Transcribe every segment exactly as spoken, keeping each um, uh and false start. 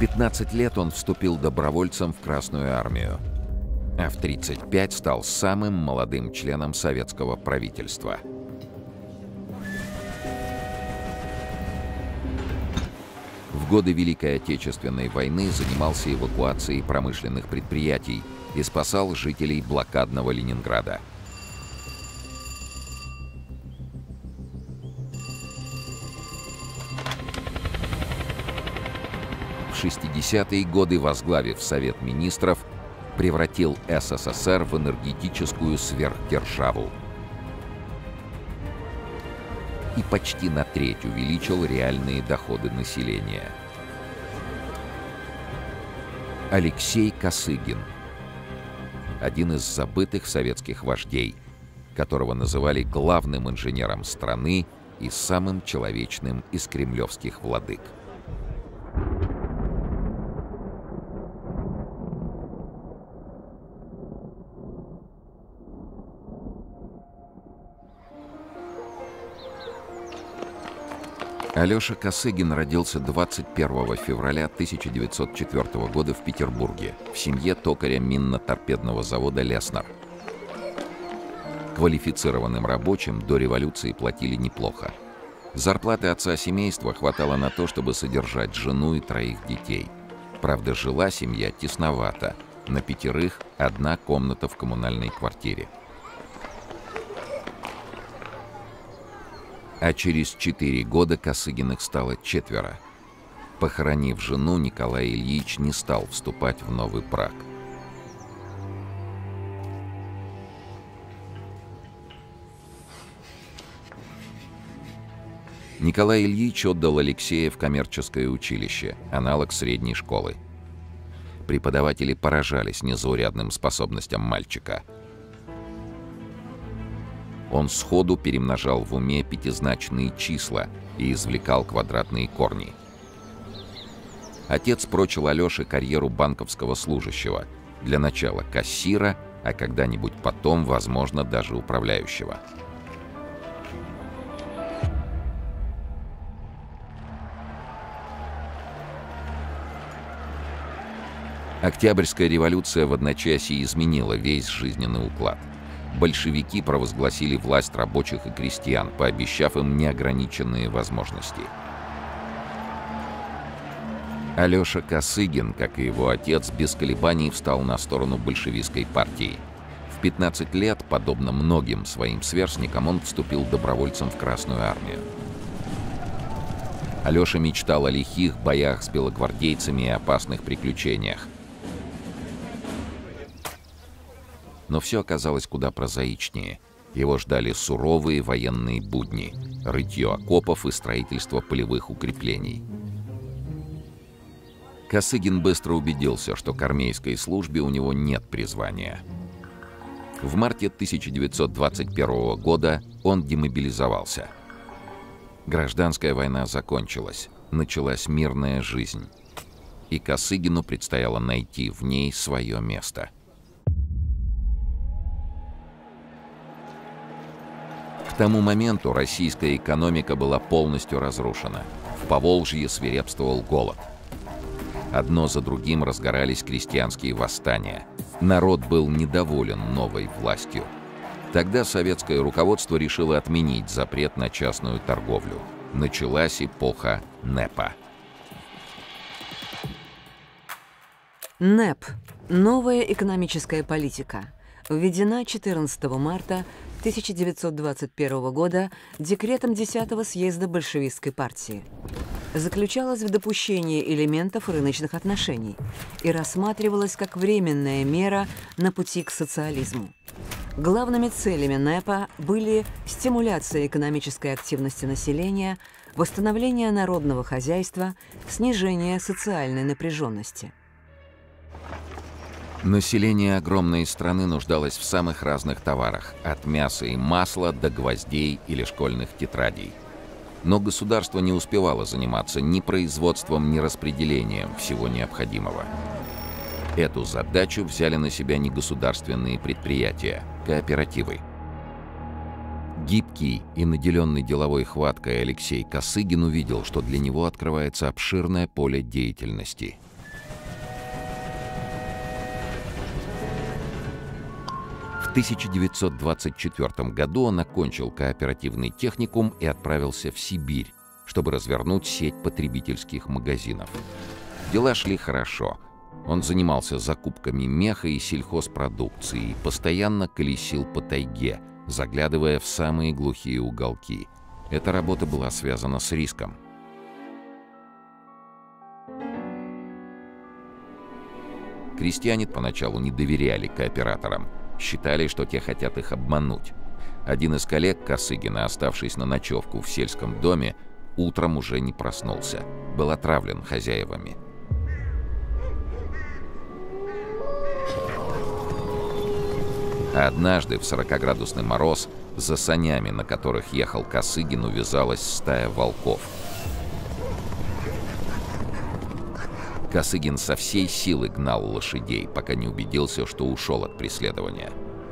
пятнадцать лет он вступил добровольцем в Красную армию, а в тридцать пять стал самым молодым членом советского правительства. В годы Великой Отечественной войны занимался эвакуацией промышленных предприятий и спасал жителей блокадного Ленинграда. В шестидесятые годы, возглавив Совет Министров, превратил СССР в энергетическую сверхдержаву и почти на треть увеличил реальные доходы населения. Алексей Косыгин – один из забытых советских вождей, которого называли главным инженером страны и самым человечным из кремлевских владык. Алеша Косыгин родился двадцать первого февраля тысяча девятьсот четвёртого года в Петербурге в семье токаря минно-торпедного завода «Леснер». Квалифицированным рабочим до революции платили неплохо. Зарплаты отца семейства хватало на то, чтобы содержать жену и троих детей. Правда, жила семья тесновато. На пятерых одна комната в коммунальной квартире. А через четыре года Косыгиных стало четверо. Похоронив жену, Николай Ильич не стал вступать в новый брак. Николай Ильич отдал Алексея в коммерческое училище, аналог средней школы. Преподаватели поражались незаурядным способностям мальчика. Он сходу перемножал в уме пятизначные числа и извлекал квадратные корни. Отец прочил Алёше карьеру банковского служащего, для начала кассира, а когда-нибудь потом, возможно, даже управляющего. Октябрьская революция в одночасье изменила весь жизненный уклад. Большевики провозгласили власть рабочих и крестьян, пообещав им неограниченные возможности. Алеша Косыгин, как и его отец, без колебаний встал на сторону большевистской партии. В пятнадцать лет, подобно многим своим сверстникам, он вступил добровольцем в Красную армию. Алеша мечтал о лихих боях с белогвардейцами и опасных приключениях. Но все оказалось куда прозаичнее. Его ждали суровые военные будни, рытье окопов и строительство полевых укреплений. Косыгин быстро убедился, что к армейской службе у него нет призвания. В марте тысяча девятьсот двадцать первого года он демобилизовался. Гражданская война закончилась, началась мирная жизнь. И Косыгину предстояло найти в ней свое место. К тому моменту российская экономика была полностью разрушена. В Поволжье свирепствовал голод. Одно за другим разгорались крестьянские восстания. Народ был недоволен новой властью. Тогда советское руководство решило отменить запрет на частную торговлю. Началась эпоха НЭПа. НЭП – новая экономическая политика. Введена четырнадцатого марта тысяча девятьсот двадцать первого года декретом десятого съезда большевистской партии. Заключалась в допущении элементов рыночных отношений и рассматривалась как временная мера на пути к социализму. Главными целями НЭПа были стимуляция экономической активности населения, восстановление народного хозяйства, снижение социальной напряженности. Население огромной страны нуждалось в самых разных товарах, от мяса и масла до гвоздей или школьных тетрадей. Но государство не успевало заниматься ни производством, ни распределением всего необходимого. Эту задачу взяли на себя негосударственные предприятия – кооперативы. Гибкий и наделенный деловой хваткой Алексей Косыгин увидел, что для него открывается обширное поле деятельности. В тысяча девятьсот двадцать четвёртом году он окончил кооперативный техникум и отправился в Сибирь, чтобы развернуть сеть потребительских магазинов. Дела шли хорошо. Он занимался закупками меха и сельхозпродукции и постоянно колесил по тайге, заглядывая в самые глухие уголки. Эта работа была связана с риском. Крестьяне поначалу не доверяли кооператорам, считали, что те хотят их обмануть. Один из коллег Косыгина, оставшись на ночевку в сельском доме, утром уже не проснулся, был отравлен хозяевами. А однажды в сорокаградусный мороз за санями, на которых ехал Косыгин, увязалась стая волков. Косыгин со всей силы гнал лошадей, пока не убедился, что ушел от преследования.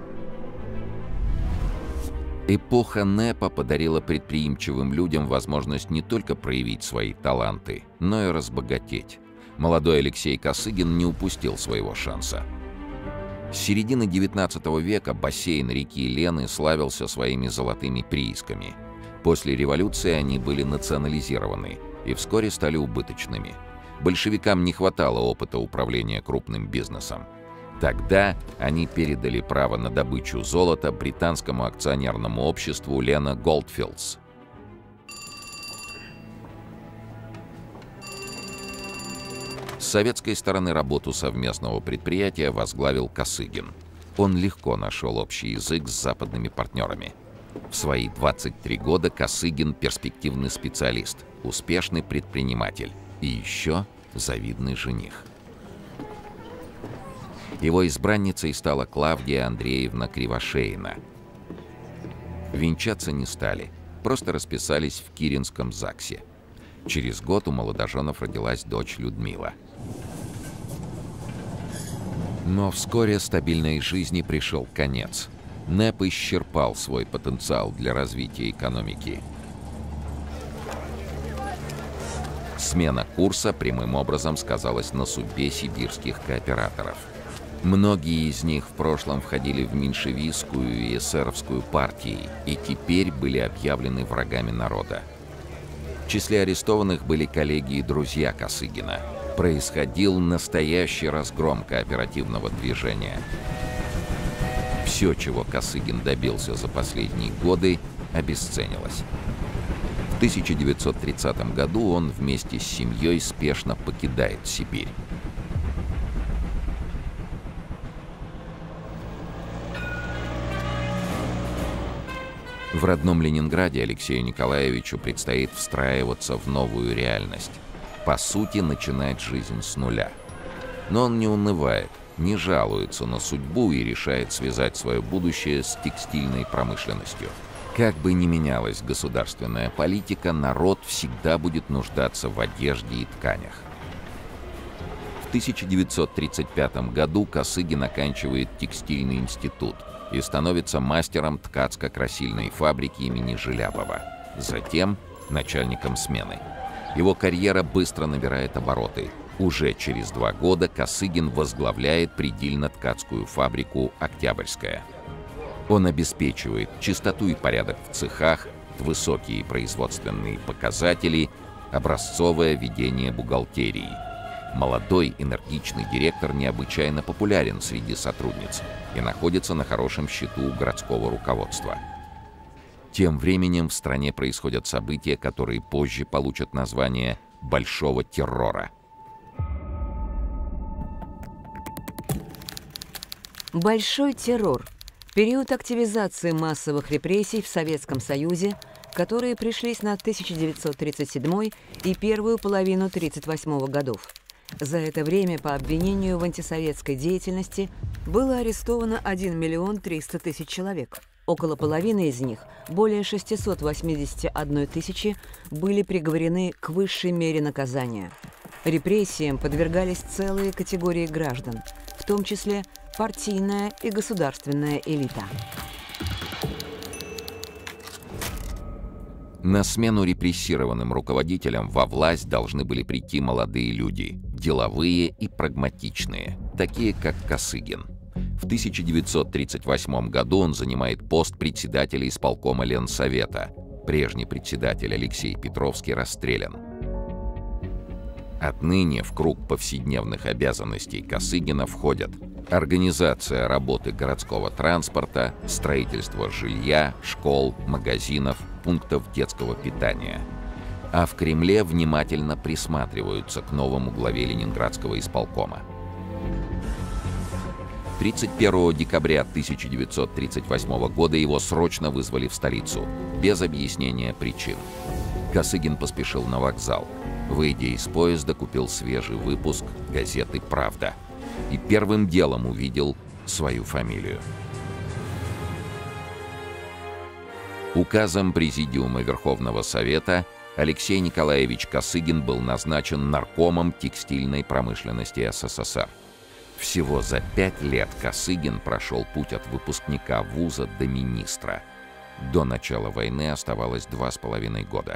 Эпоха НЭПа подарила предприимчивым людям возможность не только проявить свои таланты, но и разбогатеть. Молодой Алексей Косыгин не упустил своего шанса. С середины девятнадцатого века бассейн реки Лены славился своими золотыми приисками. После революции они были национализированы и вскоре стали убыточными. Большевикам не хватало опыта управления крупным бизнесом. Тогда они передали право на добычу золота британскому акционерному обществу Лена Голдфилдс. С советской стороны работу совместного предприятия возглавил Косыгин. Он легко нашел общий язык с западными партнерами. В свои двадцать три года Косыгин – перспективный специалист, успешный предприниматель и еще завидный жених. Его избранницей стала Клавдия Андреевна Кривошеина. Венчаться не стали, просто расписались в Киренском ЗАГСе. Через год у молодоженов родилась дочь Людмила. Но вскоре стабильной жизни пришел конец. НЭП исчерпал свой потенциал для развития экономики. Смена курса прямым образом сказалась на судьбе сибирских кооператоров. Многие из них в прошлом входили в меньшевистскую и эсеровскую партии и теперь были объявлены врагами народа. В числе арестованных были коллеги и друзья Косыгина. Происходил настоящий разгром кооперативного движения. Все, чего Косыгин добился за последние годы, обесценилось. В тысяча девятьсот тридцатом году он вместе с семьей спешно покидает Сибирь. В родном Ленинграде Алексею Николаевичу предстоит встраиваться в новую реальность. По сути, начинать жизнь с нуля. Но он не унывает, не жалуется на судьбу и решает связать свое будущее с текстильной промышленностью. Как бы ни менялась государственная политика, народ всегда будет нуждаться в одежде и тканях. В тысяча девятьсот тридцать пятом году Косыгин оканчивает текстильный институт и становится мастером ткацко-красильной фабрики имени Желябова, затем начальником смены. Его карьера быстро набирает обороты. Уже через два года Косыгин возглавляет предельно-ткацкую фабрику «Октябрьская». Он обеспечивает чистоту и порядок в цехах, высокие производственные показатели, образцовое ведение бухгалтерии. Молодой, энергичный директор необычайно популярен среди сотрудниц и находится на хорошем счету у городского руководства. Тем временем в стране происходят события, которые позже получат название «Большого террора». Большой террор – период активизации массовых репрессий в Советском Союзе, которые пришлись на тысяча девятьсот тридцать седьмой и первую половину тысяча девятьсот тридцать восьмого годов. За это время по обвинению в антисоветской деятельности было арестовано один миллион триста тысяч человек. Около половины из них, более шестисот восьмидесяти одной тысячи, были приговорены к высшей мере наказания. Репрессиям подвергались целые категории граждан, в том числе партийная и государственная элита. На смену репрессированным руководителям во власть должны были прийти молодые люди, деловые и прагматичные, такие как Косыгин. В тысяча девятьсот тридцать восьмом году он занимает пост председателя исполкома Ленсовета. Прежний председатель Алексей Петровский расстрелян. Отныне в круг повседневных обязанностей Косыгина входят организация работы городского транспорта, строительство жилья, школ, магазинов, пунктов детского питания. А в Кремле внимательно присматриваются к новому главе Ленинградского исполкома. тридцать первого декабря тысяча девятьсот тридцать восьмого года его срочно вызвали в столицу, без объяснения причин. Косыгин поспешил на вокзал. Выйдя из поезда, купил свежий выпуск газеты «Правда» и первым делом увидел свою фамилию. Указом Президиума Верховного Совета Алексей Николаевич Косыгин был назначен наркомом текстильной промышленности СССР. Всего за пять лет Косыгин прошел путь от выпускника вуза до министра. До начала войны оставалось два с половиной года.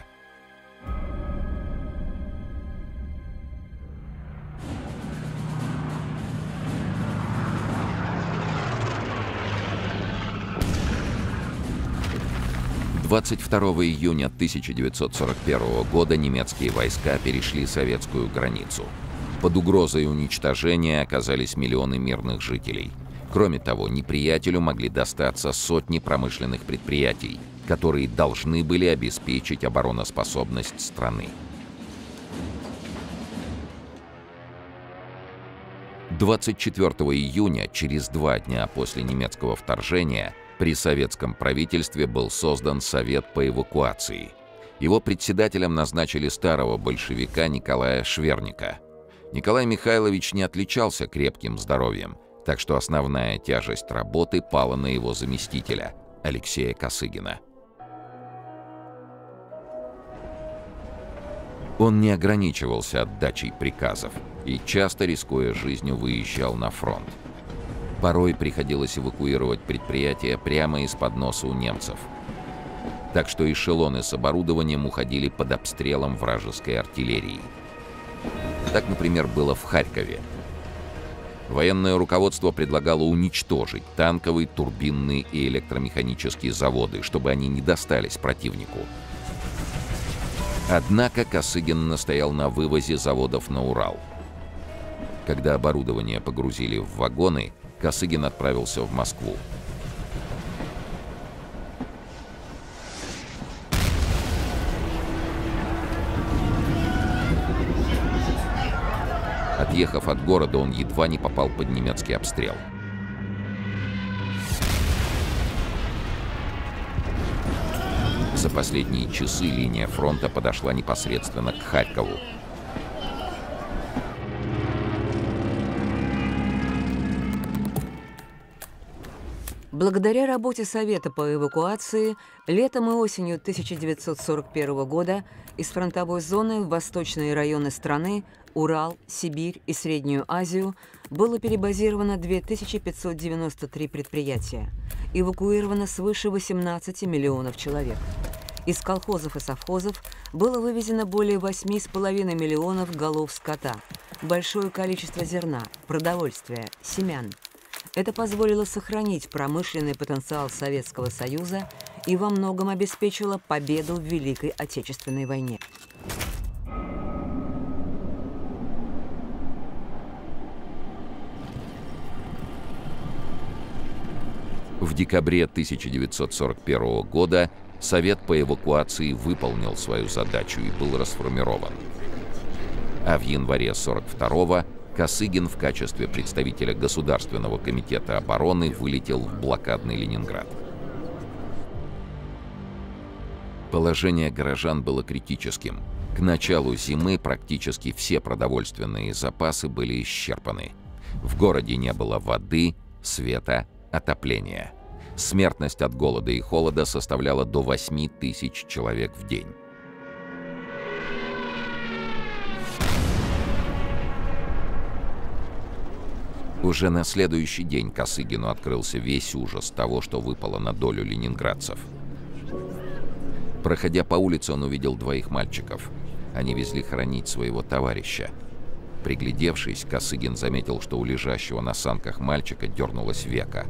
двадцать второго июня тысяча девятьсот сорок первого года немецкие войска перешли советскую границу. Под угрозой уничтожения оказались миллионы мирных жителей. Кроме того, неприятелю могли достаться сотни промышленных предприятий, которые должны были обеспечить обороноспособность страны. двадцать четвёртого июня, через два дня после немецкого вторжения, при советском правительстве был создан Совет по эвакуации. Его председателем назначили старого большевика Николая Шверника. Николай Михайлович не отличался крепким здоровьем, так что основная тяжесть работы пала на его заместителя, Алексея Косыгина. Он не ограничивался отдачей приказов и, часто рискуя жизнью, выезжал на фронт. Порой приходилось эвакуировать предприятия прямо из-под носа у немцев. Так что эшелоны с оборудованием уходили под обстрелом вражеской артиллерии. Так, например, было в Харькове. Военное руководство предлагало уничтожить танковые, турбинные и электромеханические заводы, чтобы они не достались противнику. Однако Косыгин настоял на вывозе заводов на Урал. Когда оборудование погрузили в вагоны, Косыгин отправился в Москву. Отъехав от города, он едва не попал под немецкий обстрел. За последние часы линия фронта подошла непосредственно к Харькову. Благодаря работе Совета по эвакуации летом и осенью тысяча девятьсот сорок первого года из фронтовой зоны в восточные районы страны, Урал, Сибирь и Среднюю Азию было перебазировано две тысячи пятьсот девяносто три предприятия, эвакуировано свыше восемнадцати миллионов человек. Из колхозов и совхозов было вывезено более восьми с половиной миллионов голов скота, большое количество зерна, продовольствия, семян. Это позволило сохранить промышленный потенциал Советского Союза и во многом обеспечило победу в Великой Отечественной войне. В декабре тысяча девятьсот сорок первого года Совет по эвакуации выполнил свою задачу и был расформирован. А в январе сорок второго Косыгин в качестве представителя Государственного комитета обороны вылетел в блокадный Ленинград. Положение горожан было критическим. К началу зимы практически все продовольственные запасы были исчерпаны. В городе не было воды, света, отопления. Смертность от голода и холода составляла до восьми тысяч человек в день. Уже на следующий день Косыгину открылся весь ужас того, что выпало на долю ленинградцев. Проходя по улице, он увидел двоих мальчиков. Они везли хоронить своего товарища. Приглядевшись, Косыгин заметил, что у лежащего на санках мальчика дернулось веко.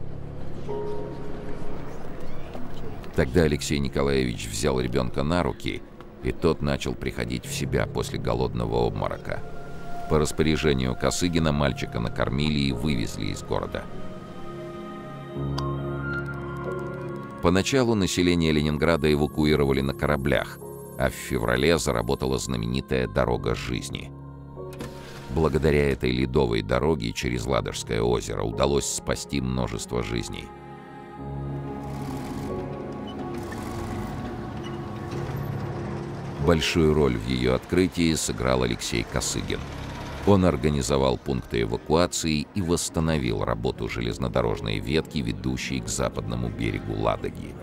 Тогда Алексей Николаевич взял ребенка на руки, и тот начал приходить в себя после голодного обморока. По распоряжению Косыгина мальчика накормили и вывезли из города. Поначалу население Ленинграда эвакуировали на кораблях, а в феврале заработала знаменитая «Дорога жизни». Благодаря этой ледовой дороге через Ладожское озеро удалось спасти множество жизней. Большую роль в ее открытии сыграл Алексей Косыгин. Он организовал пункты эвакуации и восстановил работу железнодорожной ветки, ведущей к западному берегу Ладоги.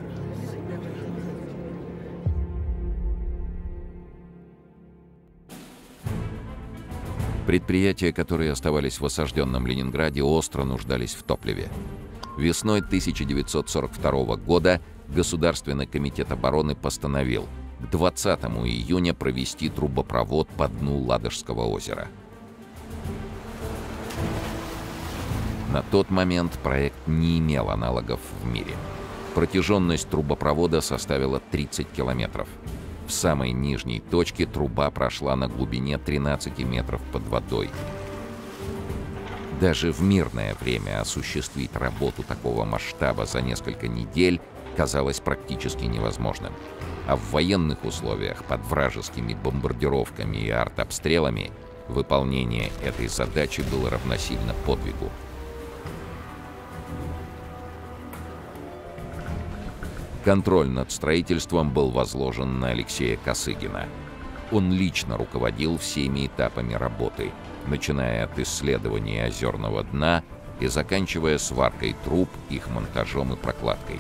Предприятия, которые оставались в осажденном Ленинграде, остро нуждались в топливе. Весной тысяча девятьсот сорок второго года Государственный комитет обороны постановил к двадцатому июня провести трубопровод по дну Ладожского озера. На тот момент проект не имел аналогов в мире. Протяженность трубопровода составила тридцать километров. В самой нижней точке труба прошла на глубине тринадцати метров под водой. Даже в мирное время осуществить работу такого масштаба за несколько недель казалось практически невозможным. А в военных условиях, под вражескими бомбардировками и артобстрелами, выполнение этой задачи было равносильно подвигу. Контроль над строительством был возложен на Алексея Косыгина. Он лично руководил всеми этапами работы, начиная от исследования озерного дна и заканчивая сваркой труб, их монтажом и прокладкой.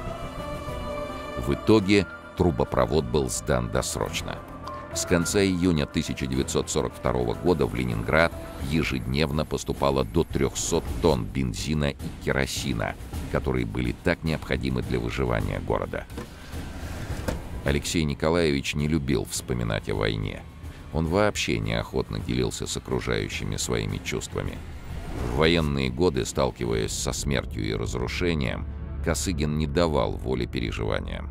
В итоге трубопровод был сдан досрочно. С конца июня тысяча девятьсот сорок второго года в Ленинград ежедневно поступало до трёхсот тонн бензина и керосина, которые были так необходимы для выживания города. Алексей Николаевич не любил вспоминать о войне. Он вообще неохотно делился с окружающими своими чувствами. В военные годы, сталкиваясь со смертью и разрушением, Косыгин не давал воли переживаниям.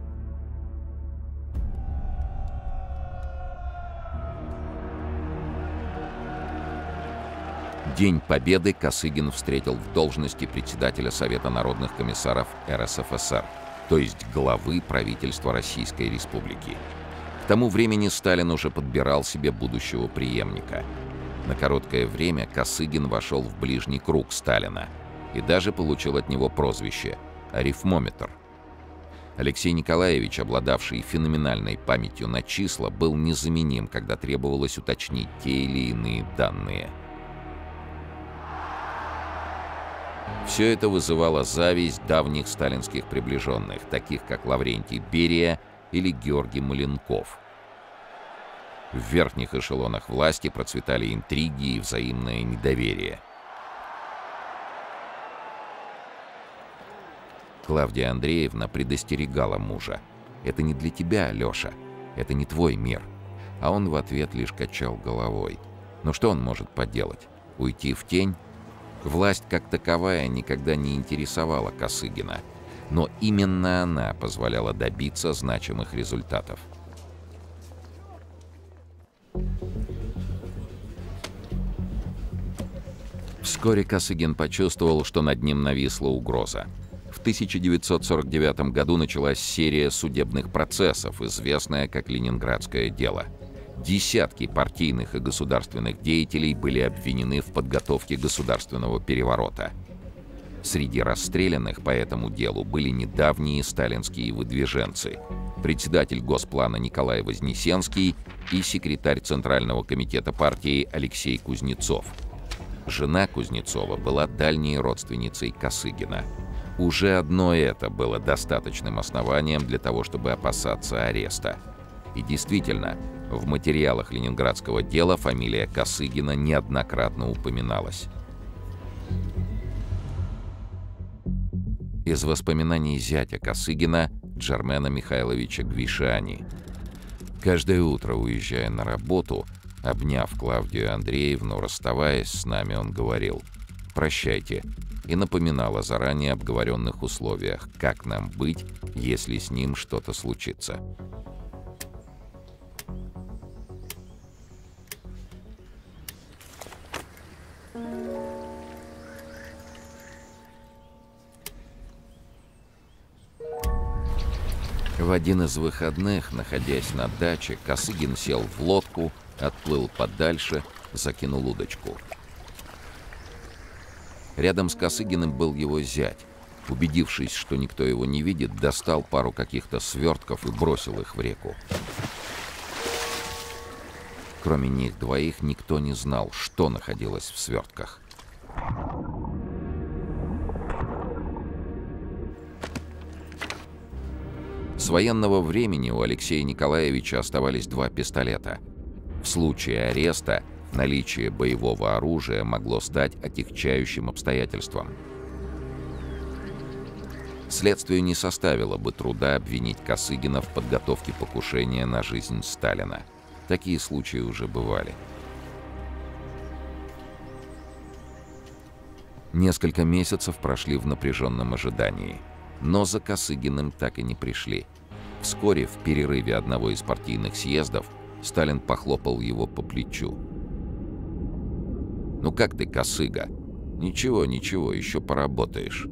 День Победы Косыгин встретил в должности председателя Совета народных комиссаров эр эс эф эс эр, то есть главы правительства Российской Республики. К тому времени Сталин уже подбирал себе будущего преемника. На короткое время Косыгин вошел в ближний круг Сталина и даже получил от него прозвище «арифмометр». Алексей Николаевич, обладавший феноменальной памятью на числа, был незаменим, когда требовалось уточнить те или иные данные. Все это вызывало зависть давних сталинских приближенных, таких как Лаврентий Берия или Георгий Маленков. В верхних эшелонах власти процветали интриги и взаимное недоверие. Клавдия Андреевна предостерегала мужа. «Это не для тебя, Леша, это не твой мир». А он в ответ лишь качал головой. Но что он может поделать? Уйти в тень? Власть как таковая никогда не интересовала Косыгина, но именно она позволяла добиться значимых результатов. Вскоре Косыгин почувствовал, что над ним нависла угроза. В тысяча девятьсот сорок девятом году началась серия судебных процессов, известная как «Ленинградское дело». Десятки партийных и государственных деятелей были обвинены в подготовке государственного переворота. Среди расстрелянных по этому делу были недавние сталинские выдвиженцы, председатель Госплана Николай Вознесенский и секретарь Центрального комитета партии Алексей Кузнецов. Жена Кузнецова была дальней родственницей Косыгина. Уже одно это было достаточным основанием для того, чтобы опасаться ареста. И действительно, в материалах ленинградского дела фамилия Косыгина неоднократно упоминалась. Из воспоминаний зятя Косыгина, Джермена Михайловича Гвишани. Каждое утро, уезжая на работу, Обняв Клавдию Андреевну, расставаясь с нами, он говорил: «Прощайте», и напоминал о заранее обговоренных условиях, как нам быть, если с ним что-то случится. В один из выходных, находясь на даче, Косыгин сел в лодку, отплыл подальше, закинул удочку. Рядом с Косыгиным был его зять. Убедившись, что никто его не видит, достал пару каких-то свертков и бросил их в реку. Кроме них двоих никто не знал, что находилось в свертках. С военного времени у Алексея Николаевича оставались два пистолета. В случае ареста наличие боевого оружия могло стать отягчающим обстоятельством. Следствию не составило бы труда обвинить Косыгина в подготовке покушения на жизнь Сталина. Такие случаи уже бывали. Несколько месяцев прошли в напряженном ожидании, но за Косыгиным так и не пришли. Вскоре, в перерыве одного из партийных съездов, Сталин похлопал его по плечу. «Ну как ты, Косыга? Ничего, ничего, еще поработаешь».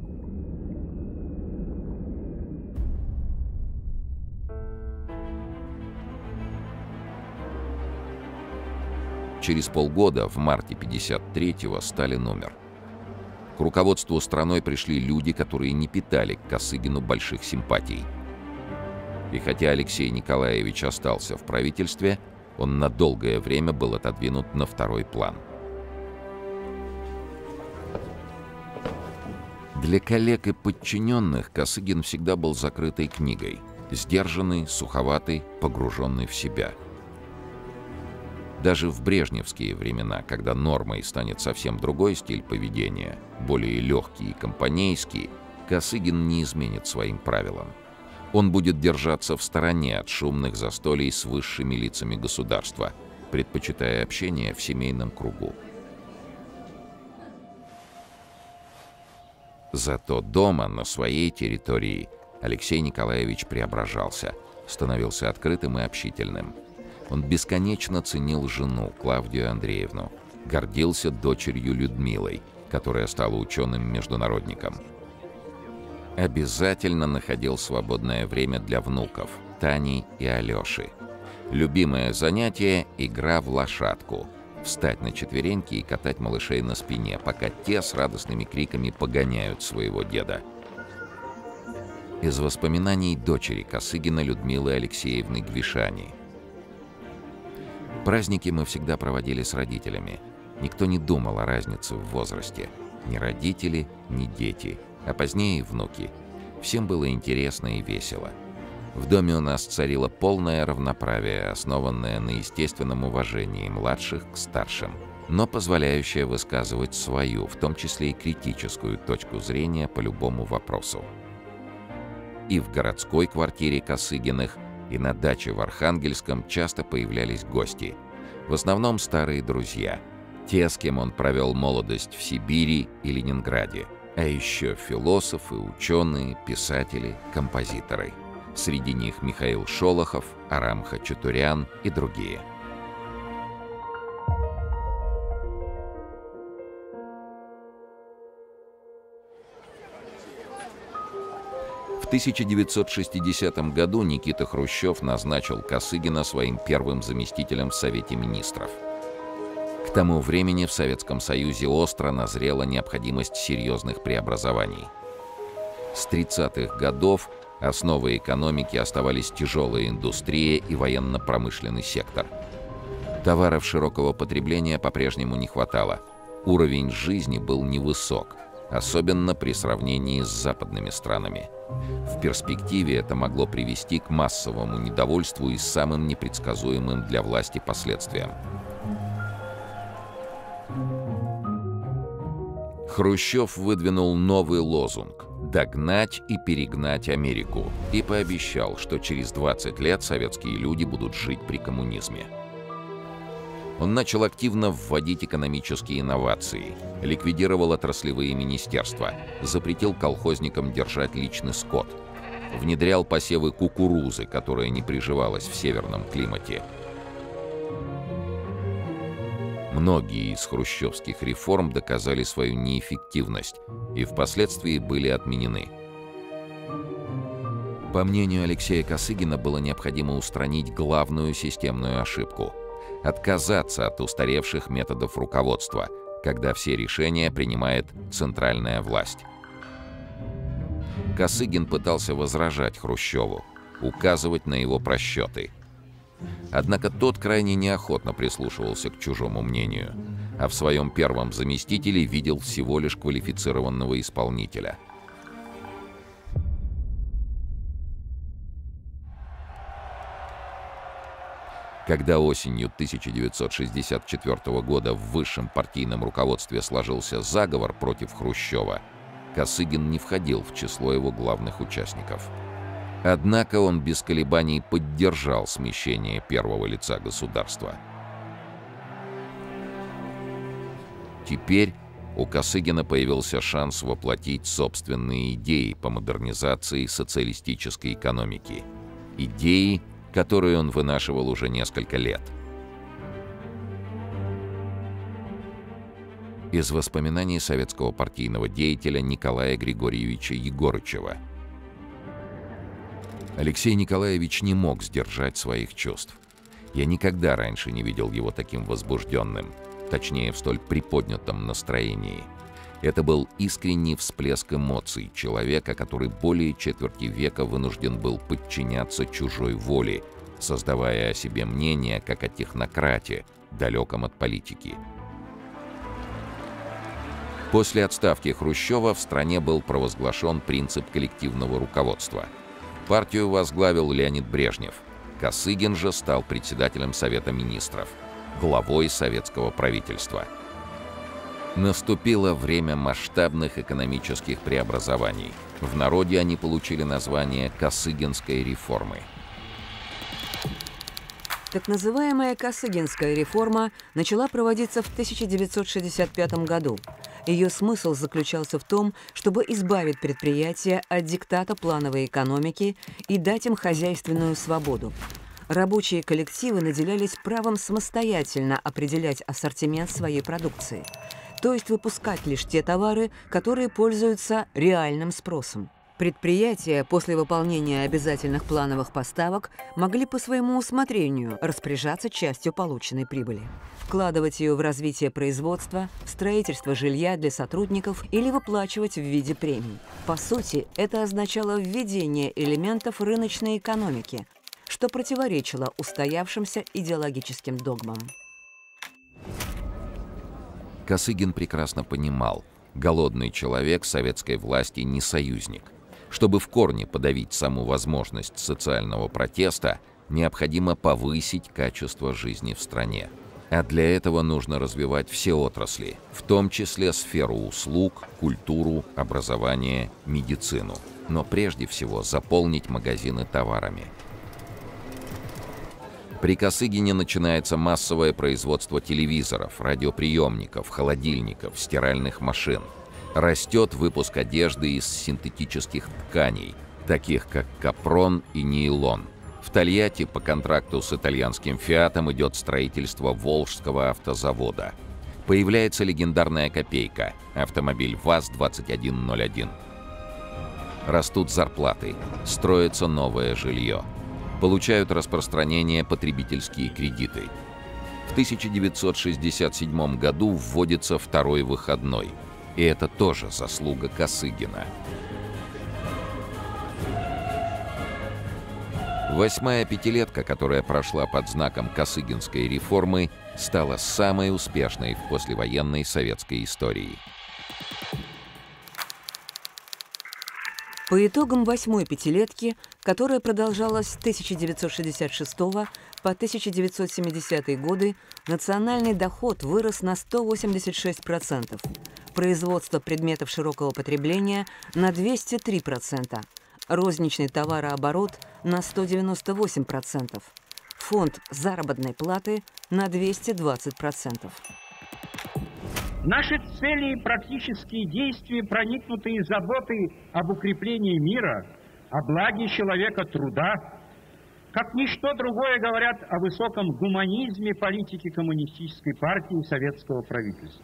Через полгода, в марте пятьдесят третьего, Сталин умер. К руководству страной пришли люди, которые не питали к Косыгину больших симпатий. И хотя Алексей Николаевич остался в правительстве, он на долгое время был отодвинут на второй план. Для коллег и подчиненных Косыгин всегда был закрытой книгой, сдержанный, суховатый, погруженный в себя. Даже в брежневские времена, когда нормой станет совсем другой стиль поведения, более легкий и компанейский, Косыгин не изменит своим правилам. Он будет держаться в стороне от шумных застолий с высшими лицами государства, предпочитая общение в семейном кругу. Зато дома, на своей территории, Алексей Николаевич преображался, становился открытым и общительным. Он бесконечно ценил жену, Клавдию Андреевну, гордился дочерью Людмилой, которая стала ученым-международником. Обязательно находил свободное время для внуков, Тани и Алёши. Любимое занятие — игра в лошадку. Встать на четвереньки и катать малышей на спине, пока те с радостными криками погоняют своего деда. Из воспоминаний дочери Косыгина Людмилы Алексеевны Гвишани. Праздники мы всегда проводили с родителями. Никто не думал о разнице в возрасте. Ни родители, ни дети, а позднее и внуки. Всем было интересно и весело. В доме у нас царило полное равноправие, основанное на естественном уважении младших к старшим, но позволяющее высказывать свою, в том числе и критическую точку зрения по любому вопросу. И в городской квартире Косыгиных, и на даче в Архангельском часто появлялись гости. В основном старые друзья. Те, с кем он провел молодость в Сибири и Ленинграде. А еще философы, ученые, писатели, композиторы. Среди них Михаил Шолохов, Арам Хачатурян и другие. В тысяча девятьсот шестидесятом году Никита Хрущев назначил Косыгина своим первым заместителем в Совете Министров. К тому времени в Советском Союзе остро назрела необходимость серьезных преобразований. С тридцатых годов основой экономики оставались тяжелая индустрия и военно-промышленный сектор. Товаров широкого потребления по-прежнему не хватало. Уровень жизни был невысок, особенно при сравнении с западными странами. В перспективе это могло привести к массовому недовольству и самым непредсказуемым для власти последствиям. Хрущев выдвинул новый лозунг «Догнать и перегнать Америку» и пообещал, что через двадцать лет советские люди будут жить при коммунизме. Он начал активно вводить экономические инновации, ликвидировал отраслевые министерства, запретил колхозникам держать личный скот, внедрял посевы кукурузы, которая не приживалась в северном климате. Многие из хрущевских реформ доказали свою неэффективность и впоследствии были отменены. По мнению Алексея Косыгина, было необходимо устранить главную системную ошибку – отказаться от устаревших методов руководства, когда все решения принимает центральная власть. Косыгин пытался возражать Хрущеву, указывать на его просчеты. Однако тот крайне неохотно прислушивался к чужому мнению, а в своем первом заместителе видел всего лишь квалифицированного исполнителя. Когда осенью тысяча девятьсот шестьдесят четвёртого года в высшем партийном руководстве сложился заговор против Хрущева, Косыгин не входил в число его главных участников. Однако он без колебаний поддержал смещение первого лица государства. Теперь у Косыгина появился шанс воплотить собственные идеи по модернизации социалистической экономики. Идеи, которые он вынашивал уже несколько лет. Из воспоминаний советского партийного деятеля Николая Григорьевича Егорычева. Алексей Николаевич не мог сдержать своих чувств. Я никогда раньше не видел его таким возбужденным, точнее, в столь приподнятом настроении. Это был искренний всплеск эмоций человека, который более четверти века вынужден был подчиняться чужой воле, создавая о себе мнение, как о технократе, далеком от политики. После отставки Хрущева в стране был провозглашен принцип коллективного руководства. Партию возглавил Леонид Брежнев. Косыгин же стал председателем Совета министров, главой советского правительства. Наступило время масштабных экономических преобразований. В народе они получили название «Косыгинской реформы». Так называемая Косыгинская реформа начала проводиться в тысяча девятьсот шестьдесят пятом году. Ее смысл заключался в том, чтобы избавить предприятия от диктата плановой экономики и дать им хозяйственную свободу. Рабочие коллективы наделялись правом самостоятельно определять ассортимент своей продукции, то есть выпускать лишь те товары, которые пользуются реальным спросом. Предприятия после выполнения обязательных плановых поставок могли по своему усмотрению распоряжаться частью полученной прибыли, вкладывать ее в развитие производства, в строительство жилья для сотрудников или выплачивать в виде премий. По сути, это означало введение элементов рыночной экономики, что противоречило устоявшимся идеологическим догмам. Косыгин прекрасно понимал, голодный человек советской власти не союзник. Чтобы в корне подавить саму возможность социального протеста, необходимо повысить качество жизни в стране. А для этого нужно развивать все отрасли, в том числе сферу услуг, культуру, образование, медицину. Но прежде всего заполнить магазины товарами. При Косыгине начинается массовое производство телевизоров, радиоприемников, холодильников, стиральных машин. Растет выпуск одежды из синтетических тканей, таких как капрон и нейлон. В Тольятти по контракту с итальянским «Фиатом» идет строительство Волжского автозавода. Появляется легендарная «Копейка» — автомобиль ВАЗ двадцать один ноль один. Растут зарплаты, строится новое жилье. Получают распространение потребительские кредиты. В тысяча девятьсот шестьдесят седьмом году вводится второй выходной. И это тоже заслуга Косыгина. Восьмая пятилетка, которая прошла под знаком Косыгинской реформы, стала самой успешной в послевоенной советской истории. По итогам восьмой пятилетки, которая продолжалась с тысяча девятьсот шестьдесят шестого по тысяча девятьсот семидесятые годы, национальный доход вырос на сто восемьдесят шесть процентов, производство предметов широкого потребления на двести три процента, розничный товарооборот на сто девяносто восемь процентов, фонд заработной платы на двести двадцать процентов. Наши цели и практические действия, проникнутые заботой об укреплении мира, о благе человека труда, как ничто другое говорят о высоком гуманизме политики Коммунистической партии и советского правительства.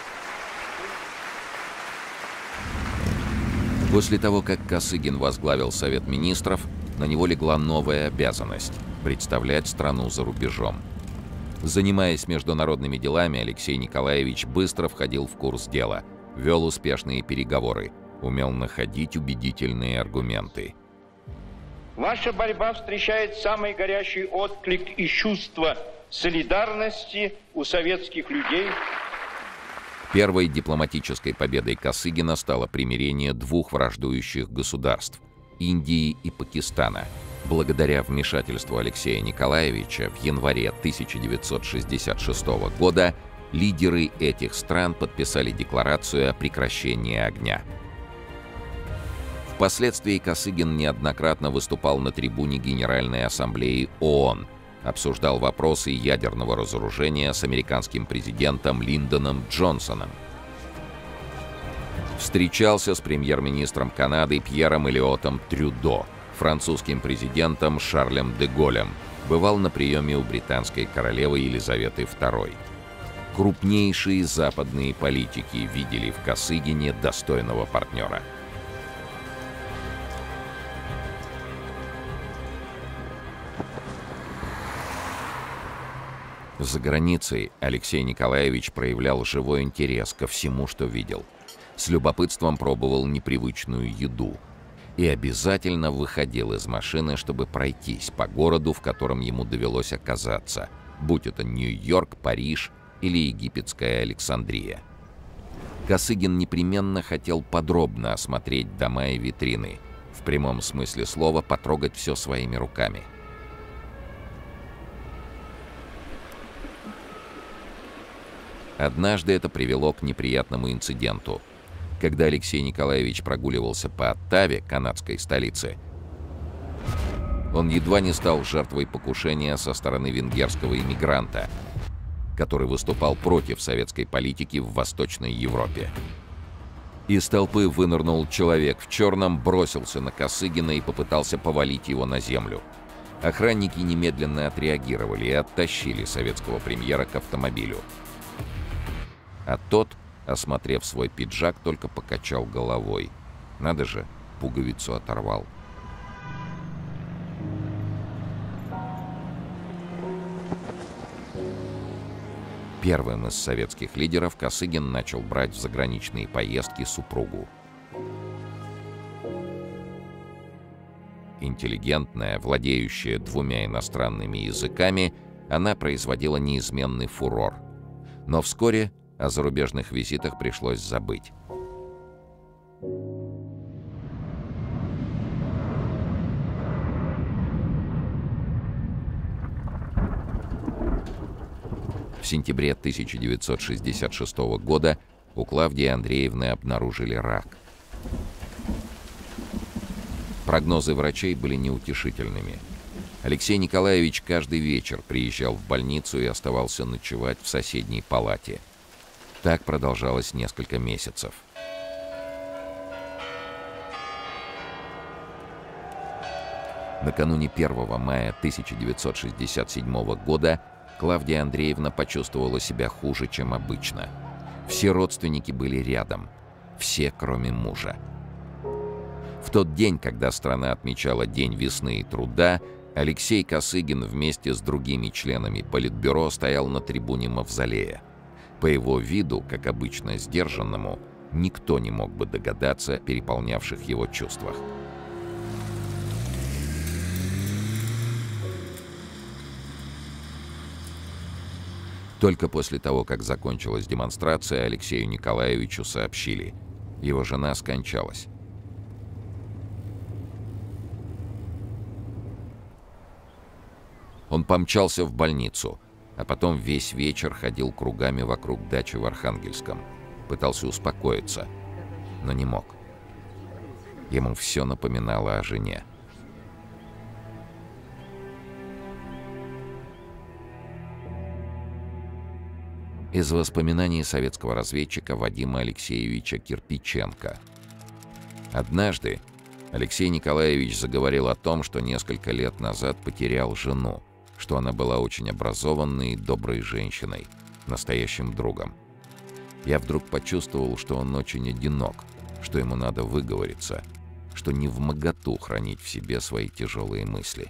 После того, как Косыгин возглавил Совет Министров, на него легла новая обязанность – представлять страну за рубежом. Занимаясь международными делами, Алексей Николаевич быстро входил в курс дела, вел успешные переговоры, умел находить убедительные аргументы. Ваша борьба встречает самый горячий отклик и чувство солидарности у советских людей. Первой дипломатической победой Косыгина стало примирение двух враждующих государств – Индии и Пакистана. Благодаря вмешательству Алексея Николаевича в январе тысяча девятьсот шестьдесят шестого года лидеры этих стран подписали декларацию о прекращении огня. Впоследствии Косыгин неоднократно выступал на трибуне Генеральной Ассамблеи ООН, обсуждал вопросы ядерного разоружения с американским президентом Линдоном Джонсоном. Встречался с премьер-министром Канады Пьером Элиотом Трюдо, французским президентом Шарлем де Голлем, бывал на приеме у британской королевы Елизаветы второй. Крупнейшие западные политики видели в Косыгине достойного партнера. За границей Алексей Николаевич проявлял живой интерес ко всему, что видел. С любопытством пробовал непривычную еду. И обязательно выходил из машины, чтобы пройтись по городу, в котором ему довелось оказаться, будь это Нью-Йорк, Париж или египетская Александрия. Косыгин непременно хотел подробно осмотреть дома и витрины, в прямом смысле слова потрогать все своими руками. Однажды это привело к неприятному инциденту. Когда Алексей Николаевич прогуливался по Оттаве, канадской столице, он едва не стал жертвой покушения со стороны венгерского иммигранта, который выступал против советской политики в Восточной Европе. Из толпы вынырнул человек в черном, бросился на Косыгина и попытался повалить его на землю. Охранники немедленно отреагировали и оттащили советского премьера к автомобилю. А тот, осмотрев свой пиджак, только покачал головой. Надо же, пуговицу оторвал. Первым из советских лидеров Косыгин начал брать в заграничные поездки супругу. Интеллигентная, владеющая двумя иностранными языками, она производила неизменный фурор. Но вскоре о зарубежных визитах пришлось забыть. В сентябре тысяча девятьсот шестьдесят шестого года у Клавдии Андреевны обнаружили рак. Прогнозы врачей были неутешительными. Алексей Николаевич каждый вечер приезжал в больницу и оставался ночевать в соседней палате. Так продолжалось несколько месяцев. Накануне первого мая тысяча девятьсот шестьдесят седьмого года Клавдия Андреевна почувствовала себя хуже, чем обычно. Все родственники были рядом. Все, кроме мужа. В тот день, когда страна отмечала День весны и труда, Алексей Косыгин вместе с другими членами Политбюро стоял на трибуне Мавзолея. По его виду, как обычно сдержанному, никто не мог бы догадаться о переполнявших его чувствах. Только после того, как закончилась демонстрация, Алексею Николаевичу сообщили: его жена скончалась. Он помчался в больницу, а потом весь вечер ходил кругами вокруг дачи в Архангельском. Пытался успокоиться, но не мог. Ему все напоминало о жене. Из воспоминаний советского разведчика Вадима Алексеевича Кирпиченко. Однажды Алексей Николаевич заговорил о том, что несколько лет назад потерял жену, что она была очень образованной и доброй женщиной, настоящим другом. Я вдруг почувствовал, что он очень одинок, что ему надо выговориться, что не вмоготу хранить в себе свои тяжелые мысли.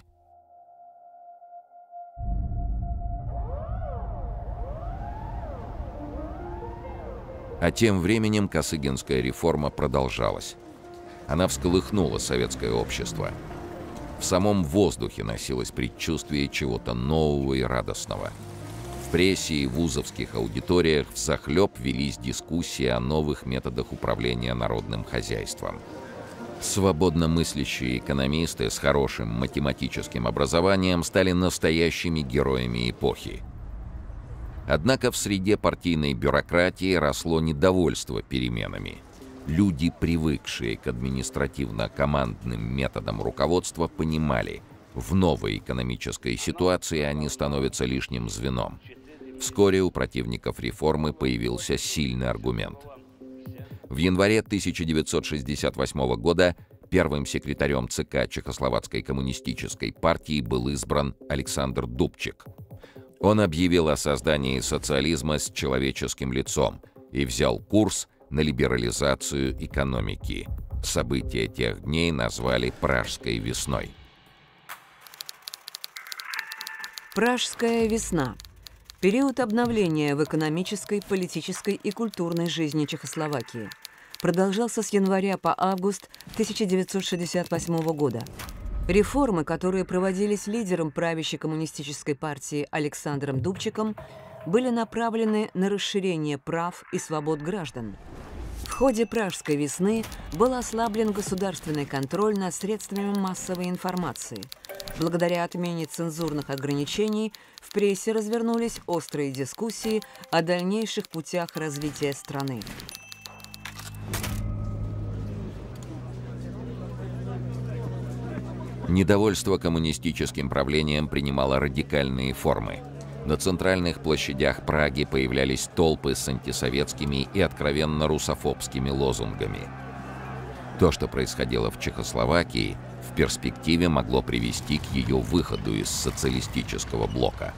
А тем временем Косыгинская реформа продолжалась. Она всколыхнула советское общество. В самом воздухе носилось предчувствие чего-то нового и радостного. В прессе и вузовских аудиториях взахлеб велись дискуссии о новых методах управления народным хозяйством. Свободно мыслящие экономисты с хорошим математическим образованием стали настоящими героями эпохи. Однако в среде партийной бюрократии росло недовольство переменами. Люди, привыкшие к административно-командным методам руководства, понимали, в новой экономической ситуации они становятся лишним звеном. Вскоре у противников реформы появился сильный аргумент. В январе тысяча девятьсот шестьдесят восьмого года первым секретарем ЦК Чехословацкой коммунистической партии был избран Александр Дубчик. Он объявил о создании социализма с человеческим лицом и взял курс на либерализацию экономики. События тех дней назвали «Пражской весной». Пражская весна. Период обновления в экономической, политической и культурной жизни Чехословакии. Продолжался с января по август тысяча девятьсот шестьдесят восьмого года. Реформы, которые проводились лидером правящей коммунистической партии Александром Дубчиком, были направлены на расширение прав и свобод граждан. В ходе Пражской весны был ослаблен государственный контроль над средствами массовой информации. Благодаря отмене цензурных ограничений в прессе развернулись острые дискуссии о дальнейших путях развития страны. Недовольство коммунистическим правлением принимало радикальные формы. На центральных площадях Праги появлялись толпы с антисоветскими и откровенно русофобскими лозунгами. То, что происходило в Чехословакии, в перспективе могло привести к ее выходу из социалистического блока.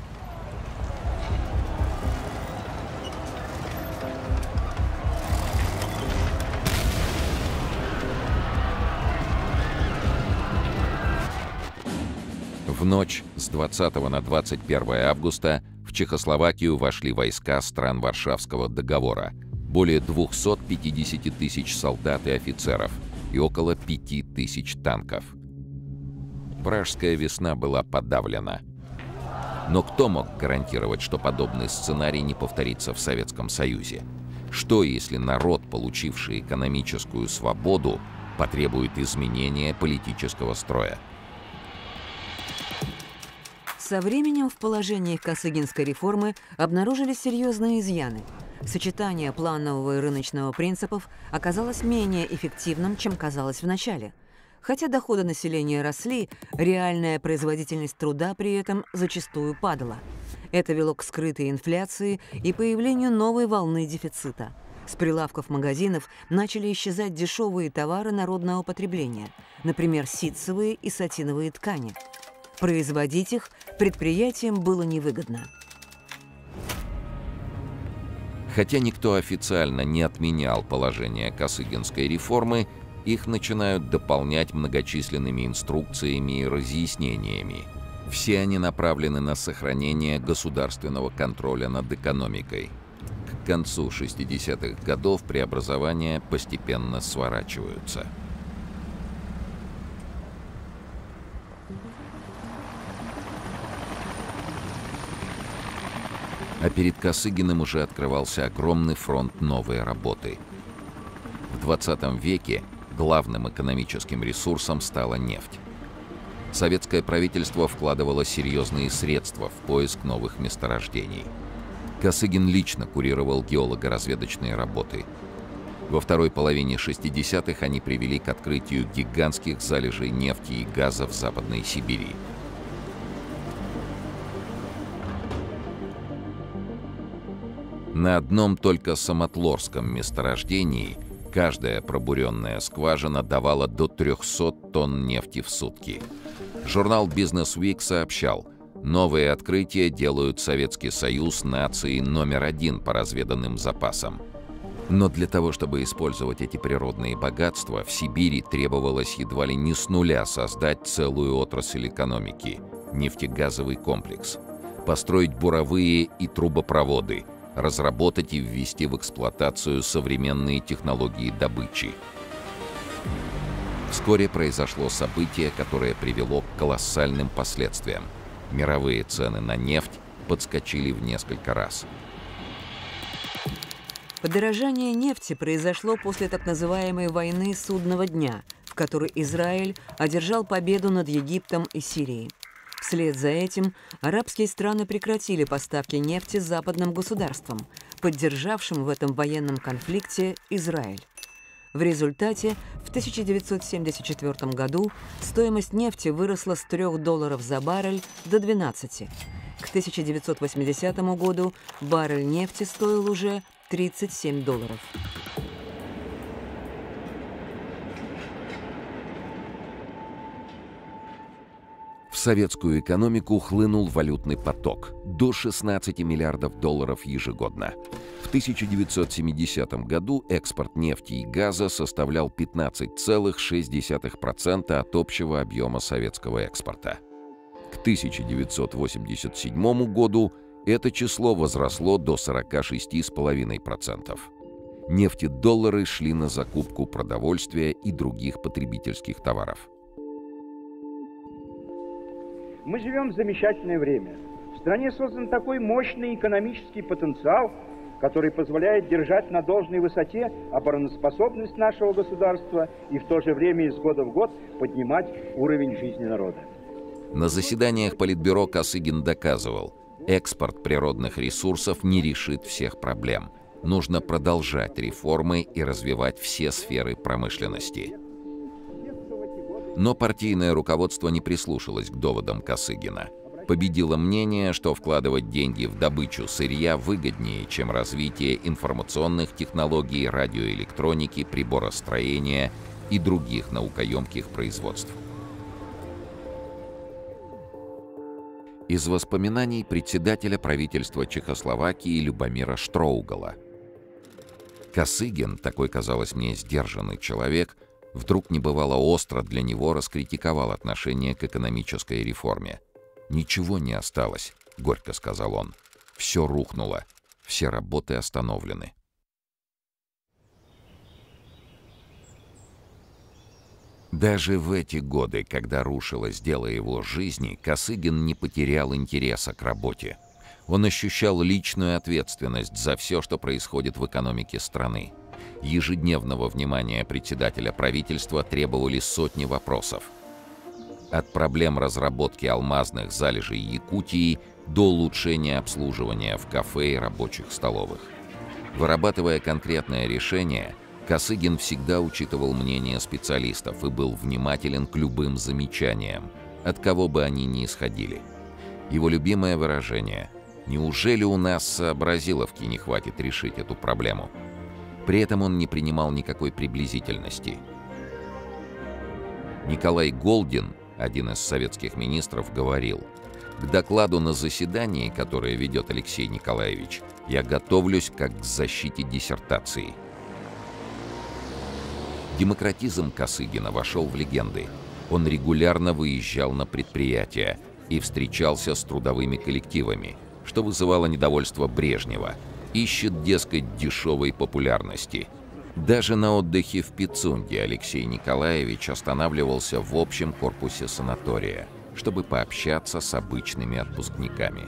В ночь с двадцатого на двадцать первое августа в Чехословакию вошли войска стран Варшавского договора, более двухсот пятидесяти тысяч солдат и офицеров и около пяти тысяч танков. Пражская весна была подавлена. Но кто мог гарантировать, что подобный сценарий не повторится в Советском Союзе? Что, если народ, получивший экономическую свободу, потребует изменения политического строя? Со временем в положениях Косыгинской реформы обнаружились серьезные изъяны. Сочетание планового и рыночного принципов оказалось менее эффективным, чем казалось в начале. Хотя доходы населения росли, реальная производительность труда при этом зачастую падала. Это вело к скрытой инфляции и появлению новой волны дефицита. С прилавков магазинов начали исчезать дешевые товары народного потребления, например, ситцевые и сатиновые ткани. Производить их предприятиям было невыгодно. Хотя никто официально не отменял положение Косыгинской реформы, их начинают дополнять многочисленными инструкциями и разъяснениями. Все они направлены на сохранение государственного контроля над экономикой. К концу шестидесятых годов преобразования постепенно сворачиваются. А перед Косыгиным уже открывался огромный фронт новой работы. В двадцатом веке главным экономическим ресурсом стала нефть. Советское правительство вкладывало серьезные средства в поиск новых месторождений. Косыгин лично курировал геолого-разведочные работы. Во второй половине шестидесятых они привели к открытию гигантских залежей нефти и газа в Западной Сибири. На одном только самотлорском месторождении каждая пробуренная скважина давала до трёхсот тонн нефти в сутки. Журнал «Бизнес Уик» сообщал, новые открытия делают Советский Союз нацией номер один по разведанным запасам. Но для того, чтобы использовать эти природные богатства, в Сибири требовалось едва ли не с нуля создать целую отрасль экономики – нефтегазовый комплекс, построить буровые и трубопроводы, разработать и ввести в эксплуатацию современные технологии добычи. Вскоре произошло событие, которое привело к колоссальным последствиям. Мировые цены на нефть подскочили в несколько раз. Подорожание нефти произошло после так называемой «войны судного дня», в которой Израиль одержал победу над Египтом и Сирией. Вслед за этим арабские страны прекратили поставки нефти западным государствам, поддержавшим в этом военном конфликте Израиль. В результате в тысяча девятьсот семьдесят четвёртом году стоимость нефти выросла с трёх долларов за баррель до двенадцати. К тысяча девятьсот восьмидесятому году баррель нефти стоил уже тридцать семь долларов. В советскую экономику хлынул валютный поток – до шестнадцати миллиардов долларов ежегодно. В тысяча девятьсот семидесятом году экспорт нефти и газа составлял пятнадцать целых шесть десятых процента от общего объема советского экспорта. К тысяча девятьсот восемьдесят седьмому году это число возросло до сорока шести целых пяти десятых процента. Нефтедоллары шли на закупку продовольствия и других потребительских товаров. Мы живем в замечательное время. В стране создан такой мощный экономический потенциал, который позволяет держать на должной высоте обороноспособность нашего государства и в то же время из года в год поднимать уровень жизни народа. На заседаниях Политбюро Косыгин доказывал, экспорт природных ресурсов не решит всех проблем. Нужно продолжать реформы и развивать все сферы промышленности. Но партийное руководство не прислушалось к доводам Косыгина. Победило мнение, что вкладывать деньги в добычу сырья выгоднее, чем развитие информационных технологий, радиоэлектроники, приборостроения и других наукоемких производств. Из воспоминаний председателя правительства Чехословакии Любомира Штроугала. Косыгин, такой, казалось мне, сдержанный человек, вдруг небывало остро для него раскритиковал отношение к экономической реформе. «Ничего не осталось», — горько сказал он. «Все рухнуло, все работы остановлены». Даже в эти годы, когда рушилось дело его жизни, Косыгин не потерял интереса к работе. Он ощущал личную ответственность за все, что происходит в экономике страны. Ежедневного внимания председателя правительства требовали сотни вопросов. От проблем разработки алмазных залежей Якутии до улучшения обслуживания в кафе и рабочих столовых. Вырабатывая конкретное решение, Косыгин всегда учитывал мнение специалистов и был внимателен к любым замечаниям, от кого бы они ни исходили. Его любимое выражение «Неужели у нас сообразиловки не хватит решить эту проблему?» При этом он не принимал никакой приблизительности. Николай Голдин, один из советских министров, говорил: «К докладу на заседании, которое ведет Алексей Николаевич, я готовлюсь как к защите диссертации». Демократизм Косыгина вошел в легенды. Он регулярно выезжал на предприятия и встречался с трудовыми коллективами, что вызывало недовольство Брежнева. Ищет, дескать, дешевой популярности. Даже на отдыхе в Пицунде Алексей Николаевич останавливался в общем корпусе санатория, чтобы пообщаться с обычными отпускниками.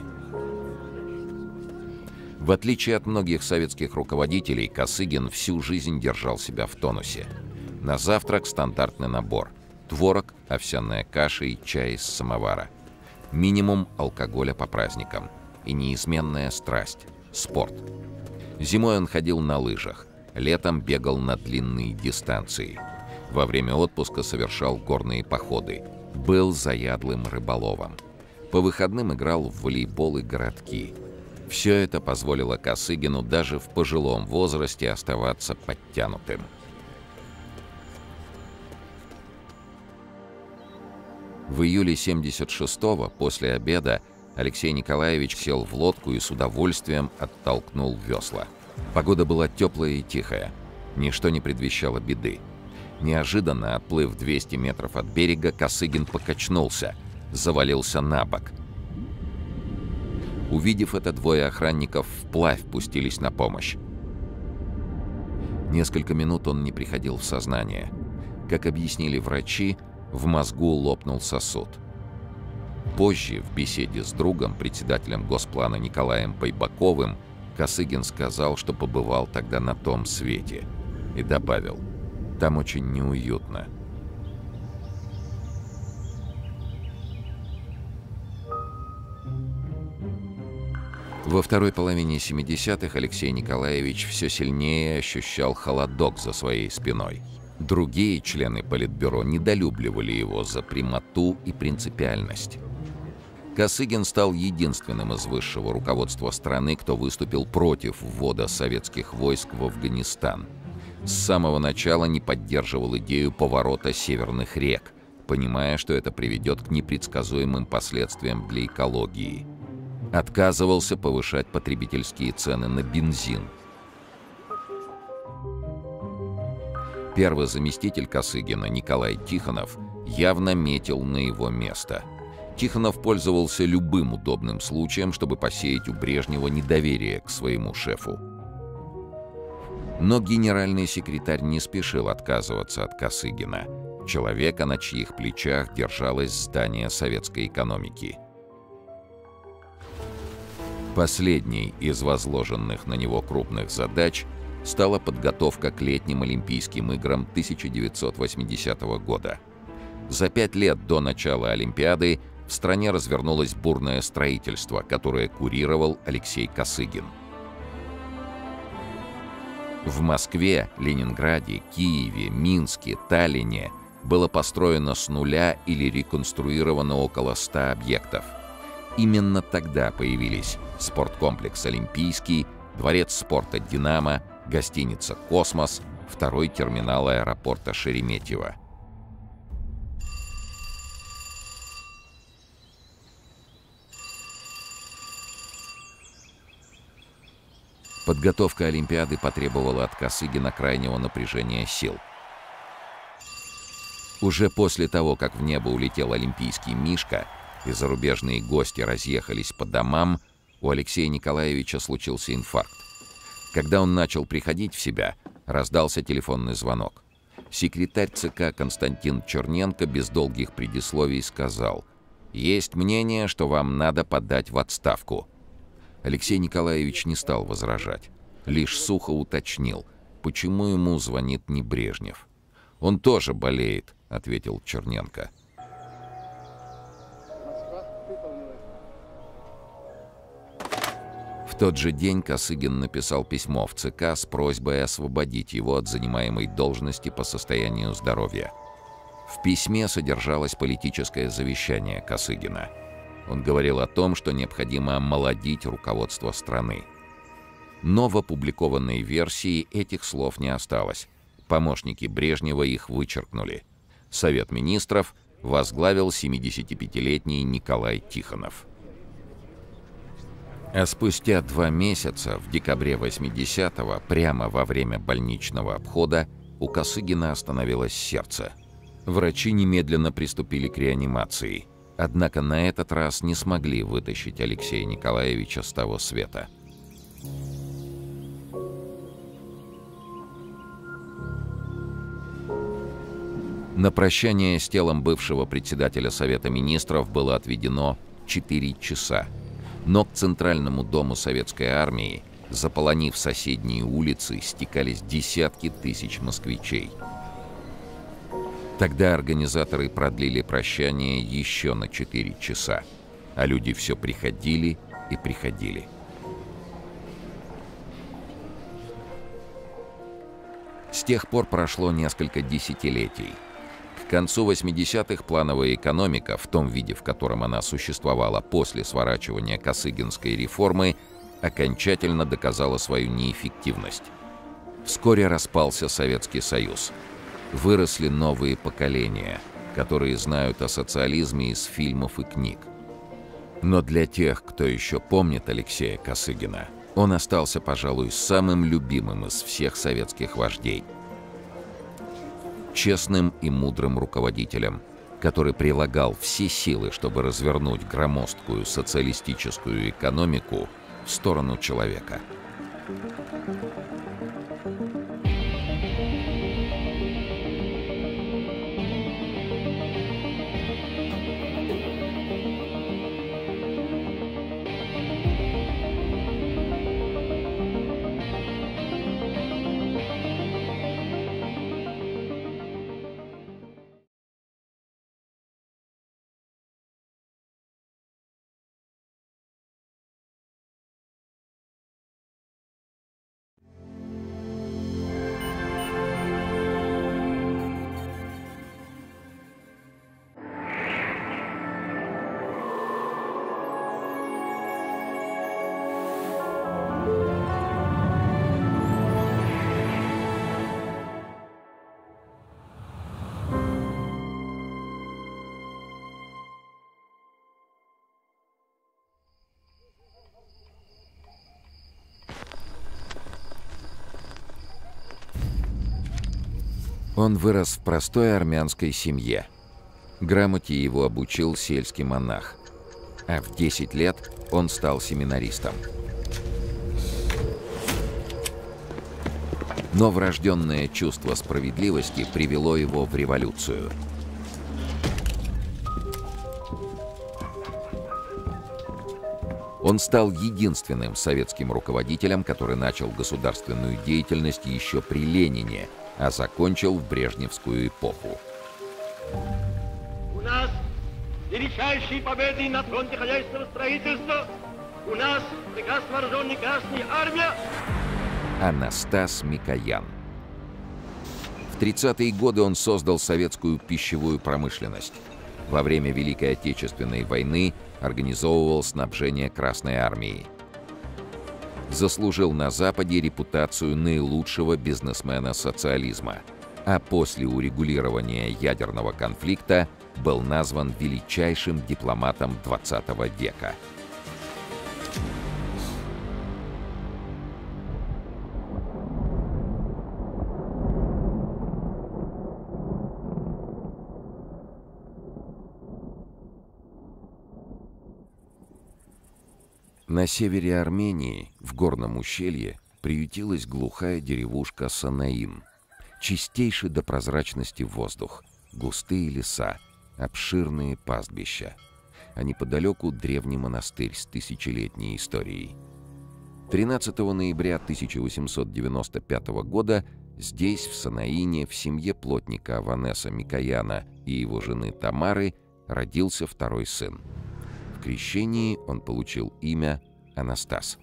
В отличие от многих советских руководителей, Косыгин всю жизнь держал себя в тонусе. На завтрак стандартный набор: творог, овсяная каша и чай из самовара. Минимум алкоголя по праздникам. И неизменная страсть – спорт. Зимой он ходил на лыжах, летом бегал на длинные дистанции. Во время отпуска совершал горные походы, был заядлым рыболовом. По выходным играл в волейбол и городки. Все это позволило Косыгину даже в пожилом возрасте оставаться подтянутым. В июле семьдесят шестого, после обеда, Алексей Николаевич сел в лодку и с удовольствием оттолкнул весла. Погода была теплая и тихая. Ничто не предвещало беды. Неожиданно, отплыв двести метров от берега, Косыгин покачнулся, завалился на бок. Увидев это, двое охранников вплавь пустились на помощь. Несколько минут он не приходил в сознание. Как объяснили врачи, в мозгу лопнул сосуд. Позже, в беседе с другом, председателем Госплана Николаем Пайбаковым, Косыгин сказал, что побывал тогда на том свете, и добавил: «Там очень неуютно». Во второй половине семидесятых Алексей Николаевич все сильнее ощущал холодок за своей спиной. Другие члены Политбюро недолюбливали его за прямоту и принципиальность. Косыгин стал единственным из высшего руководства страны, кто выступил против ввода советских войск в Афганистан. С самого начала не поддерживал идею поворота северных рек, понимая, что это приведет к непредсказуемым последствиям для экологии. Отказывался повышать потребительские цены на бензин. Первый заместитель Косыгина Николай Тихонов явно метил на его место. Тихонов пользовался любым удобным случаем, чтобы посеять у Брежнева недоверие к своему шефу. Но генеральный секретарь не спешил отказываться от Косыгина, человека, на чьих плечах держалось здание советской экономики. Последней из возложенных на него крупных задач стала подготовка к летним Олимпийским играм тысяча девятьсот восьмидесятого года. За пять лет до начала Олимпиады в стране развернулось бурное строительство, которое курировал Алексей Косыгин. В Москве, Ленинграде, Киеве, Минске, Таллине было построено с нуля или реконструировано около ста объектов. Именно тогда появились спорткомплекс «Олимпийский», дворец спорта «Динамо», гостиница «Космос», второй терминал аэропорта Шереметьево. Подготовка Олимпиады потребовала от Косыгина крайнего напряжения сил. Уже после того, как в небо улетел олимпийский «Мишка», и зарубежные гости разъехались по домам, у Алексея Николаевича случился инфаркт. Когда он начал приходить в себя, раздался телефонный звонок. Секретарь ЦК Константин Черненко без долгих предисловий сказал: «Есть мнение, что вам надо подать в отставку». Алексей Николаевич не стал возражать, лишь сухо уточнил, почему ему звонит не Брежнев. «Он тоже болеет», — ответил Черненко. В тот же день Косыгин написал письмо в ЦК с просьбой освободить его от занимаемой должности по состоянию здоровья. В письме содержалось политическое завещание Косыгина. Он говорил о том, что необходимо омолодить руководство страны. Но в опубликованной версии этих слов не осталось. Помощники Брежнева их вычеркнули. Совет министров возглавил семидесятипятилетний Николай Тихонов. А спустя два месяца, в декабре восьмидесятого, прямо во время больничного обхода, у Косыгина остановилось сердце. Врачи немедленно приступили к реанимации, однако на этот раз не смогли вытащить Алексея Николаевича с того света. На прощание с телом бывшего председателя Совета министров было отведено четыре часа. Но к Центральному дому Советской армии, заполонив соседние улицы, стекались десятки тысяч москвичей. Тогда организаторы продлили прощание еще на четыре часа, а люди все приходили и приходили. С тех пор прошло несколько десятилетий. К концу восьмидесятых плановая экономика, в том виде, в котором она существовала после сворачивания Косыгинской реформы, окончательно доказала свою неэффективность. Вскоре распался Советский Союз. Выросли новые поколения, которые знают о социализме из фильмов и книг. Но для тех, кто еще помнит Алексея Косыгина, он остался, пожалуй, самым любимым из всех советских вождей. Честным и мудрым руководителем, который прилагал все силы, чтобы развернуть громоздкую социалистическую экономику в сторону человека. Он вырос в простой армянской семье. Грамоте его обучил сельский монах. А в десять лет он стал семинаристом. Но врожденное чувство справедливости привело его в революцию. Он стал единственным советским руководителем, который начал государственную деятельность еще при Ленине, а закончил в брежневскую эпоху. У нас величайшие победы на фронте хозяйственного строительства. У нас прекрасно вооруженная Красная Армия. Анастас Микоян. В тридцатые годы он создал советскую пищевую промышленность. Во время Великой Отечественной войны организовывал снабжение Красной Армии. Заслужил на Западе репутацию наилучшего бизнесмена социализма, а после урегулирования ядерного конфликта был назван величайшим дипломатом двадцатого века. На севере Армении, в горном ущелье, приютилась глухая деревушка Санаин. Чистейший до прозрачности воздух, густые леса, обширные пастбища. А неподалеку древний монастырь с тысячелетней историей. тринадцатого ноября тысяча восемьсот девяносто пятого года здесь, в Санаине, в семье плотника Аванеса Микояна и его жены Тамары родился второй сын. В крещении он получил имя Анастас.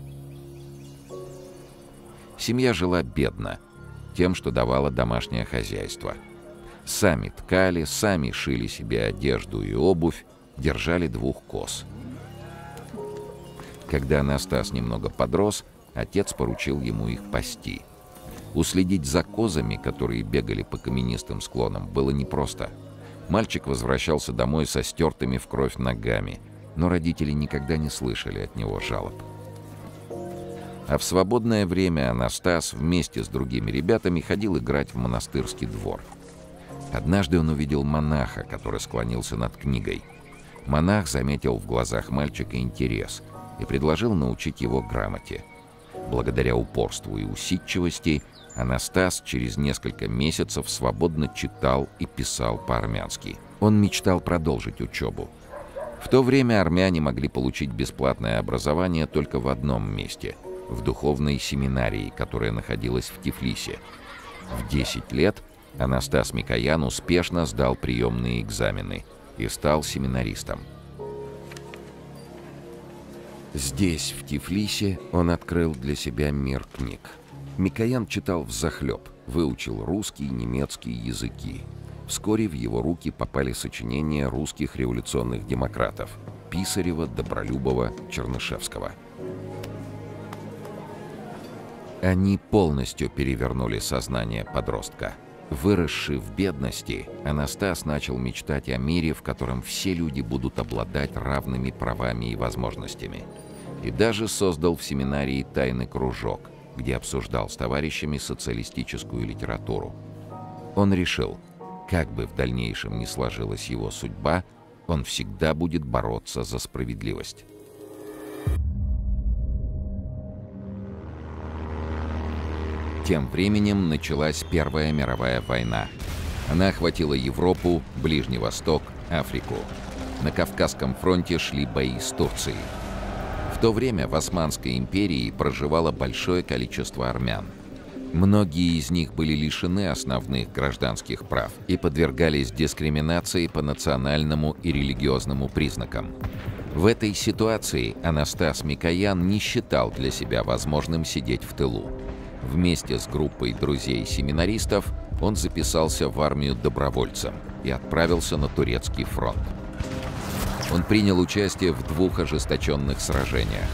Семья жила бедно, тем, что давало домашнее хозяйство. Сами ткали, сами шили себе одежду и обувь, держали двух коз. Когда Анастас немного подрос, отец поручил ему их пасти. Уследить за козами, которые бегали по каменистым склонам, было непросто. Мальчик возвращался домой со стертыми в кровь ногами, но родители никогда не слышали от него жалоб. А в свободное время Анастас вместе с другими ребятами ходил играть в монастырский двор. Однажды он увидел монаха, который склонился над книгой. Монах заметил в глазах мальчика интерес и предложил научить его грамоте. Благодаря упорству и усидчивости Анастас через несколько месяцев свободно читал и писал по-армянски. Он мечтал продолжить учебу. В то время армяне могли получить бесплатное образование только в одном месте – в духовной семинарии, которая находилась в Тифлисе. В десять лет Анастас Микоян успешно сдал приемные экзамены и стал семинаристом. Здесь, в Тифлисе, он открыл для себя мир книг. Микоян читал взахлеб, выучил русский и немецкий языки. Вскоре в его руки попали сочинения русских революционных демократов – Писарева, Добролюбова, Чернышевского. Они полностью перевернули сознание подростка. Выросший в бедности, Анастас начал мечтать о мире, в котором все люди будут обладать равными правами и возможностями. И даже создал в семинарии тайный кружок, где обсуждал с товарищами социалистическую литературу. Он решил, как бы в дальнейшем ни сложилась его судьба, он всегда будет бороться за справедливость. Тем временем началась Первая мировая война. Она охватила Европу, Ближний Восток, Африку. На Кавказском фронте шли бои с Турцией. В то время в Османской империи проживало большое количество армян. Многие из них были лишены основных гражданских прав и подвергались дискриминации по национальному и религиозному признакам. В этой ситуации Анастас Микоян не считал для себя возможным сидеть в тылу. Вместе с группой друзей-семинаристов он записался в армию добровольцем и отправился на турецкий фронт. Он принял участие в двух ожесточенных сражениях.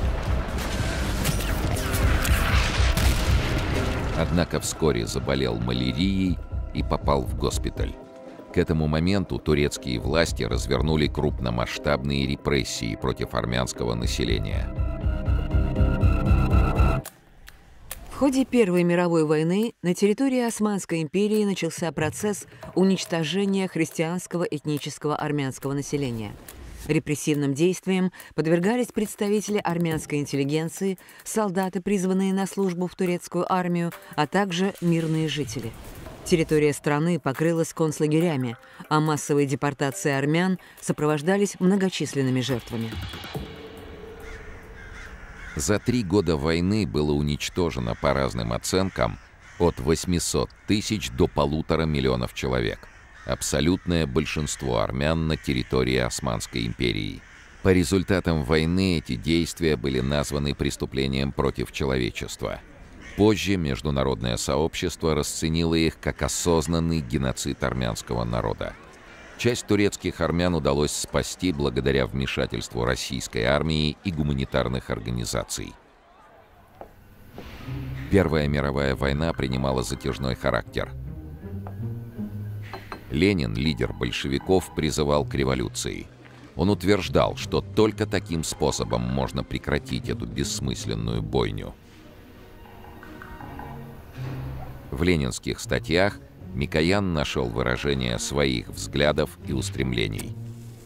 Однако вскоре заболел малярией и попал в госпиталь. К этому моменту турецкие власти развернули крупномасштабные репрессии против армянского населения. В ходе Первой мировой войны на территории Османской империи начался процесс уничтожения христианского этнического армянского населения. Репрессивным действиям подвергались представители армянской интеллигенции, солдаты, призванные на службу в турецкую армию, а также мирные жители. Территория страны покрылась концлагерями, а массовые депортации армян сопровождались многочисленными жертвами. За три года войны было уничтожено, по разным оценкам, от восьмисот тысяч до полутора миллионов человек. Абсолютное большинство армян на территории Османской империи. По результатам войны эти действия были названы преступлением против человечества. Позже международное сообщество расценило их как осознанный геноцид армянского народа. Часть турецких армян удалось спасти благодаря вмешательству российской армии и гуманитарных организаций. Первая мировая война принимала затяжной характер. Ленин, лидер большевиков, призывал к революции. Он утверждал, что только таким способом можно прекратить эту бессмысленную бойню. В ленинских статьях Микоян нашел выражение своих взглядов и устремлений.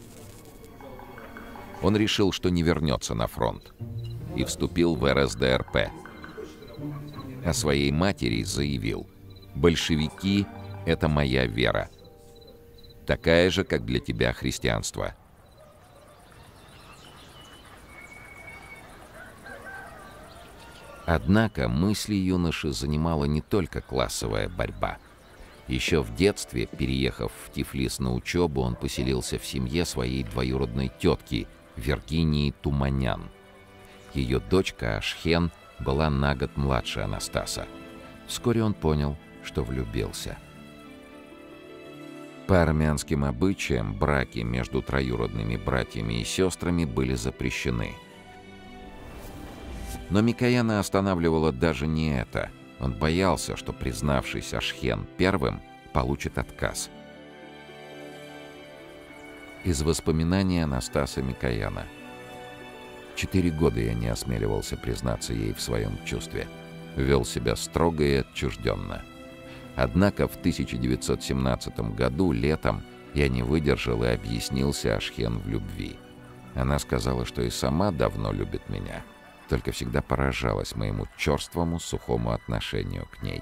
Он решил, что не вернется на фронт, и вступил в эр эс дэ эр пэ. О своей матери заявил: «Большевики — это моя вера, такая же, как для тебя христианство». Однако мысли юноши занимала не только классовая борьба. Еще в детстве, переехав в Тифлис на учебу, он поселился в семье своей двоюродной тетки Виргинии Туманян. Ее дочка Ашхен была на год младше Анастаса. Вскоре он понял, что влюбился. По армянским обычаям браки между троюродными братьями и сестрами были запрещены. Но Микояна останавливало даже не это. Он боялся, что, признавшись Ашхен первым, получит отказ. Из воспоминаний Анастаса Микояна. Четыре года я не осмеливался признаться ей в своем чувстве. Вел себя строго и отчужденно. Однако в тысяча девятьсот семнадцатом году, летом, я не выдержал и объяснился Ашхен в любви. Она сказала, что и сама давно любит меня, только всегда поражалась моему черствому, сухому отношению к ней.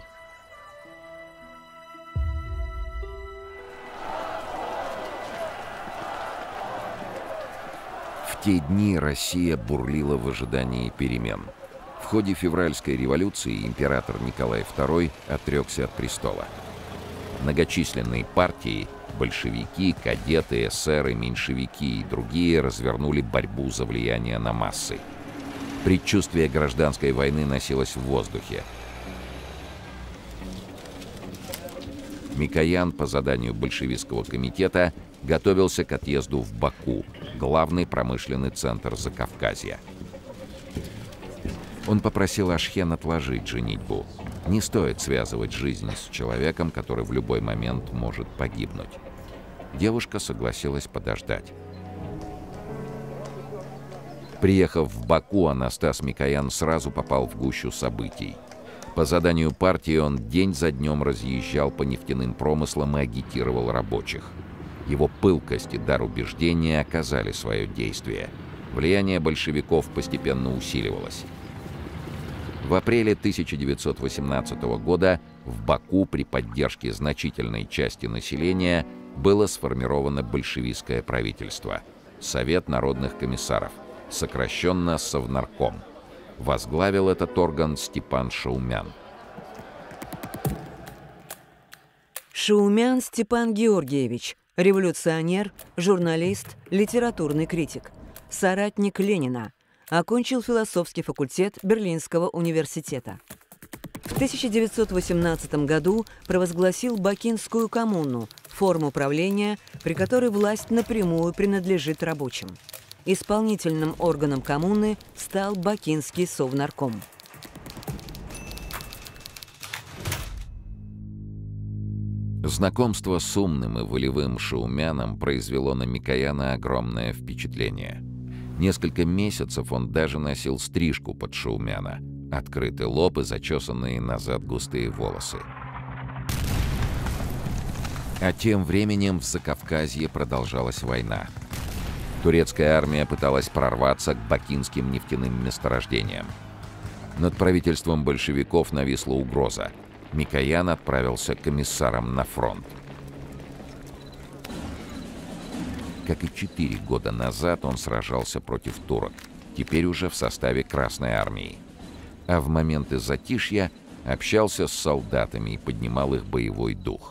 В те дни Россия бурлила в ожидании перемен. В ходе февральской революции император Николай второй отрекся от престола. Многочисленные партии, большевики, кадеты, эсеры, меньшевики и другие развернули борьбу за влияние на массы. Предчувствие гражданской войны носилось в воздухе. Микоян по заданию большевистского комитета готовился к отъезду в Баку, главный промышленный центр Закавказья. Он попросил Ашхен отложить женитьбу. Не стоит связывать жизнь с человеком, который в любой момент может погибнуть. Девушка согласилась подождать. Приехав в Баку, Анастас Микоян сразу попал в гущу событий. По заданию партии он день за днем разъезжал по нефтяным промыслам и агитировал рабочих. Его пылкость и дар убеждения оказали свое действие. Влияние большевиков постепенно усиливалось. В апреле тысяча девятьсот восемнадцатого года в Баку при поддержке значительной части населения было сформировано большевистское правительство — Совет народных комиссаров, сокращенно Совнарком. Возглавил этот орган Степан Шаумян. Шаумян Степан Георгиевич, революционер, журналист, литературный критик, соратник Ленина. Окончил философский факультет Берлинского университета. В тысяча девятьсот восемнадцатом году провозгласил Бакинскую коммуну, форму правления, при которой власть напрямую принадлежит рабочим. Исполнительным органом коммуны стал Бакинский совнарком. Знакомство с умным и волевым Шаумяном произвело на Микояна огромное впечатление. Несколько месяцев он даже носил стрижку под Шаумяна, открытый лоб и зачесанные назад густые волосы. А тем временем в Закавказье продолжалась война. Турецкая армия пыталась прорваться к бакинским нефтяным месторождениям. Над правительством большевиков нависла угроза. Микоян отправился комиссаром на фронт. Как и четыре года назад, он сражался против турок, теперь уже в составе Красной армии. А в моменты затишья общался с солдатами и поднимал их боевой дух.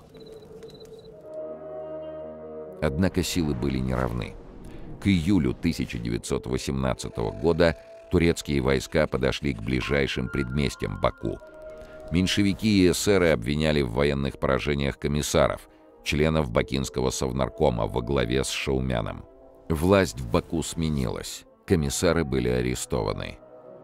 Однако силы были неравны. К июлю тысяча девятьсот восемнадцатого года турецкие войска подошли к ближайшим предместьям Баку. Меньшевики и эсеры обвиняли в военных поражениях комиссаров, членов Бакинского совнаркома во главе с Шаумяном. Власть в Баку сменилась, комиссары были арестованы.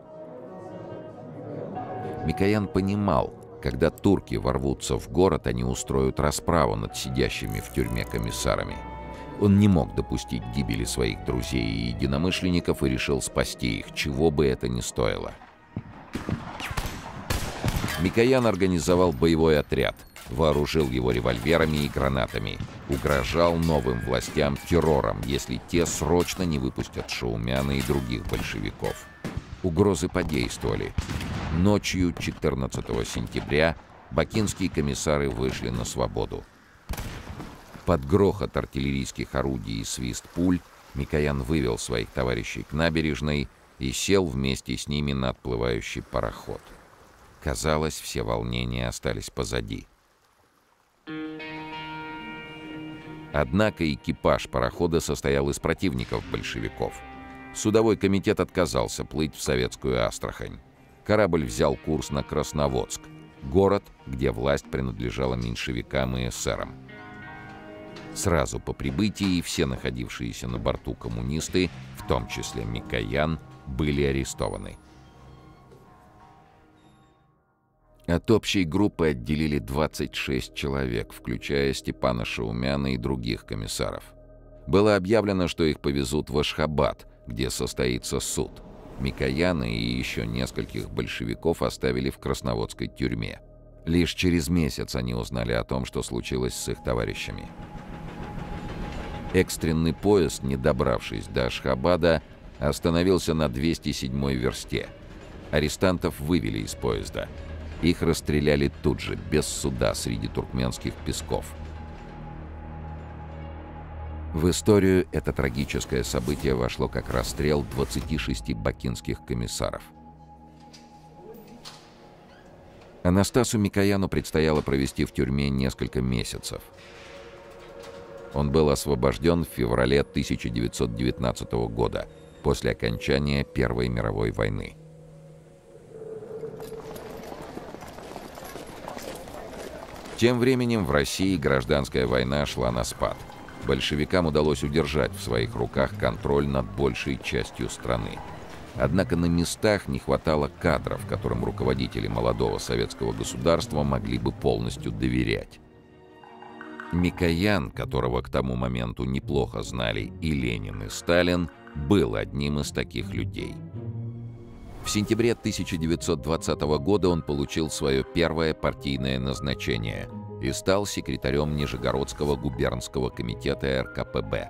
Микоян понимал, когда турки ворвутся в город, они устроят расправу над сидящими в тюрьме комиссарами. Он не мог допустить гибели своих друзей и единомышленников и решил спасти их, чего бы это ни стоило. Микоян организовал боевой отряд, вооружил его револьверами и гранатами, угрожал новым властям террором, если те срочно не выпустят Шаумяна и других большевиков. Угрозы подействовали. Ночью четырнадцатого сентября бакинские комиссары вышли на свободу. Под грохот артиллерийских орудий и свист пуль Микоян вывел своих товарищей к набережной и сел вместе с ними на отплывающий пароход. Казалось, все волнения остались позади. Однако экипаж парохода состоял из противников большевиков. Судовой комитет отказался плыть в советскую Астрахань. Корабль взял курс на Красноводск, город, где власть принадлежала меньшевикам и эсерам. Сразу по прибытии все находившиеся на борту коммунисты, в том числе Микоян, были арестованы. От общей группы отделили двадцать шесть человек, включая Степана Шаумяна и других комиссаров. Было объявлено, что их повезут в Ашхабад, где состоится суд. Микояна и еще нескольких большевиков оставили в Красноводской тюрьме. Лишь через месяц они узнали о том, что случилось с их товарищами. Экстренный поезд, не добравшись до Ашхабада, остановился на двести седьмой версте. Арестантов вывели из поезда. Их расстреляли тут же, без суда, среди туркменских песков. В историю это трагическое событие вошло как расстрел двадцати шести бакинских комиссаров. Анастасу Микояну предстояло провести в тюрьме несколько месяцев. Он был освобожден в феврале тысяча девятьсот девятнадцатого года, после окончания Первой мировой войны. Тем временем в России гражданская война шла на спад. Большевикам удалось удержать в своих руках контроль над большей частью страны. Однако на местах не хватало кадров, которым руководители молодого советского государства могли бы полностью доверять. Микоян, которого к тому моменту неплохо знали и Ленин, и Сталин, был одним из таких людей. В сентябре тысяча девятьсот двадцатого года он получил свое первое партийное назначение и стал секретарем Нижегородского губернского комитета эр ка пэ бэ.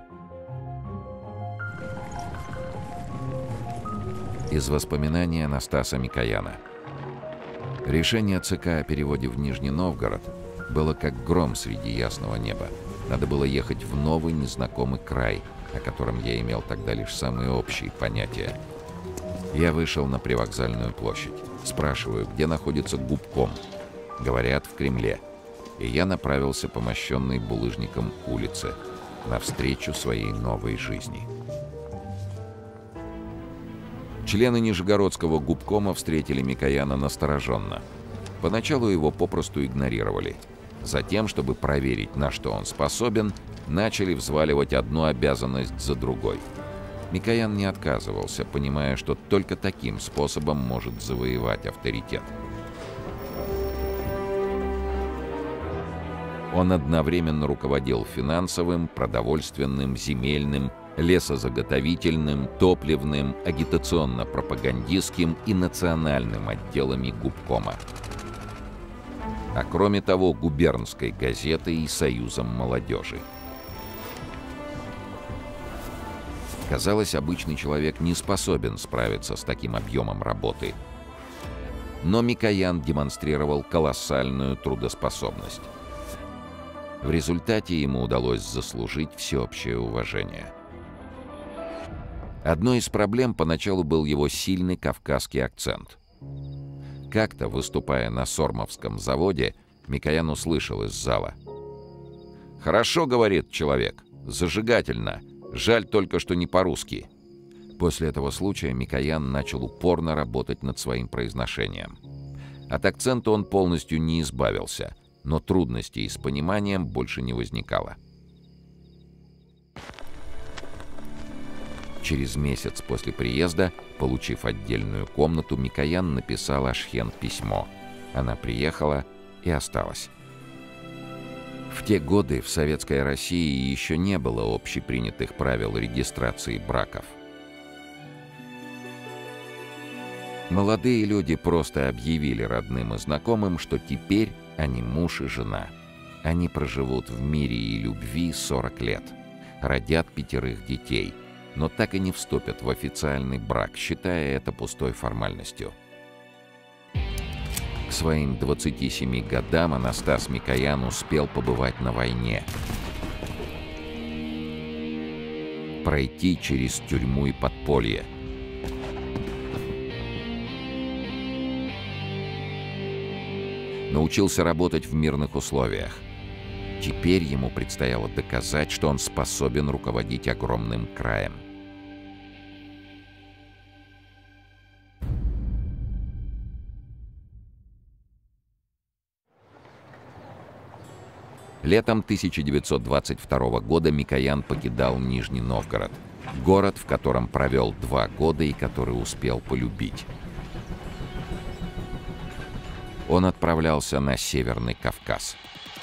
Из воспоминаний Анастаса Микояна. Решение ЦК о переводе в Нижний Новгород было как гром среди ясного неба. Надо было ехать в новый незнакомый край, о котором я имел тогда лишь самые общие понятия. Я вышел на привокзальную площадь. Спрашиваю, где находится губком. Говорят, в Кремле. И я направился по мощенной булыжником улице навстречу своей новой жизни. Члены Нижегородского губкома встретили Микояна настороженно. Поначалу его попросту игнорировали. Затем, чтобы проверить, на что он способен, начали взваливать одну обязанность за другой. Микоян не отказывался, понимая, что только таким способом может завоевать авторитет. Он одновременно руководил финансовым, продовольственным, земельным, лесозаготовительным, топливным, агитационно-пропагандистским и национальным отделами губкома. А кроме того, губернской газетой и союзом молодежи. Казалось, обычный человек не способен справиться с таким объемом работы. Но Микоян демонстрировал колоссальную трудоспособность. В результате ему удалось заслужить всеобщее уважение. Одной из проблем поначалу был его сильный кавказский акцент. Как-то, выступая на Сормовском заводе, Микоян услышал из зала: «Хорошо, — говорит человек, — зажигательно. Жаль только, что не по-русски». После этого случая Микоян начал упорно работать над своим произношением. От акцента он полностью не избавился, но трудностей с пониманием больше не возникало. Через месяц после приезда, получив отдельную комнату, Микоян написал Ашхен письмо. Она приехала и осталась. В те годы в Советской России еще не было общепринятых правил регистрации браков. Молодые люди просто объявили родным и знакомым, что теперь они муж и жена. Они проживут в мире и любви сорок лет, родят пятерых детей, но так и не вступят в официальный брак, считая это пустой формальностью. К своим двадцати семи годам Анастас Микоян успел побывать на войне, пройти через тюрьму и подполье, научился работать в мирных условиях. Теперь ему предстояло доказать, что он способен руководить огромным краем. Летом тысяча девятьсот двадцать второго года Микоян покидал Нижний Новгород, город, в котором провел два года и который успел полюбить. Он отправлялся на Северный Кавказ.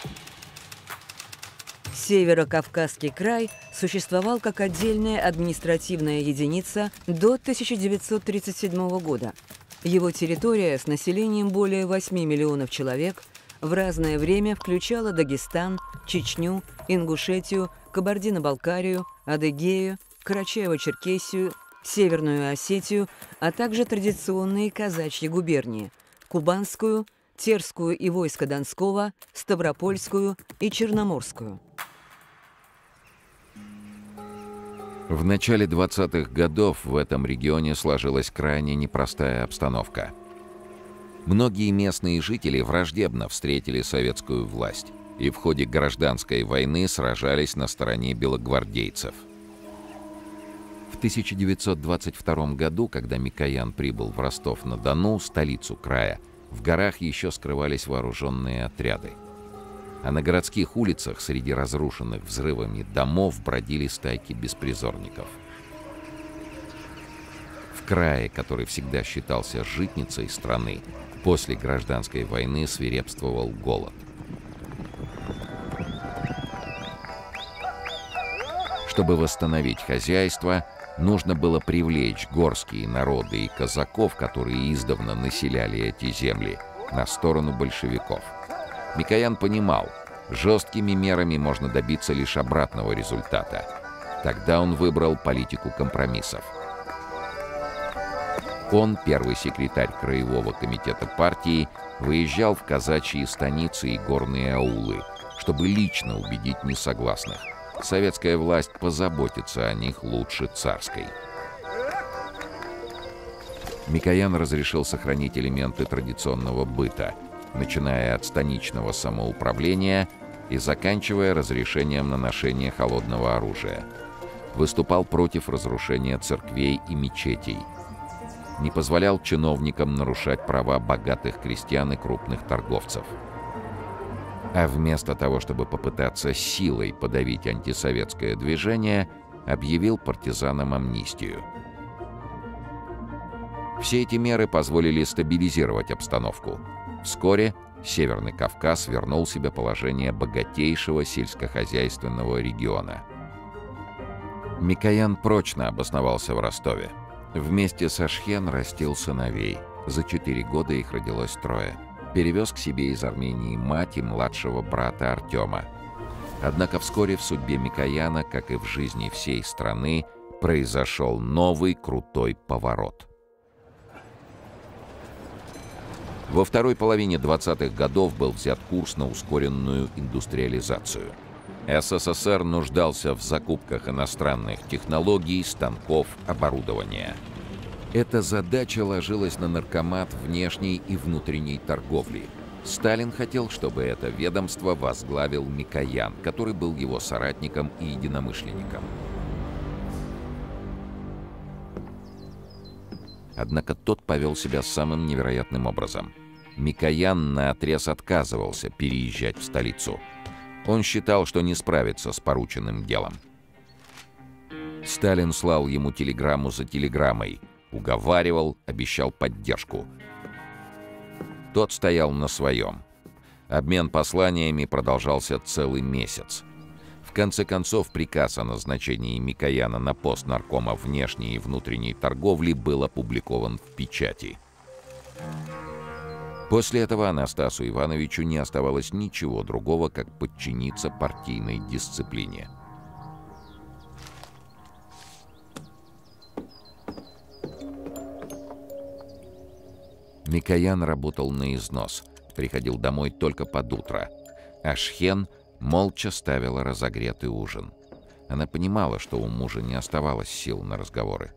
Северо-Кавказский край существовал как отдельная административная единица до тысяча девятьсот тридцать седьмого года. Его территория с населением более восьми миллионов человек в разное время включала Дагестан, Чечню, Ингушетию, Кабардино-Балкарию, Адыгею, Карачаево-Черкесию, Северную Осетию, а также традиционные казачьи губернии – Кубанскую, Терскую и войско Донского, Ставропольскую и Черноморскую. В начале двадцатых годов в этом регионе сложилась крайне непростая обстановка. Многие местные жители враждебно встретили советскую власть и в ходе гражданской войны сражались на стороне белогвардейцев. В тысяча девятьсот двадцать втором году, когда Микоян прибыл в Ростов-на-Дону, столицу края, в горах еще скрывались вооруженные отряды. А на городских улицах среди разрушенных взрывами домов бродили стайки беспризорников. В крае, который всегда считался житницей страны, после гражданской войны свирепствовал голод. Чтобы восстановить хозяйство, нужно было привлечь горские народы и казаков, которые издавна населяли эти земли, на сторону большевиков. Микоян понимал, жесткими мерами можно добиться лишь обратного результата. Тогда он выбрал политику компромиссов. Он, первый секретарь Краевого комитета партии, выезжал в казачьи станицы и горные аулы, чтобы лично убедить несогласных. Советская власть позаботится о них лучше царской. Микоян разрешил сохранить элементы традиционного быта, начиная от станичного самоуправления и заканчивая разрешением на ношение холодного оружия. Выступал против разрушения церквей и мечетей. Не позволял чиновникам нарушать права богатых крестьян и крупных торговцев. А вместо того, чтобы попытаться силой подавить антисоветское движение, объявил партизанам амнистию. Все эти меры позволили стабилизировать обстановку. Вскоре Северный Кавказ вернул себе положение богатейшего сельскохозяйственного региона. Микоян прочно обосновался в Ростове. Вместе с Ашхен растил сыновей. За четыре года их родилось трое. Перевез к себе из Армении мать и младшего брата Артема. Однако вскоре в судьбе Микояна, как и в жизни всей страны, произошел новый крутой поворот. Во второй половине двадцатых годов был взят курс на ускоренную индустриализацию. СССР нуждался в закупках иностранных технологий, станков, оборудования. Эта задача ложилась на наркомат внешней и внутренней торговли. Сталин хотел, чтобы это ведомство возглавил Микоян, который был его соратником и единомышленником. Однако тот повел себя самым невероятным образом. Микоян наотрез отказывался переезжать в столицу. Он считал, что не справится с порученным делом. Сталин слал ему телеграмму за телеграммой, уговаривал, обещал поддержку. Тот стоял на своем. Обмен посланиями продолжался целый месяц. В конце концов, приказ о назначении Микояна на пост наркома внешней и внутренней торговли был опубликован в печати. После этого Анастасу Ивановичу не оставалось ничего другого, как подчиниться партийной дисциплине. Микоян работал на износ, приходил домой только под утро. Ашхен молча ставила разогретый ужин. Она понимала, что у мужа не оставалось сил на разговоры.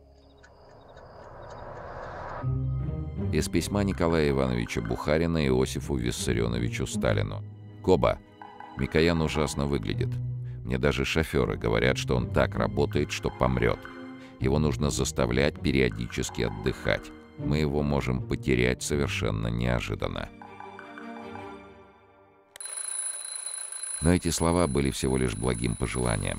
Из письма Николая Ивановича Бухарина Иосифу Виссарионовичу Сталину. «Коба, Микоян ужасно выглядит. Мне даже шоферы говорят, что он так работает, что помрет. Его нужно заставлять периодически отдыхать. Мы его можем потерять совершенно неожиданно». Но эти слова были всего лишь благим пожеланием.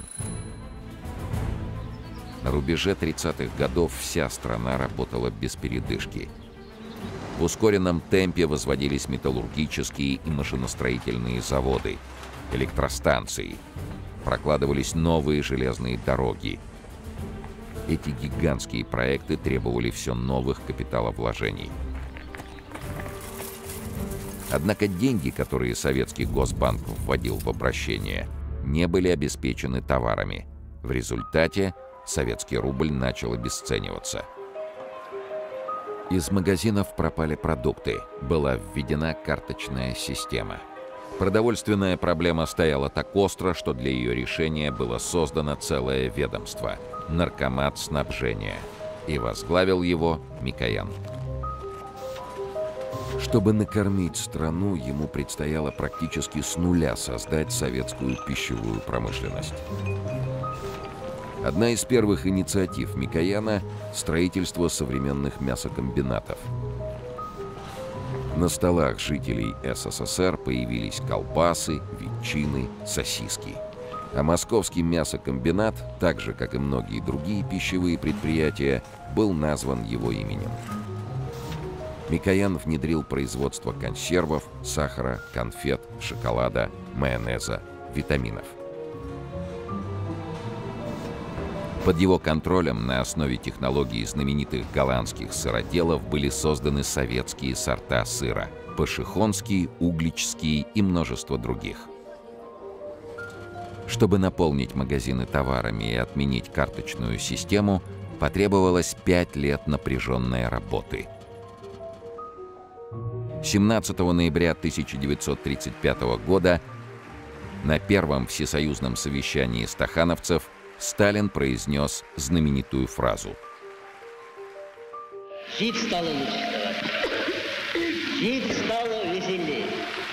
На рубеже тридцатых годов вся страна работала без передышки. В ускоренном темпе возводились металлургические и машиностроительные заводы, электростанции, прокладывались новые железные дороги. Эти гигантские проекты требовали все новых капиталовложений. Однако деньги, которые советский Госбанк вводил в обращение, не были обеспечены товарами. В результате советский рубль начал обесцениваться. Из магазинов пропали продукты, была введена карточная система. Продовольственная проблема стояла так остро, что для ее решения было создано целое ведомство – Наркомат снабжения, и возглавил его Микоян. Чтобы накормить страну, ему предстояло практически с нуля создать советскую пищевую промышленность. Одна из первых инициатив Микояна – строительство современных мясокомбинатов. На столах жителей СССР появились колбасы, ветчины, сосиски. А московский мясокомбинат, так же, как и многие другие пищевые предприятия, был назван его именем. Микоян внедрил производство консервов, сахара, конфет, шоколада, майонеза, витаминов. Под его контролем на основе технологий знаменитых голландских сыроделов были созданы советские сорта сыра – пашихонский, угличский и множество других. Чтобы наполнить магазины товарами и отменить карточную систему, потребовалось пять лет напряженной работы. семнадцатого ноября тысяча девятьсот тридцать пятого года на первом всесоюзном совещании стахановцев Сталин произнес знаменитую фразу: «Жить стало лучше, товарищи. Жить стало веселее».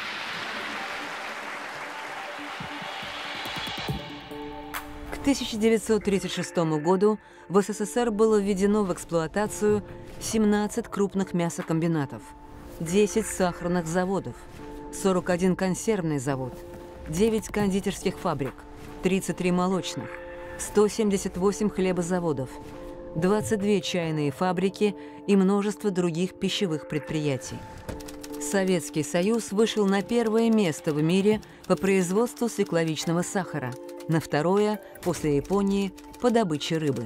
К тысяча девятьсот тридцать шестому году в СССР было введено в эксплуатацию семнадцать крупных мясокомбинатов, десять сахарных заводов, сорок один консервный завод, девять кондитерских фабрик, тридцать три молочных, сто семьдесят восемь хлебозаводов, двадцать две чайные фабрики и множество других пищевых предприятий. Советский Союз вышел на первое место в мире по производству свекловичного сахара, на второе, после Японии, по добыче рыбы.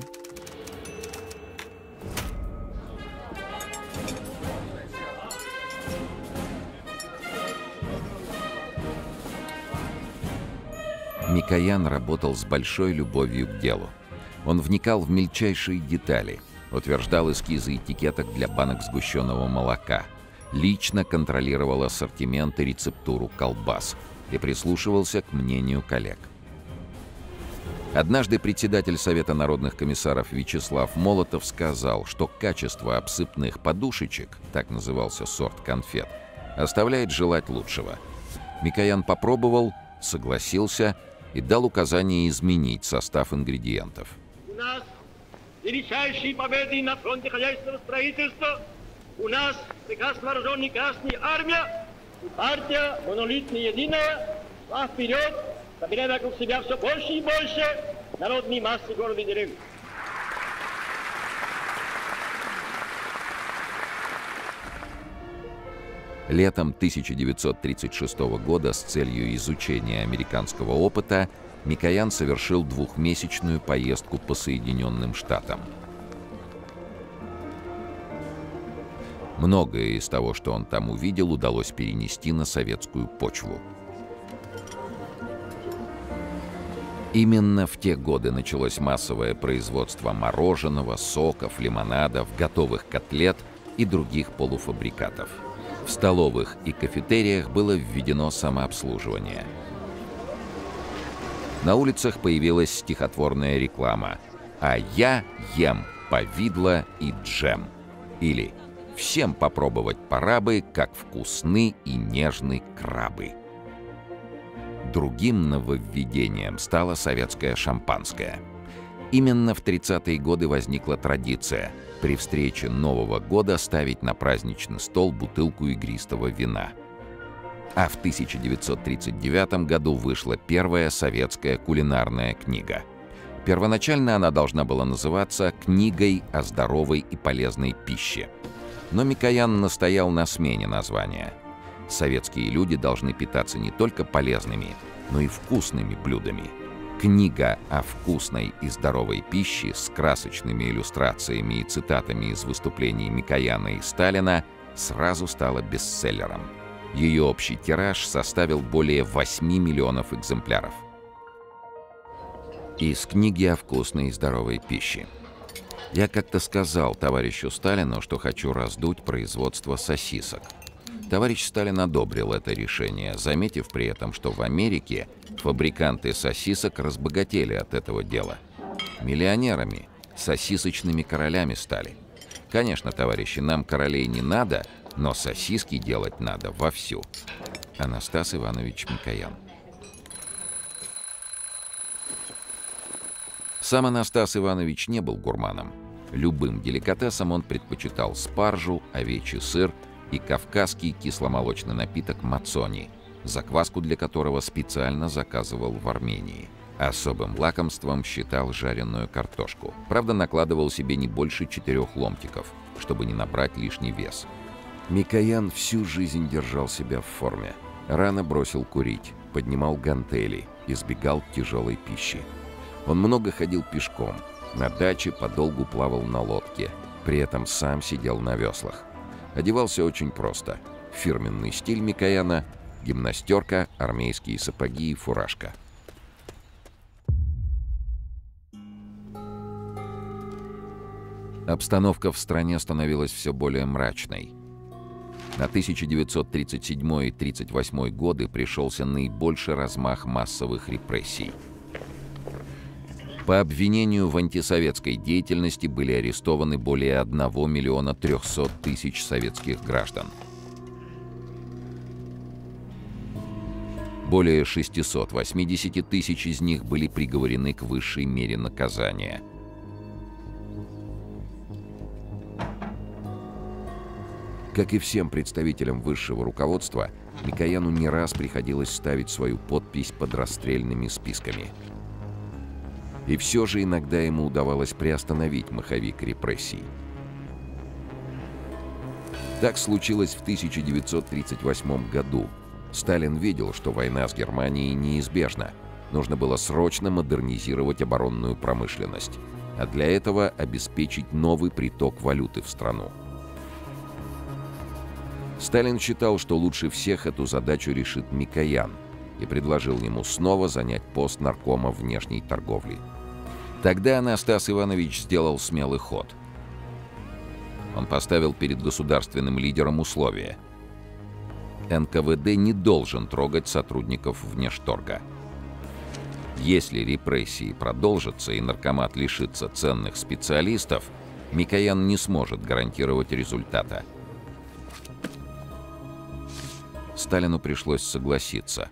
Микоян работал с большой любовью к делу. Он вникал в мельчайшие детали, утверждал эскизы этикеток для банок сгущенного молока, лично контролировал ассортимент и рецептуру колбас и прислушивался к мнению коллег. Однажды председатель Совета народных комиссаров Вячеслав Молотов сказал, что качество обсыпных подушечек, так назывался сорт конфет, оставляет желать лучшего. Микоян попробовал, согласился и дал указание изменить состав ингредиентов. У нас величайшие победы на фронте хозяйственного строительства. У нас прекрасно вооруженная Красная Армия и партия монолитная единая. А вперед, собирая вокруг себя все больше и больше народные массы города и деревни. Летом тысяча девятьсот тридцать шестого года с целью изучения американского опыта Микоян совершил двухмесячную поездку по Соединенным Штатам. Многое из того, что он там увидел, удалось перенести на советскую почву. Именно в те годы началось массовое производство мороженого, соков, лимонадов, готовых котлет и других полуфабрикатов. В столовых и кафетериях было введено самообслуживание. На улицах появилась стихотворная реклама «А я ем повидло и джем» или «Всем попробовать пора бы, как вкусны и нежны крабы». Другим нововведением стало советское шампанское. Именно в тридцатые годы возникла традиция при встрече Нового года ставить на праздничный стол бутылку игристого вина. А в тысяча девятьсот тридцать девятом году вышла первая советская кулинарная книга. Первоначально она должна была называться «Книгой о здоровой и полезной пище». Но Микоян настоял на смене названия. Советские люди должны питаться не только полезными, но и вкусными блюдами. Книга о вкусной и здоровой пище с красочными иллюстрациями и цитатами из выступлений Микояна и Сталина сразу стала бестселлером. Ее общий тираж составил более восьми миллионов экземпляров. Из книги о вкусной и здоровой пище. Я как-то сказал товарищу Сталину, что хочу раздуть производство сосисок. Товарищ Сталин одобрил это решение, заметив при этом, что в Америке фабриканты сосисок разбогатели от этого дела. Миллионерами, сосисочными королями стали. Конечно, товарищи, нам королей не надо, но сосиски делать надо вовсю. Анастас Иванович Микоян. Сам Анастас Иванович не был гурманом. Любым деликатесом он предпочитал спаржу, овечий сыр и кавказский кисломолочный напиток мацони, закваску для которого специально заказывал в Армении. Особым лакомством считал жареную картошку. Правда, накладывал себе не больше четырех ломтиков, чтобы не набрать лишний вес. Микоян всю жизнь держал себя в форме. Рано бросил курить, поднимал гантели, избегал тяжелой пищи. Он много ходил пешком, на даче подолгу плавал на лодке, при этом сам сидел на веслах. Одевался очень просто. Фирменный стиль Микояна — гимнастерка, армейские сапоги и фуражка. Обстановка в стране становилась все более мрачной. На тысяча девятьсот тридцать седьмой — тридцать восьмой годы пришелся наибольший размах массовых репрессий. По обвинению в антисоветской деятельности были арестованы более одного миллиона трехсот тысяч советских граждан. Более шестисот восьмидесяти тысяч из них были приговорены к высшей мере наказания. Как и всем представителям высшего руководства, Микояну не раз приходилось ставить свою подпись под расстрельными списками. И все же иногда ему удавалось приостановить маховик репрессий. Так случилось в тысяча девятьсот тридцать восьмом году. Сталин видел, что война с Германией неизбежна. Нужно было срочно модернизировать оборонную промышленность, а для этого обеспечить новый приток валюты в страну. Сталин считал, что лучше всех эту задачу решит Микоян, и предложил ему снова занять пост наркома внешней торговли. Тогда Анастас Иванович сделал смелый ход. Он поставил перед государственным лидером условие: эн ка вэ дэ не должен трогать сотрудников внешторга. Если репрессии продолжатся и наркомат лишится ценных специалистов, Микоян не сможет гарантировать результата. Сталину пришлось согласиться.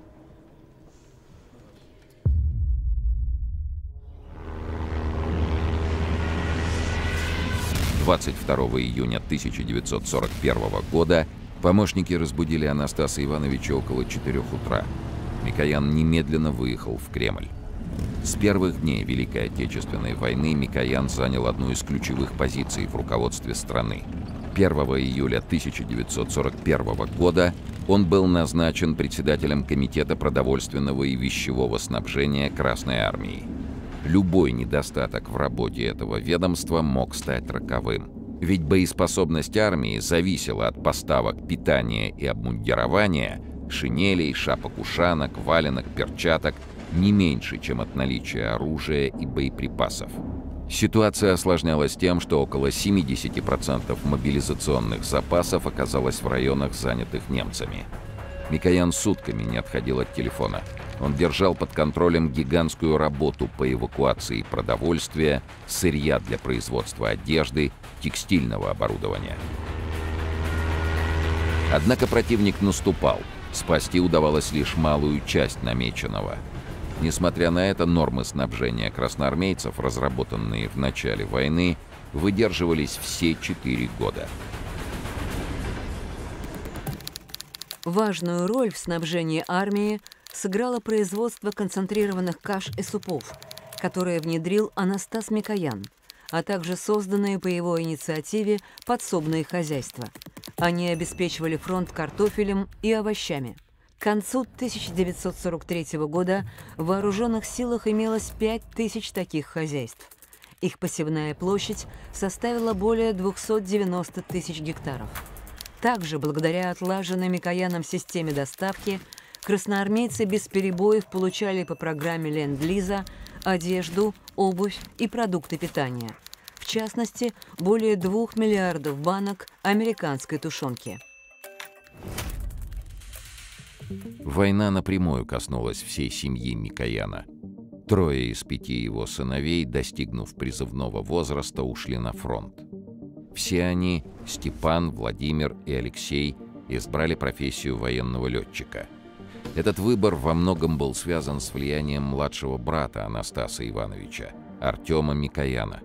двадцать второго июня тысяча девятьсот сорок первого года помощники разбудили Анастаса Ивановича около четырёх утра. Микоян немедленно выехал в Кремль. С первых дней Великой Отечественной войны Микоян занял одну из ключевых позиций в руководстве страны. первого июля тысяча девятьсот сорок первого года он был назначен председателем Комитета продовольственного и вещевого снабжения Красной Армии. Любой недостаток в работе этого ведомства мог стать роковым. Ведь боеспособность армии зависела от поставок питания и обмундирования, шинелей, шапок-ушанок, валенок, перчаток, не меньше, чем от наличия оружия и боеприпасов. Ситуация осложнялась тем, что около семидесяти процентов мобилизационных запасов оказалось в районах, занятых немцами. Микоян сутками не отходил от телефона. Он держал под контролем гигантскую работу по эвакуации продовольствия, сырья для производства одежды, текстильного оборудования. Однако противник наступал. Спасти удавалось лишь малую часть намеченного. Несмотря на это, нормы снабжения красноармейцев, разработанные в начале войны, выдерживались все четыре года. Важную роль в снабжении армии сыграло производство концентрированных каш и супов, которое внедрил Анастас Микоян, а также созданные по его инициативе подсобные хозяйства. Они обеспечивали фронт картофелем и овощами. К концу тысяча девятьсот сорок третьего года в вооруженных силах имелось пять тысяч таких хозяйств. Их посевная площадь составила более двухсот девяноста тысяч гектаров. Также, благодаря отлаженной Микояном системе доставки, красноармейцы без перебоев получали по программе Ленд-Лиза одежду, обувь и продукты питания. В частности, более двух миллиардов банок американской тушенки. Война напрямую коснулась всей семьи Микояна. Трое из пяти его сыновей, достигнув призывного возраста, ушли на фронт. Все они, Степан, Владимир и Алексей, избрали профессию военного летчика. Этот выбор во многом был связан с влиянием младшего брата Анастаса Ивановича, Артема Микояна.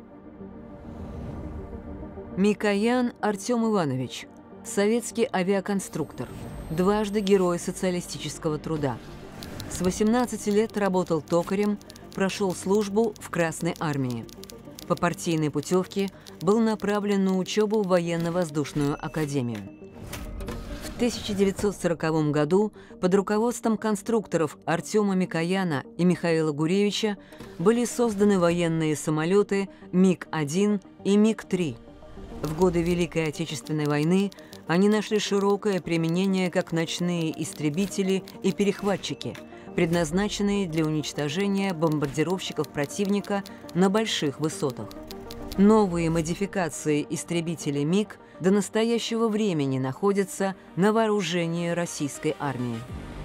Микоян Артем Иванович, советский авиаконструктор, дважды Герой социалистического труда. С восемнадцати лет работал токарем, прошел службу в Красной армии. По партийной путевке был направлен на учебу в военно-воздушную академию. В тысяча девятьсот сороковом году под руководством конструкторов Артема Микояна и Михаила Гуревича были созданы военные самолеты миг один и миг три. В годы Великой Отечественной войны они нашли широкое применение как ночные истребители и перехватчики, предназначенные для уничтожения бомбардировщиков противника на больших высотах. Новые модификации истребителей МиГ до настоящего времени находятся на вооружении российской армии.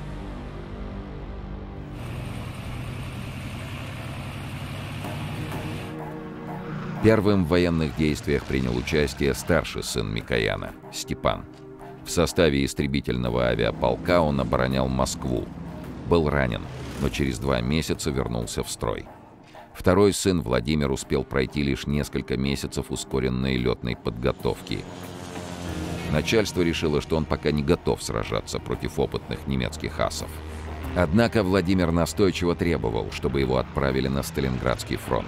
Первым в военных действиях принял участие старший сын Микояна, Степан. В составе истребительного авиаполка он оборонял Москву. Был ранен, но через два месяца вернулся в строй. Второй сын Владимир успел пройти лишь несколько месяцев ускоренной летной подготовки. Начальство решило, что он пока не готов сражаться против опытных немецких асов. Однако Владимир настойчиво требовал, чтобы его отправили на Сталинградский фронт.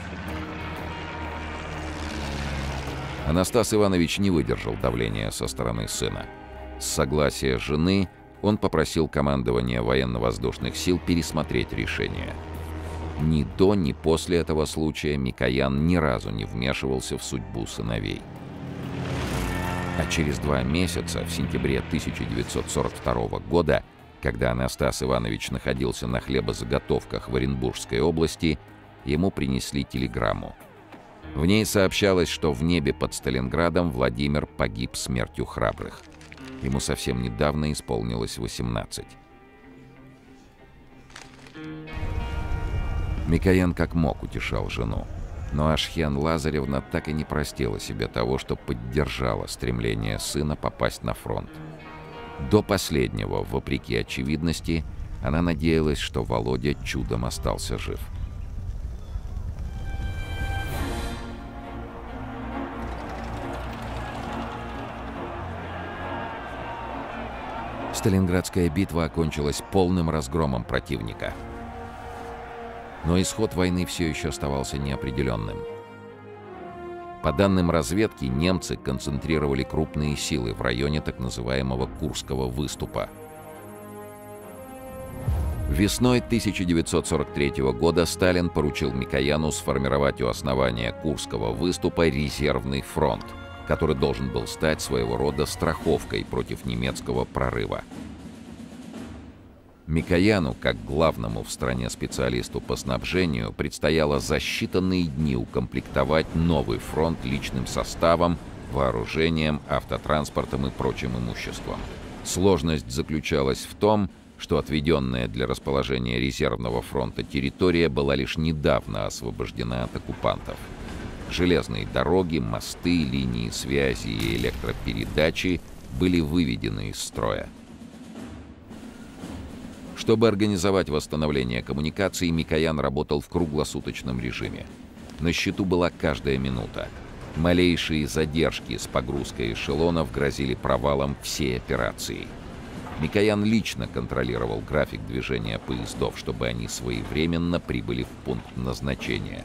Анастас Иванович не выдержал давления со стороны сына. С согласия жены он попросил командование военно-воздушных сил пересмотреть решение. Ни до, ни после этого случая Микоян ни разу не вмешивался в судьбу сыновей. А через два месяца, в сентябре тысяча девятьсот сорок второго года, когда Анастас Иванович находился на хлебозаготовках в Оренбургской области, ему принесли телеграмму. В ней сообщалось, что в небе под Сталинградом Владимир погиб смертью храбрых. Ему совсем недавно исполнилось восемнадцать. Микоян как мог утешал жену, но Ашхен Лазаревна так и не простила себе того, что поддержала стремление сына попасть на фронт. До последнего, вопреки очевидности, она надеялась, что Володя чудом остался жив. Сталинградская битва окончилась полным разгромом противника. Но исход войны все еще оставался неопределенным. По данным разведки, немцы концентрировали крупные силы в районе так называемого Курского выступа. Весной тысяча девятьсот сорок третьего года Сталин поручил Микояну сформировать у основания Курского выступа резервный фронт, который должен был стать своего рода страховкой против немецкого прорыва. Микояну, как главному в стране специалисту по снабжению, предстояло за считанные дни укомплектовать новый фронт личным составом, вооружением, автотранспортом и прочим имуществом. Сложность заключалась в том, что отведенная для расположения резервного фронта территория была лишь недавно освобождена от оккупантов. Железные дороги, мосты, линии связи и электропередачи были выведены из строя. Чтобы организовать восстановление коммуникаций, Микоян работал в круглосуточном режиме. На счету была каждая минута. Малейшие задержки с погрузкой эшелонов грозили провалом всей операции. Микоян лично контролировал график движения поездов, чтобы они своевременно прибыли в пункт назначения.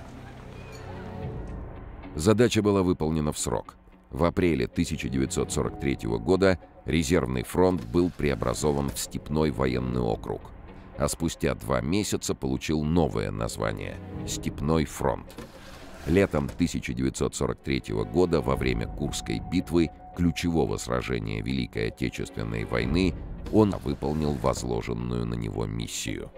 Задача была выполнена в срок. В апреле тысяча девятьсот сорок третьего года резервный фронт был преобразован в Степной военный округ, а спустя два месяца получил новое название — Степной фронт. Летом тысяча девятьсот сорок третьего года, во время Курской битвы, ключевого сражения Великой Отечественной войны, он выполнил возложенную на него миссию.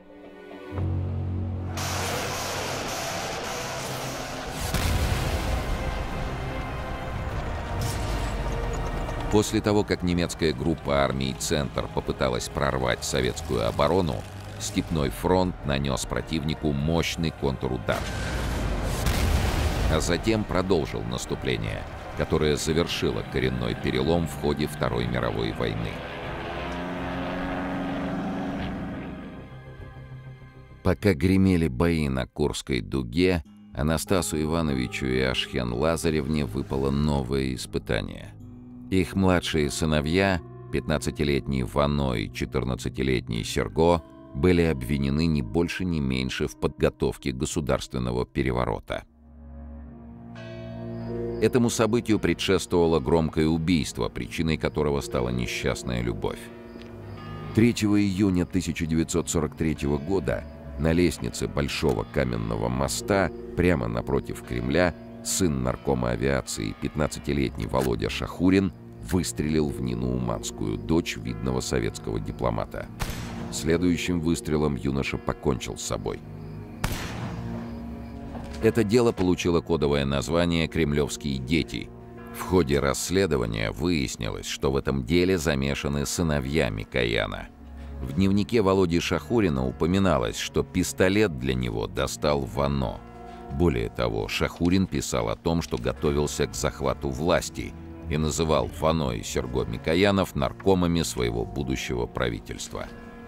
После того, как немецкая группа армий «Центр» попыталась прорвать советскую оборону, Степной фронт нанес противнику мощный контрудар. А затем продолжил наступление, которое завершило коренной перелом в ходе Второй мировой войны. Пока гремели бои на Курской дуге, Анастасу Ивановичу и Ашхен Лазаревне выпало новое испытание. Их младшие сыновья, пятнадцатилетний Вано и четырнадцатилетний Серго, были обвинены ни больше, ни меньше в подготовке государственного переворота. Этому событию предшествовало громкое убийство, причиной которого стала несчастная любовь. третьего июня тысяча девятьсот сорок третьего года на лестнице Большого каменного моста, прямо напротив Кремля, сын наркома авиации, пятнадцатилетний Володя Шахурин, выстрелил в Нину Уманскую, дочь видного советского дипломата. Следующим выстрелом юноша покончил с собой. Это дело получило кодовое название «Кремлевские дети». В ходе расследования выяснилось, что в этом деле замешаны сыновья Микояна. В дневнике Володи Шахурина упоминалось, что пистолет для него достал Вано. Более того, Шахурин писал о том, что готовился к захвату власти и называл Вано и Серго Микоянов наркомами своего будущего правительства.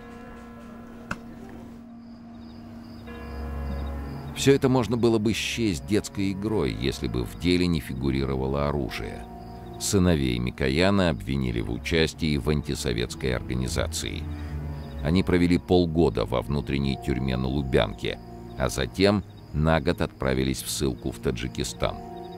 Все это можно было бы счесть детской игрой, если бы в деле не фигурировало оружие. Сыновей Микояна обвинили в участии в антисоветской организации. Они провели полгода во внутренней тюрьме на Лубянке, а затем на год отправились в ссылку в Таджикистан.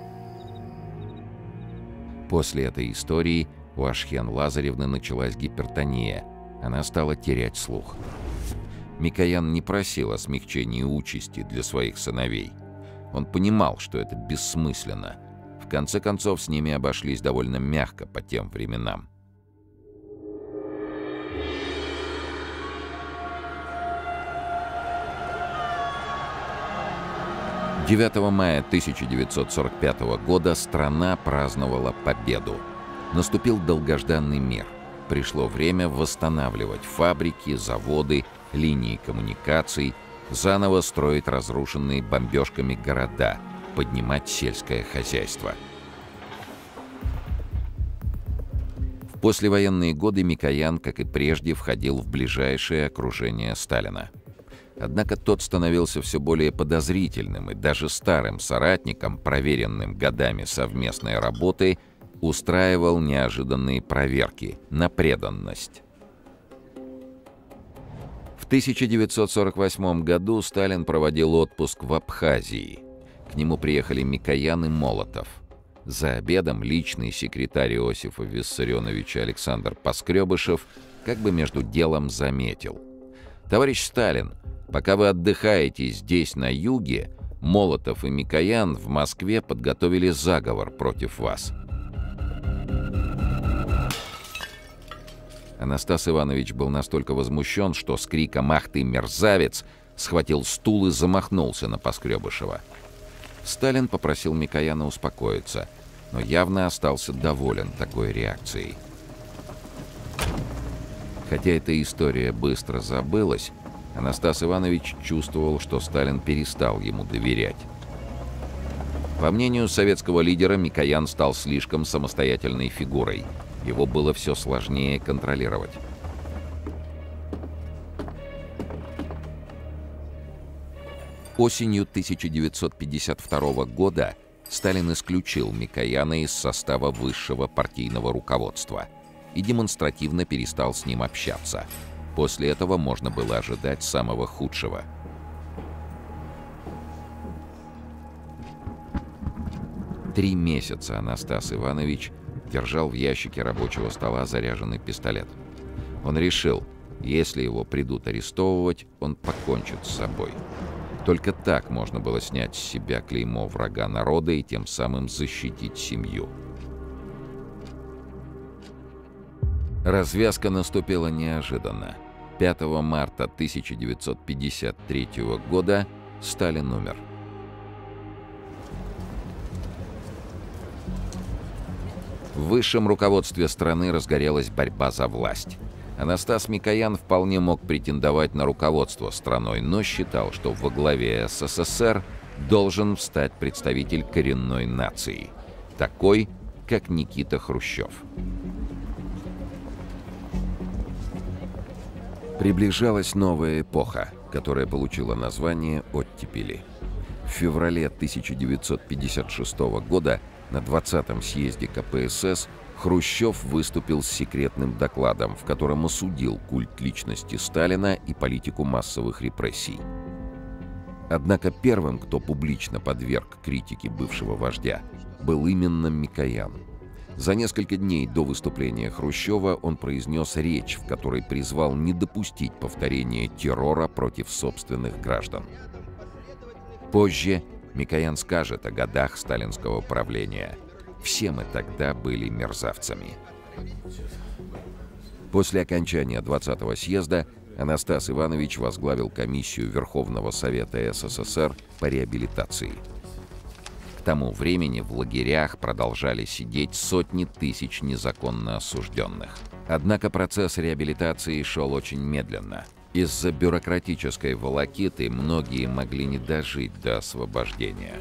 После этой истории у Ашхен Лазаревны началась гипертония. Она стала терять слух. Микоян не просил о смягчении участи для своих сыновей. Он понимал, что это бессмысленно. В конце концов, с ними обошлись довольно мягко по тем временам. девятого мая тысяча девятьсот сорок пятого года страна праздновала победу. Наступил долгожданный мир. Пришло время восстанавливать фабрики, заводы, линии коммуникаций, заново строить разрушенные бомбежками города, поднимать сельское хозяйство. В послевоенные годы Микоян, как и прежде, входил в ближайшее окружение Сталина. Однако тот становился все более подозрительным, и даже старым соратникам, проверенным годами совместной работы, устраивал неожиданные проверки на преданность. В тысяча девятьсот сорок восьмом году Сталин проводил отпуск в Абхазии. К нему приехали Микоян и Молотов. За обедом личный секретарь Иосифа Виссарионовича Александр Поскребышев как бы между делом заметил: «Товарищ Сталин, пока вы отдыхаете здесь, на юге, Молотов и Микоян в Москве подготовили заговор против вас». Анастас Иванович был настолько возмущен, что с криком «Ах ты, мерзавец!» схватил стул и замахнулся на Поскребышева. Сталин попросил Микояна успокоиться, но явно остался доволен такой реакцией. Хотя эта история быстро забылась, Анастас Иванович чувствовал, что Сталин перестал ему доверять. По мнению советского лидера, Микоян стал слишком самостоятельной фигурой. Его было все сложнее контролировать. Осенью тысяча девятьсот пятьдесят второго года Сталин исключил Микояна из состава высшего партийного руководства и демонстративно перестал с ним общаться. После этого можно было ожидать самого худшего. Три месяца Анастас Иванович держал в ящике рабочего стола заряженный пистолет. Он решил, если его придут арестовывать, он покончит с собой. Только так можно было снять с себя клеймо врага народа и тем самым защитить семью. Развязка наступила неожиданно. пятого марта тысяча девятьсот пятьдесят третьего года Сталин умер. В высшем руководстве страны разгорелась борьба за власть. Анастас Микоян вполне мог претендовать на руководство страной, но считал, что во главе СССР должен встать представитель коренной нации, такой, как Никита Хрущев. Приближалась новая эпоха, которая получила название «Оттепели». В феврале тысяча девятьсот пятьдесят шестого года на двадцатом съезде ка пэ эс эс Хрущев выступил с секретным докладом, в котором осудил культ личности Сталина и политику массовых репрессий. Однако первым, кто публично подверг критике бывшего вождя, был именно Микоян. За несколько дней до выступления Хрущева он произнес речь, в которой призвал не допустить повторения террора против собственных граждан. Позже Микоян скажет о годах сталинского правления: «Все мы тогда были мерзавцами». После окончания двадцатого съезда Анастас Иванович возглавил комиссию Верховного Совета СССР по реабилитации. К тому времени в лагерях продолжали сидеть сотни тысяч незаконно осужденных. Однако процесс реабилитации шел очень медленно. Из-за бюрократической волокиты многие могли не дожить до освобождения.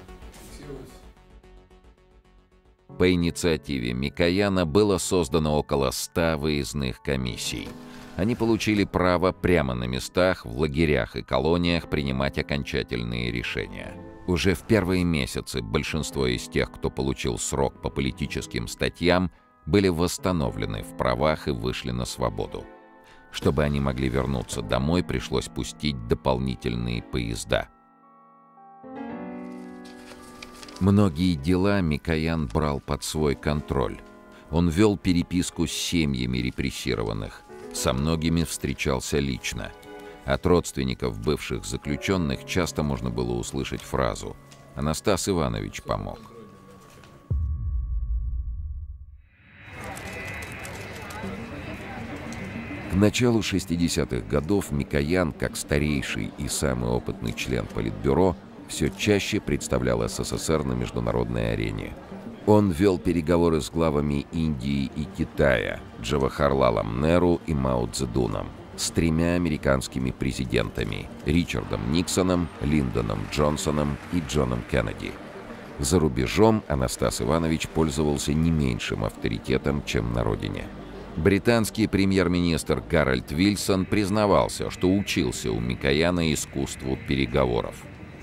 По инициативе Микояна было создано около ста выездных комиссий. Они получили право прямо на местах, в лагерях и колониях принимать окончательные решения. Уже в первые месяцы большинство из тех, кто получил срок по политическим статьям, были восстановлены в правах и вышли на свободу. Чтобы они могли вернуться домой, пришлось пустить дополнительные поезда. Многие дела Микоян брал под свой контроль. Он вел переписку с семьями репрессированных, со многими встречался лично. От родственников бывших заключенных часто можно было услышать фразу «Анастас Иванович помог». К началу шестидесятых годов Микоян, как старейший и самый опытный член Политбюро, все чаще представлял СССР на международной арене. Он вел переговоры с главами Индии и Китая, Джавахарлалом Неру и Мао Цзэдуном, с тремя американскими президентами – Ричардом Никсоном, Линдоном Джонсоном и Джоном Кеннеди. За рубежом Анастас Иванович пользовался не меньшим авторитетом, чем на родине. Британский премьер-министр Гарольд Вильсон признавался, что учился у Микояна искусству переговоров.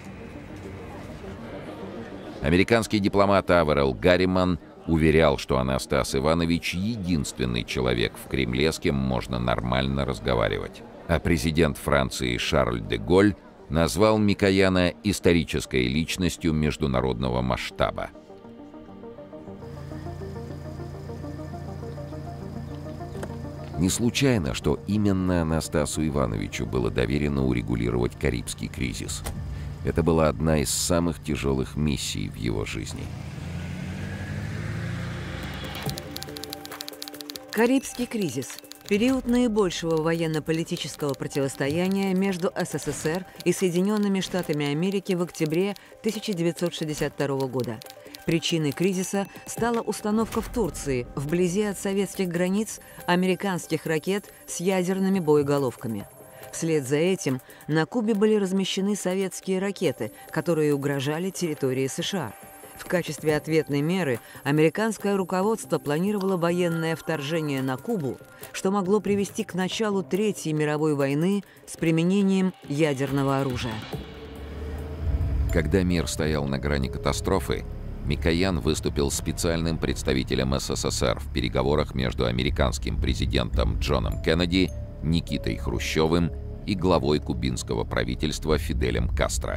Американский дипломат Аверелл Гарриман уверял, что Анастас Иванович — единственный человек в Кремле, с кем можно нормально разговаривать. А президент Франции Шарль де Голль назвал Микояна исторической личностью международного масштаба. Не случайно, что именно Анастасу Ивановичу было доверено урегулировать Карибский кризис. Это была одна из самых тяжелых миссий в его жизни. Карибский кризис – период наибольшего военно-политического противостояния между СССР и Соединенными Штатами Америки в октябре тысяча девятьсот шестьдесят второго года. Причиной кризиса стала установка в Турции, вблизи от советских границ, американских ракет с ядерными боеголовками. Вслед за этим на Кубе были размещены советские ракеты, которые угрожали территории США. В качестве ответной меры американское руководство планировало военное вторжение на Кубу, что могло привести к началу Третьей мировой войны с применением ядерного оружия. Когда мир стоял на грани катастрофы, Микоян выступил специальным представителем СССР в переговорах между американским президентом Джоном Кеннеди, Никитой Хрущевым и главой кубинского правительства Фиделем Кастро.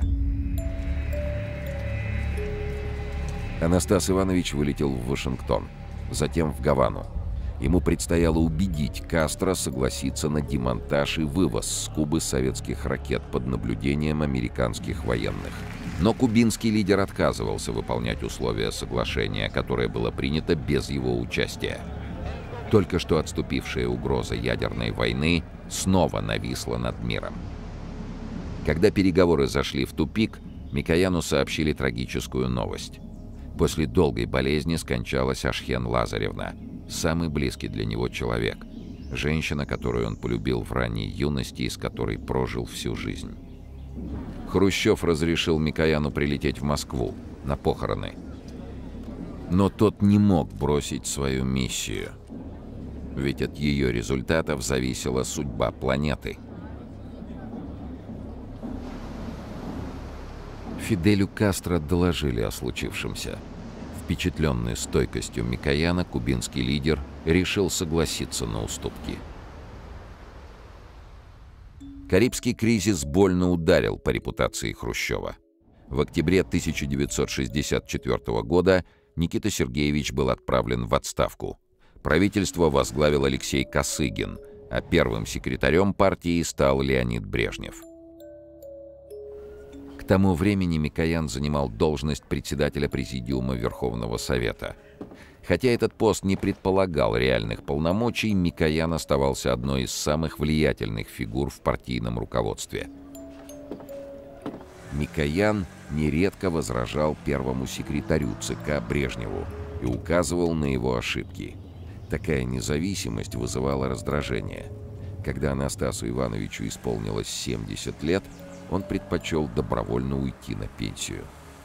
Анастас Иванович вылетел в Вашингтон, затем в Гавану. Ему предстояло убедить Кастро согласиться на демонтаж и вывоз с Кубы советских ракет под наблюдением американских военных. Но кубинский лидер отказывался выполнять условия соглашения, которое было принято без его участия. Только что отступившая угроза ядерной войны снова нависла над миром. Когда переговоры зашли в тупик, Микояну сообщили трагическую новость. После долгой болезни скончалась Ашхен Лазаревна, самый близкий для него человек, женщина, которую он полюбил в ранней юности и с которой прожил всю жизнь. Хрущев разрешил Микояну прилететь в Москву на похороны. Но тот не мог бросить свою миссию, ведь от ее результатов зависела судьба планеты. Фиделю Кастро доложили о случившемся. В Впечатленный стойкостью Микояна, кубинский лидер решил согласиться на уступки. Карибский кризис больно ударил по репутации Хрущева. В октябре тысяча девятьсот шестьдесят четвёртого года Никита Сергеевич был отправлен в отставку. Правительство возглавил Алексей Косыгин, а первым секретарем партии стал Леонид Брежнев. К тому времени Микоян занимал должность председателя Президиума Верховного Совета. Хотя этот пост не предполагал реальных полномочий, Микоян оставался одной из самых влиятельных фигур в партийном руководстве. Микоян нередко возражал первому секретарю ЦК Брежневу и указывал на его ошибки. Такая независимость вызывала раздражение. Когда Анастасу Ивановичу исполнилось семьдесят лет, он предпочел добровольно уйти на пенсию.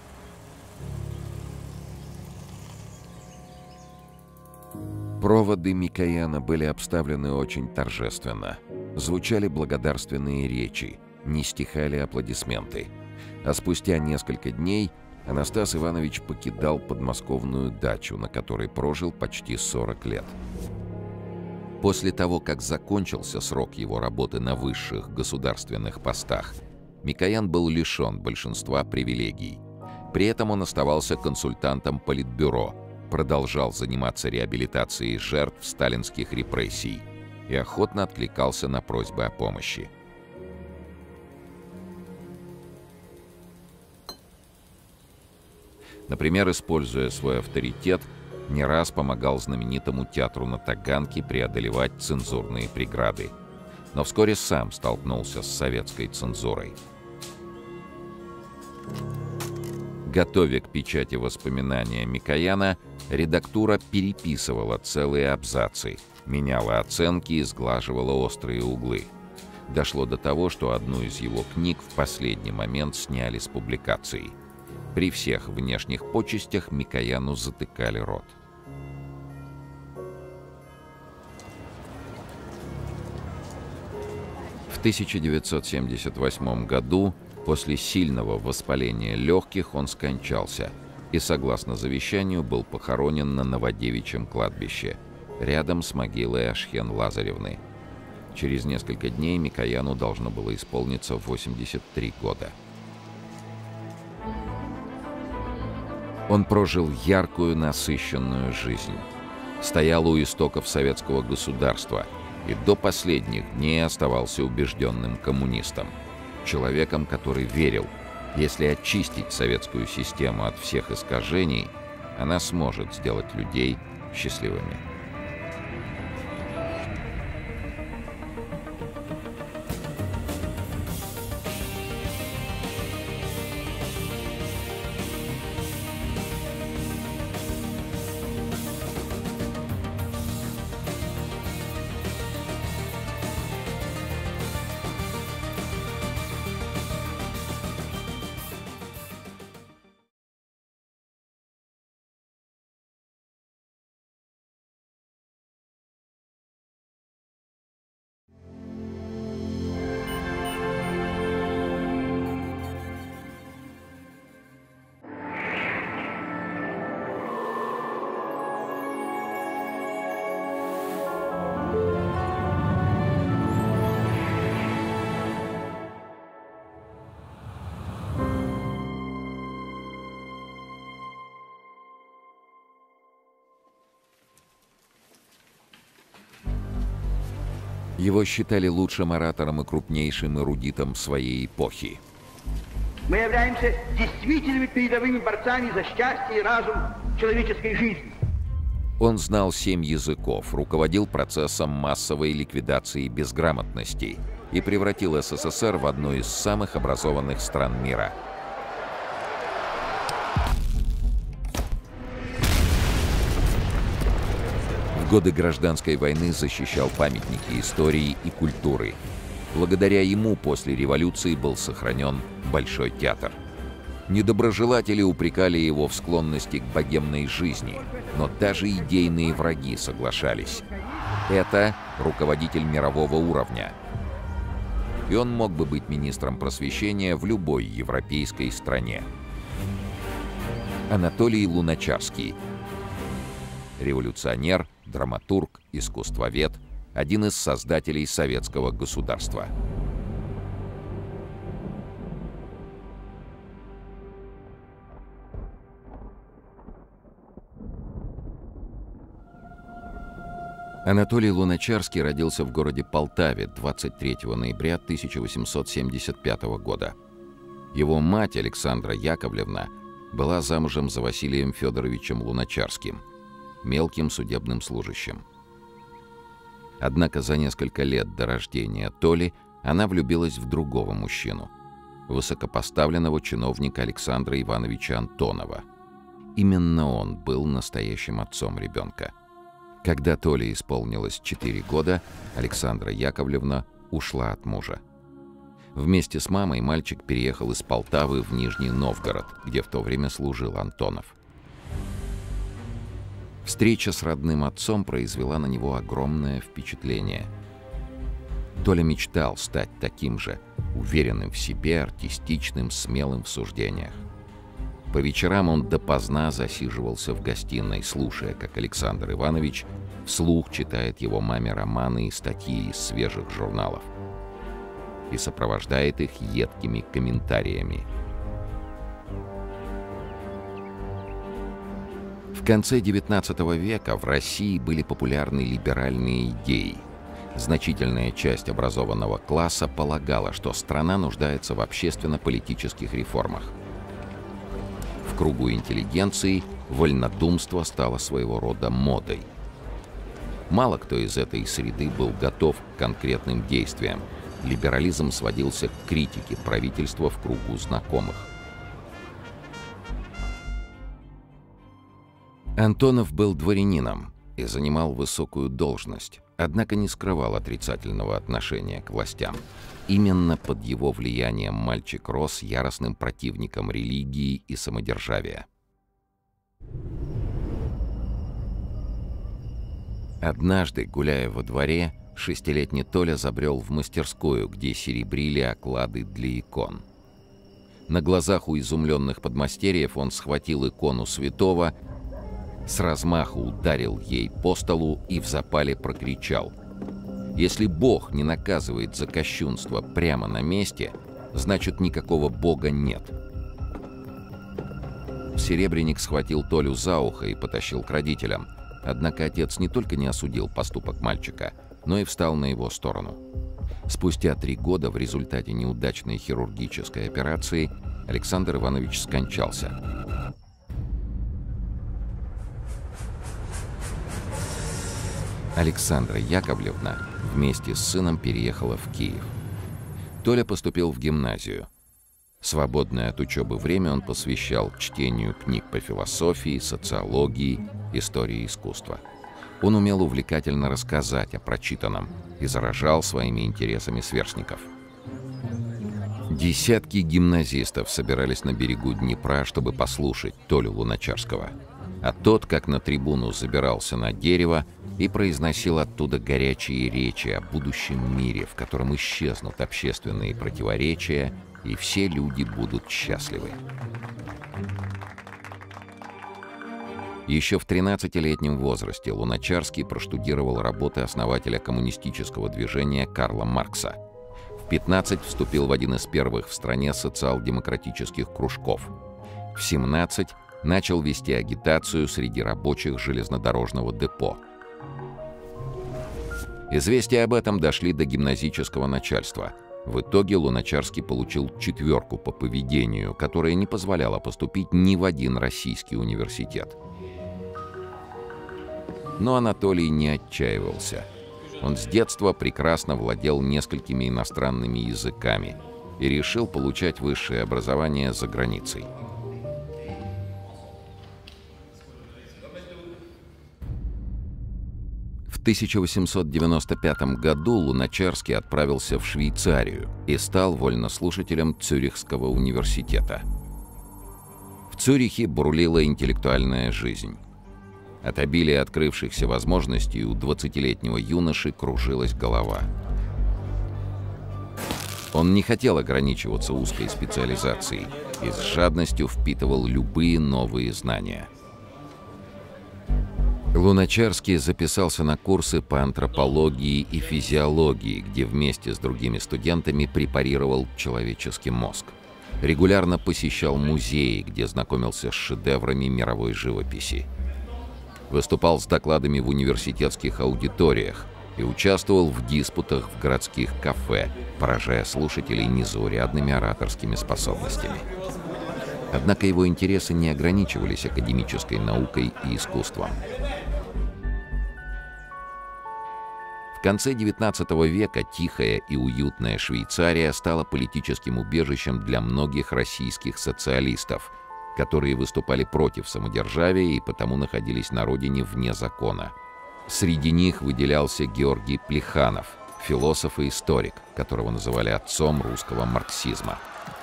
Проводы Микояна были обставлены очень торжественно. Звучали благодарственные речи, не стихали аплодисменты. А спустя несколько дней Анастас Иванович покидал подмосковную дачу, на которой прожил почти сорок лет. После того, как закончился срок его работы на высших государственных постах, Микоян был лишен большинства привилегий. При этом он оставался консультантом Политбюро, продолжал заниматься реабилитацией жертв сталинских репрессий и охотно откликался на просьбы о помощи. Например, используя свой авторитет, не раз помогал знаменитому театру на Таганке преодолевать цензурные преграды. Но вскоре сам столкнулся с советской цензурой. Готовя к печати воспоминания Микояна, редактура переписывала целые абзацы, меняла оценки и сглаживала острые углы. Дошло до того, что одну из его книг в последний момент сняли с публикацией. При всех внешних почестях Микояну затыкали рот. В тысяча девятьсот семьдесят восьмом году после сильного воспаления легких он скончался и, согласно завещанию, был похоронен на Новодевичьем кладбище, рядом с могилой Ашхен Лазаревны. Через несколько дней Микояну должно было исполниться восемьдесят три года. Он прожил яркую, насыщенную жизнь. Стоял у истоков советского государства и до последних дней оставался убежденным коммунистом. Человеком, который верил, если очистить советскую систему от всех искажений, она сможет сделать людей счастливыми. Его считали лучшим оратором и крупнейшим эрудитом своей эпохи. Мы являемся действительными передовыми борцами за счастье и разум человеческой жизни. Он знал семь языков, руководил процессом массовой ликвидации безграмотности и превратил СССР в одну из самых образованных стран мира. В годы гражданской войны защищал памятники истории и культуры. Благодаря ему после революции был сохранен Большой театр. Недоброжелатели упрекали его в склонности к богемной жизни, но даже идейные враги соглашались. Это руководитель мирового уровня. И он мог бы быть министром просвещения в любой европейской стране. Анатолий Луначарский. Революционер, драматург, искусствовед, один из создателей советского государства. Анатолий Луначарский родился в городе Полтаве двадцать третьего ноября тысяча восемьсот семьдесят пятого года. Его мать, Александра Яковлевна, была замужем за Василием Федоровичем Луначарским, мелким судебным служащим. Однако за несколько лет до рождения Толи она влюбилась в другого мужчину, высокопоставленного чиновника Александра Ивановича Антонова. Именно он был настоящим отцом ребенка. Когда Толе исполнилось четыре года, Александра Яковлевна ушла от мужа. Вместе с мамой мальчик переехал из Полтавы в Нижний Новгород, где в то время служил Антонов. Встреча с родным отцом произвела на него огромное впечатление. Толя мечтал стать таким же, уверенным в себе, артистичным, смелым в суждениях. По вечерам он допоздна засиживался в гостиной, слушая, как Александр Иванович вслух читает его маме романы и статьи из свежих журналов и сопровождает их едкими комментариями. В конце девятнадцатого века в России были популярны либеральные идеи. Значительная часть образованного класса полагала, что страна нуждается в общественно-политических реформах. В кругу интеллигенции вольнодумство стало своего рода модой. Мало кто из этой среды был готов к конкретным действиям. Либерализм сводился к критике правительства в кругу знакомых. Антонов был дворянином и занимал высокую должность, однако не скрывал отрицательного отношения к властям. Именно под его влиянием мальчик рос яростным противником религии и самодержавия. Однажды, гуляя во дворе, шестилетний Толя забрел в мастерскую, где серебрили оклады для икон. На глазах у изумленных подмастерьев он схватил икону святого, с размаху ударил ей по столу и в запале прокричал: «Если Бог не наказывает за кощунство прямо на месте, значит, никакого Бога нет». Серебряник схватил Толю за ухо и потащил к родителям. Однако отец не только не осудил поступок мальчика, но и встал на его сторону. Спустя три года в результате неудачной хирургической операции Александр Иванович скончался. Александра Яковлевна вместе с сыном переехала в Киев. Толя поступил в гимназию. Свободное от учебы время он посвящал чтению книг по философии, социологии, истории искусства. Он умел увлекательно рассказать о прочитанном и заражал своими интересами сверстников. Десятки гимназистов собирались на берегу Днепра, чтобы послушать Толю Луначарского. А тот, как на трибуну, забирался на дерево и произносил оттуда горячие речи о будущем мире, в котором исчезнут общественные противоречия, и все люди будут счастливы. Еще в тринадцатилетнем возрасте Луначарский проштудировал работы основателя коммунистического движения Карла Маркса. В пятнадцать вступил в один из первых в стране социал-демократических кружков. В семнадцать начал вести агитацию среди рабочих железнодорожного депо. Известия об этом дошли до гимназического начальства. В итоге Луначарский получил четверку по поведению, которая не позволяла поступить ни в один российский университет. Но Анатолий не отчаивался. Он с детства прекрасно владел несколькими иностранными языками и решил получать высшее образование за границей. В тысяча восемьсот девяносто пятом году Луначарский отправился в Швейцарию и стал вольнослушателем Цюрихского университета. В Цюрихе бурлила интеллектуальная жизнь. От обилия открывшихся возможностей у двадцатилетнего юноши кружилась голова. Он не хотел ограничиваться узкой специализацией и с жадностью впитывал любые новые знания. Луначарский записался на курсы по антропологии и физиологии, где вместе с другими студентами препарировал человеческий мозг. Регулярно посещал музеи, где знакомился с шедеврами мировой живописи. Выступал с докладами в университетских аудиториях и участвовал в диспутах в городских кафе, поражая слушателей незаурядными ораторскими способностями. Однако его интересы не ограничивались академической наукой и искусством. В конце девятнадцатого века тихая и уютная Швейцария стала политическим убежищем для многих российских социалистов, которые выступали против самодержавия и потому находились на родине вне закона. Среди них выделялся Георгий Плеханов, философ и историк, которого называли отцом русского марксизма.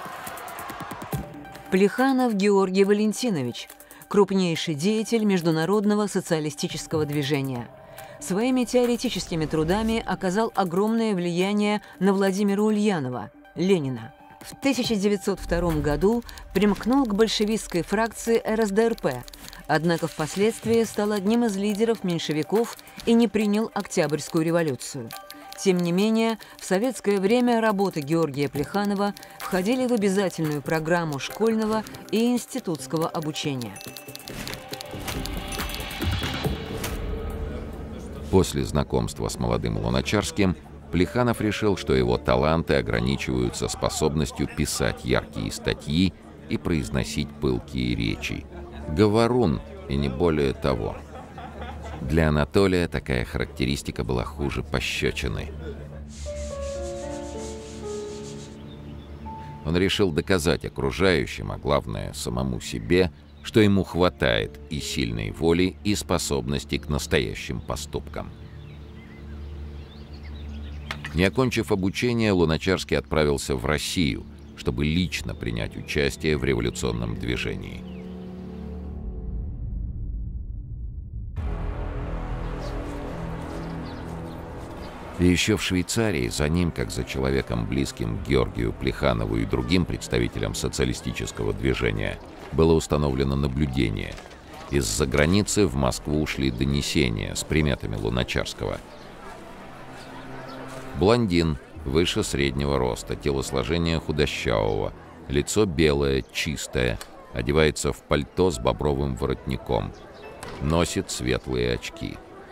Плеханов Георгий Валентинович, крупнейший деятель международного социалистического движения. Своими теоретическими трудами оказал огромное влияние на Владимира Ульянова, Ленина. В тысяча девятьсот втором году примкнул к большевистской фракции эр эс дэ эр пэ, однако впоследствии стал одним из лидеров меньшевиков и не принял Октябрьскую революцию. Тем не менее, в советское время работы Георгия Плеханова входили в обязательную программу школьного и институтского обучения. После знакомства с молодым Луначарским Плеханов решил, что его таланты ограничиваются способностью писать яркие статьи и произносить пылкие речи. Говорун, и не более того. Для Анатолия такая характеристика была хуже пощечины. Он решил доказать окружающим, а главное самому себе, что ему хватает и сильной воли, и способности к настоящим поступкам. Не окончив обучение, Луначарский отправился в Россию, чтобы лично принять участие в революционном движении. И еще в Швейцарии за ним, как за человеком, близким к Георгию Плеханову и другим представителям социалистического движения, было установлено наблюдение. Из-за границы в Москву ушли донесения с приметами Луначарского. Блондин, выше среднего роста, телосложение худощавого, лицо белое, чистое, одевается в пальто с бобровым воротником, носит светлые очки.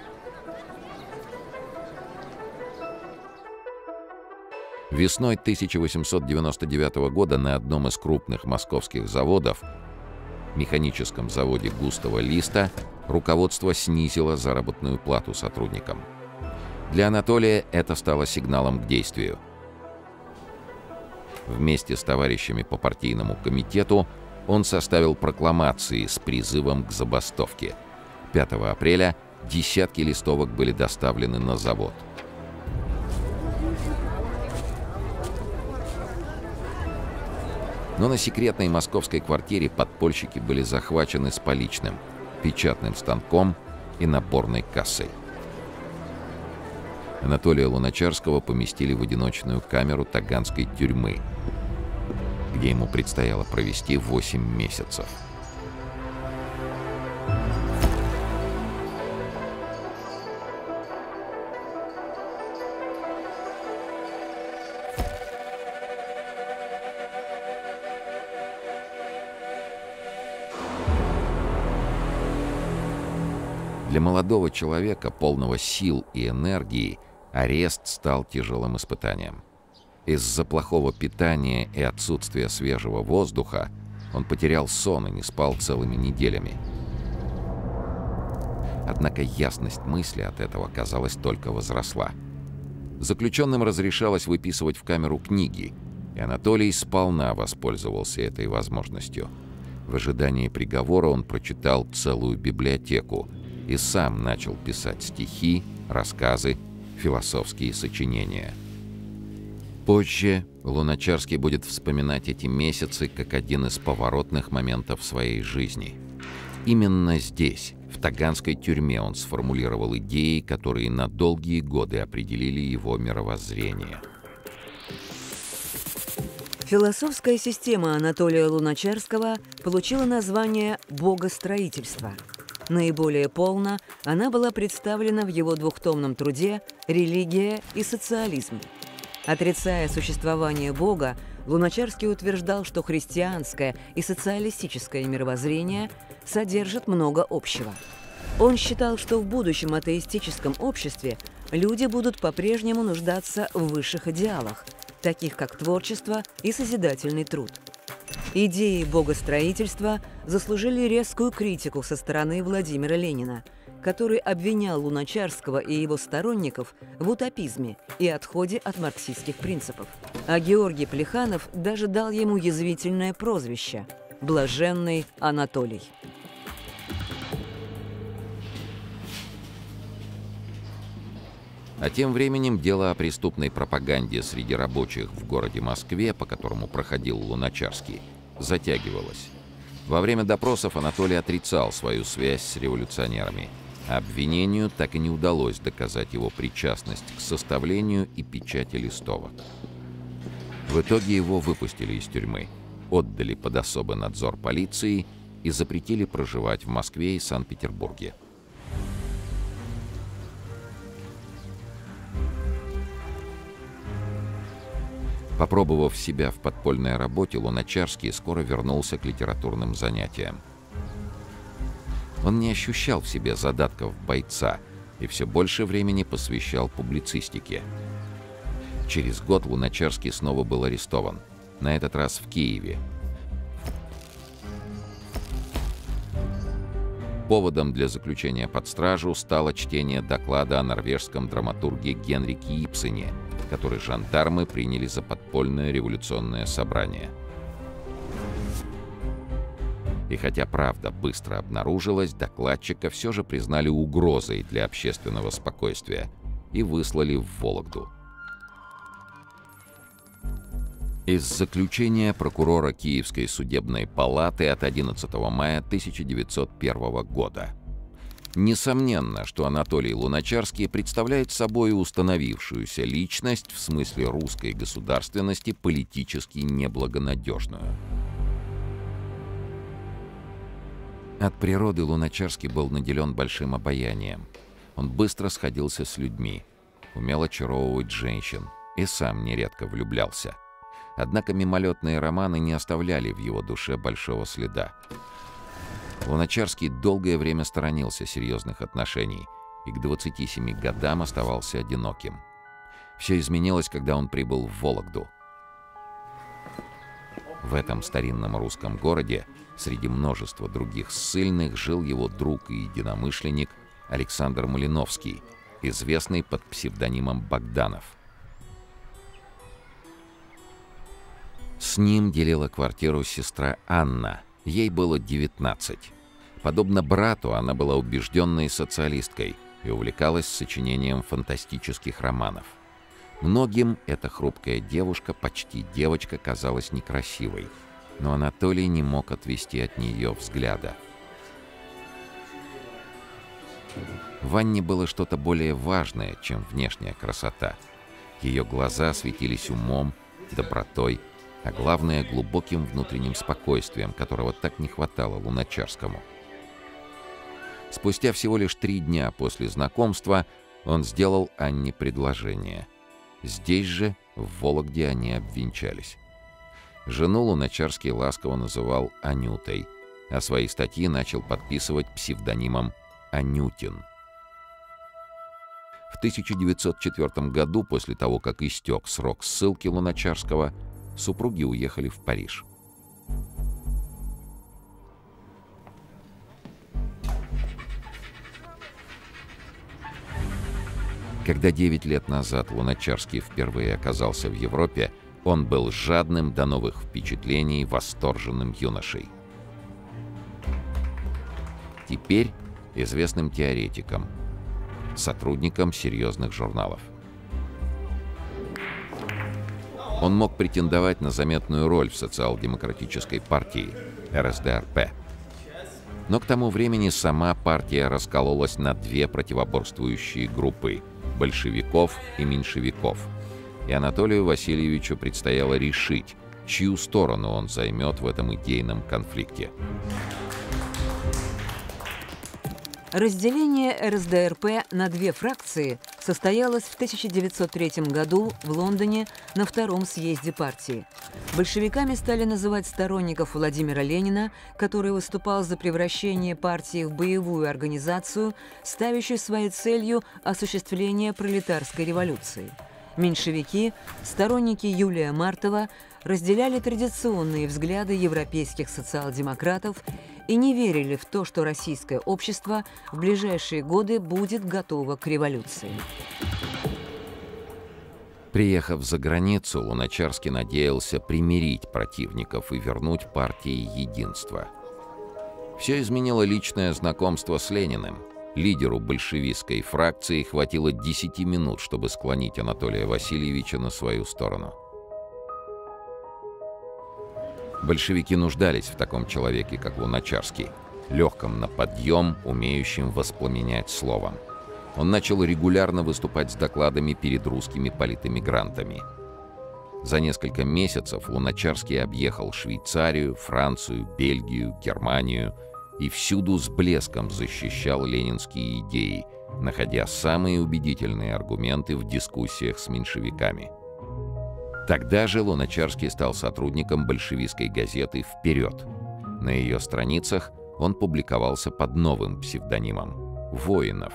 Весной тысяча восемьсот девяносто девятого года на одном из крупных московских заводов, механическом заводе Густава Листа, руководство снизило заработную плату сотрудникам. Для Анатолия это стало сигналом к действию. Вместе с товарищами по партийному комитету он составил прокламации с призывом к забастовке. пятого апреля десятки листовок были доставлены на завод. Но на секретной московской квартире подпольщики были захвачены с поличным, печатным станком и наборной кассой. Анатолия Луначарского поместили в одиночную камеру Таганской тюрьмы, где ему предстояло провести восемь месяцев. Для молодого человека, полного сил и энергии, арест стал тяжелым испытанием. Из-за плохого питания и отсутствия свежего воздуха он потерял сон и не спал целыми неделями. Однако ясность мысли от этого, казалось, только возросла. Заключенным разрешалось выписывать в камеру книги, и Анатолий сполна воспользовался этой возможностью. В ожидании приговора он прочитал целую библиотеку и сам начал писать стихи, рассказы, философские сочинения. Позже Луначарский будет вспоминать эти месяцы как один из поворотных моментов своей жизни. Именно здесь, в Таганской тюрьме, он сформулировал идеи, которые на долгие годы определили его мировоззрение. Философская система Анатолия Луначарского получила название «богостроительство». Наиболее полно она была представлена в его двухтомном труде «Религия и социализм». Отрицая существование Бога, Луначарский утверждал, что христианское и социалистическое мировоззрение содержат много общего. Он считал, что в будущем атеистическом обществе люди будут по-прежнему нуждаться в высших идеалах, таких как творчество и созидательный труд. Идеи богостроительства заслужили резкую критику со стороны Владимира Ленина, который обвинял Луначарского и его сторонников в утопизме и отходе от марксистских принципов. А Георгий Плеханов даже дал ему язвительное прозвище – «Блаженный Анатолий». А тем временем дело о преступной пропаганде среди рабочих в городе Москве, по которому проходил Луначарский, затягивалось. Во время допросов Анатолий отрицал свою связь с революционерами. А обвинению так и не удалось доказать его причастность к составлению и печати листовок. В итоге его выпустили из тюрьмы, отдали под особый надзор полиции и запретили проживать в Москве и Санкт-Петербурге. Попробовав себя в подпольной работе, Луначарский скоро вернулся к литературным занятиям. Он не ощущал в себе задатков бойца и все больше времени посвящал публицистике. Через год Луначарский снова был арестован, на этот раз в Киеве. Поводом для заключения под стражу стало чтение доклада о норвежском драматурге Генрике Ибсене, который жандармы приняли за подпольное революционное собрание. И хотя правда быстро обнаружилась, докладчика все же признали угрозой для общественного спокойствия и выслали в Вологду. Из заключения прокурора Киевской судебной палаты от одиннадцатого мая тысяча девятьсот первого года. Несомненно, что Анатолий Луначарский представляет собой установившуюся личность в смысле русской государственности политически неблагонадежную. От природы Луначарский был наделен большим обаянием. Он быстро сходился с людьми, умел очаровывать женщин и сам нередко влюблялся. Однако мимолетные романы не оставляли в его душе большого следа. Луначарский долгое время сторонился серьезных отношений и к двадцати семи годам оставался одиноким. Все изменилось, когда он прибыл в Вологду. В этом старинном русском городе среди множества других ссыльных жил его друг и единомышленник Александр Малиновский, известный под псевдонимом Богданов. С ним делила квартиру сестра Анна, ей было девятнадцать. Подобно брату, она была убежденной социалисткой и увлекалась сочинением фантастических романов. Многим эта хрупкая девушка, почти девочка, казалась некрасивой, но Анатолий не мог отвести от нее взгляда. В Анне было что-то более важное, чем внешняя красота. Ее глаза светились умом, добротой, а главное — глубоким внутренним спокойствием, которого так не хватало Луначарскому. Спустя всего лишь три дня после знакомства он сделал Анне предложение. Здесь же, в Вологде, они обвенчались. Жену Луначарский ласково называл Анютой, а свои статьи начал подписывать псевдонимом Анютин. В тысяча девятьсот четвёртом году, после того, как истек срок ссылки Луначарского, супруги уехали в Париж. Когда девять лет назад Луначарский впервые оказался в Европе, он был жадным до новых впечатлений, восторженным юношей. Теперь известным теоретиком, сотрудником серьезных журналов. Он мог претендовать на заметную роль в социал-демократической партии эр эс дэ эр пэ. Но к тому времени сама партия раскололась на две противоборствующие группы – большевиков и меньшевиков. И Анатолию Васильевичу предстояло решить, чью сторону он займет в этом идейном конфликте. Разделение эр эс дэ эр пэ на две фракции состоялось в тысяча девятьсот третьем году в Лондоне на втором съезде партии. Большевиками стали называть сторонников Владимира Ленина, который выступал за превращение партии в боевую организацию, ставящую своей целью осуществление пролетарской революции. Меньшевики, сторонники Юлия Мартова, разделяли традиционные взгляды европейских социал-демократов и не верили в то, что российское общество в ближайшие годы будет готово к революции. Приехав за границу, Луначарский надеялся примирить противников и вернуть партии единство. Все изменило личное знакомство с Лениным. Лидеру большевистской фракции хватило десяти минут, чтобы склонить Анатолия Васильевича на свою сторону. Большевики нуждались в таком человеке, как Луначарский, легком на подъем, умеющим воспламенять словом. Он начал регулярно выступать с докладами перед русскими политэмигрантами. За несколько месяцев Луначарский объехал Швейцарию, Францию, Бельгию, Германию и всюду с блеском защищал ленинские идеи, находя самые убедительные аргументы в дискуссиях с меньшевиками. Тогда же Луначарский стал сотрудником большевистской газеты «Вперед». На ее страницах он публиковался под новым псевдонимом «Воинов».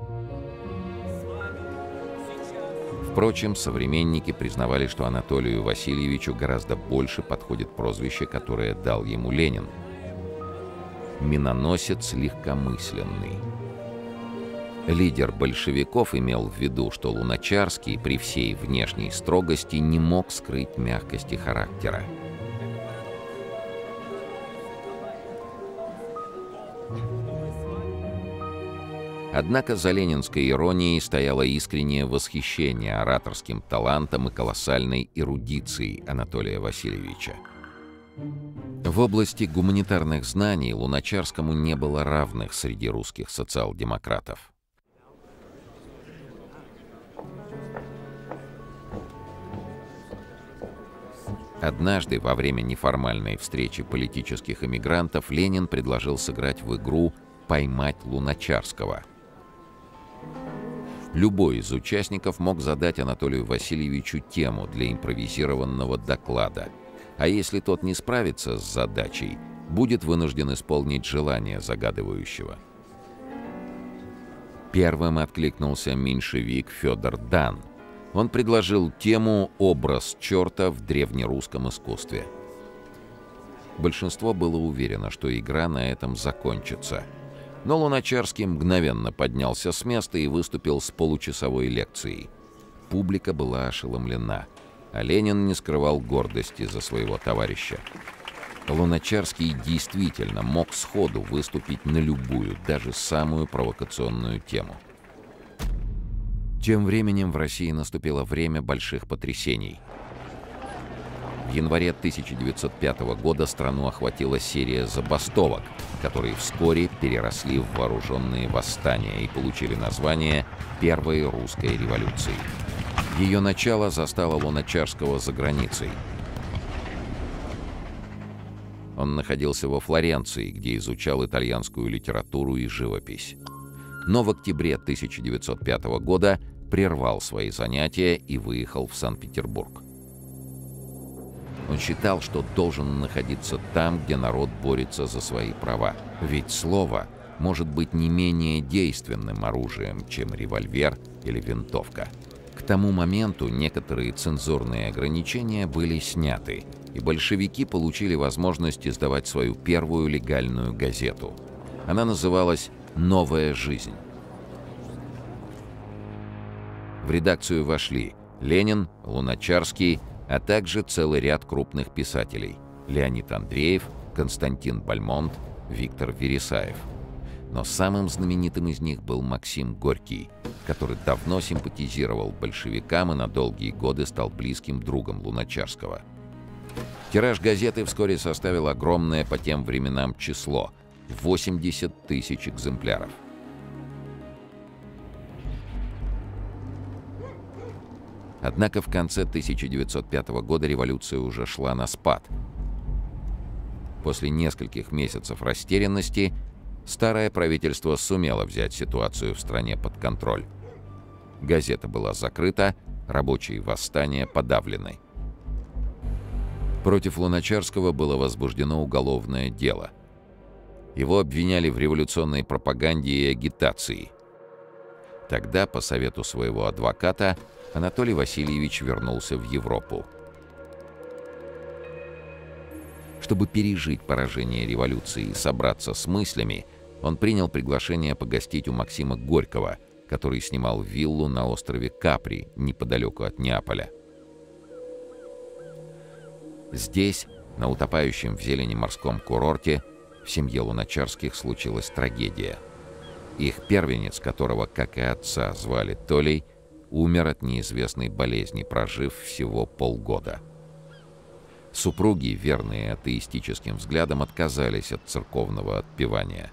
Впрочем, современники признавали, что Анатолию Васильевичу гораздо больше подходит прозвище, которое дал ему Ленин — «миноносец легкомысленный». Лидер большевиков имел в виду, что Луначарский при всей внешней строгости не мог скрыть мягкости характера. Однако за ленинской иронией стояло искреннее восхищение ораторским талантом и колоссальной эрудицией Анатолия Васильевича. В области гуманитарных знаний Луначарскому не было равных среди русских социал-демократов. Однажды, во время неформальной встречи политических эмигрантов, Ленин предложил сыграть в игру «Поймать Луначарского». Любой из участников мог задать Анатолию Васильевичу тему для импровизированного доклада, а если тот не справится с задачей, будет вынужден исполнить желание загадывающего. Первым откликнулся меньшевик Федор Дан. Он предложил тему «Образ черта в древнерусском искусстве». Большинство было уверено, что игра на этом закончится. Но Луначарский мгновенно поднялся с места и выступил с получасовой лекцией. Публика была ошеломлена, а Ленин не скрывал гордости за своего товарища. Луначарский действительно мог сходу выступить на любую, даже самую провокационную тему. Тем временем в России наступило время больших потрясений. В январе тысяча девятьсот пятого года страну охватила серия забастовок, которые вскоре переросли в вооруженные восстания и получили название Первой русской революции. Ее начало застало Луначарского за границей. Он находился во Флоренции, где изучал итальянскую литературу и живопись. Но в октябре тысяча девятьсот пятого года прервал свои занятия и выехал в Санкт-Петербург. Он считал, что должен находиться там, где народ борется за свои права. Ведь слово может быть не менее действенным оружием, чем револьвер или винтовка. К тому моменту некоторые цензурные ограничения были сняты, и большевики получили возможность издавать свою первую легальную газету. Она называлась «Новая жизнь». В редакцию вошли Ленин, Луначарский, а также целый ряд крупных писателей – Леонид Андреев, Константин Бальмонт, Виктор Вересаев. Но самым знаменитым из них был Максим Горький, который давно симпатизировал большевикам и на долгие годы стал близким другом Луначарского. Тираж газеты вскоре составил огромное по тем временам число – восемьдесят тысяч экземпляров. Однако в конце тысяча девятьсот пятого года революция уже шла на спад. После нескольких месяцев растерянности старое правительство сумело взять ситуацию в стране под контроль. Газета была закрыта, рабочие восстания подавлены. Против Луначарского было возбуждено уголовное дело. Его обвиняли в революционной пропаганде и агитации. Тогда, по совету своего адвоката, Анатолий Васильевич вернулся в Европу. Чтобы пережить поражение революции и собраться с мыслями, он принял приглашение погостить у Максима Горького, который снимал виллу на острове Капри, неподалеку от Неаполя. Здесь, на утопающем в зелени морском курорте, в семье Луначарских случилась трагедия. Их первенец, которого, как и отца, звали Толей, умер от неизвестной болезни, прожив всего полгода. Супруги, верные атеистическим взглядам, отказались от церковного отпевания.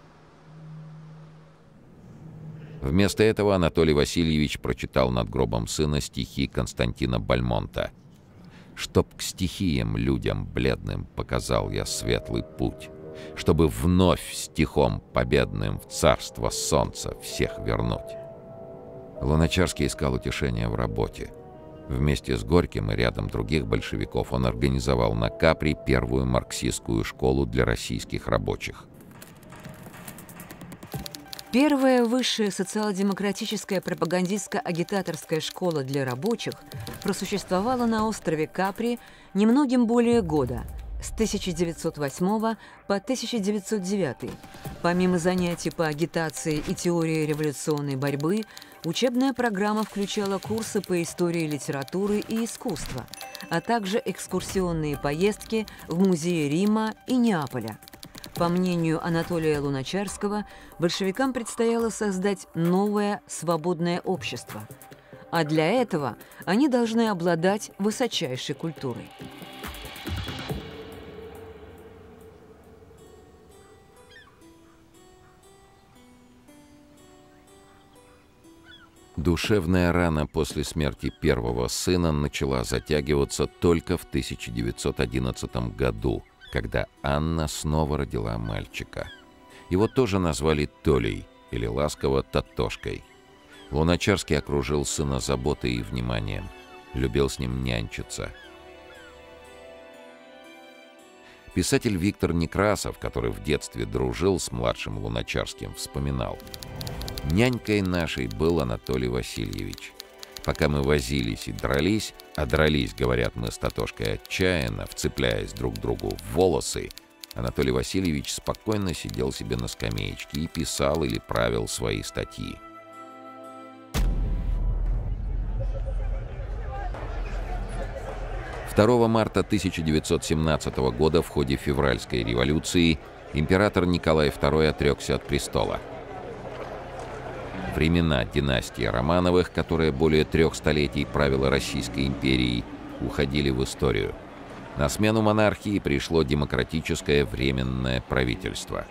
Вместо этого Анатолий Васильевич прочитал над гробом сына стихи Константина Бальмонта: «Чтоб к стихиям людям бледным показал я светлый путь, чтобы вновь стихом победным в царство солнца всех вернуть». Луначарский искал утешения в работе. Вместе с Горьким и рядом других большевиков он организовал на Капри первую марксистскую школу для российских рабочих. Первая высшая социал-демократическая пропагандистско-агитаторская школа для рабочих просуществовала на острове Капри немногим более года, с тысяча девятьсот восьмого по тысяча девятьсот девятый. Помимо занятий по агитации и теории революционной борьбы, учебная программа включала курсы по истории литературы и искусства, а также экскурсионные поездки в музеи Рима и Неаполя. По мнению Анатолия Луначарского, большевикам предстояло создать новое свободное общество, а для этого они должны обладать высочайшей культурой. Душевная рана после смерти первого сына начала затягиваться только в тысяча девятьсот одиннадцатом году, когда Анна снова родила мальчика. Его тоже назвали Толей, или ласково Татошкой. Луначарский окружил сына заботой и вниманием, любил с ним нянчиться. Писатель Виктор Некрасов, который в детстве дружил с младшим Луначарским, вспоминал: «Нянькой нашей был Анатолий Васильевич. Пока мы возились и дрались, а дрались, говорят, мы с Татошкой отчаянно, вцепляясь друг другу в волосы, Анатолий Васильевич спокойно сидел себе на скамеечке и писал или правил свои статьи». второго марта тысяча девятьсот семнадцатого года в ходе февральской революции император Николай второй отрекся от престола. Времена династии Романовых, которая более трех столетий правила Российской империей, уходили в историю. На смену монархии пришло демократическое временное правительство.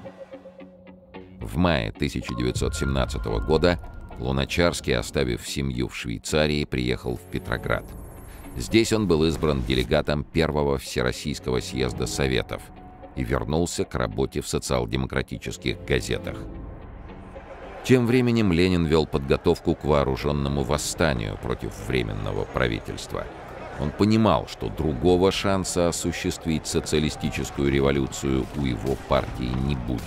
В мае тысяча девятьсот семнадцатого года Луначарский, оставив семью в Швейцарии, приехал в Петроград. Здесь он был избран делегатом первого Всероссийского съезда Советов и вернулся к работе в социал-демократических газетах. Тем временем Ленин вел подготовку к вооруженному восстанию против Временного правительства. Он понимал, что другого шанса осуществить социалистическую революцию у его партии не будет.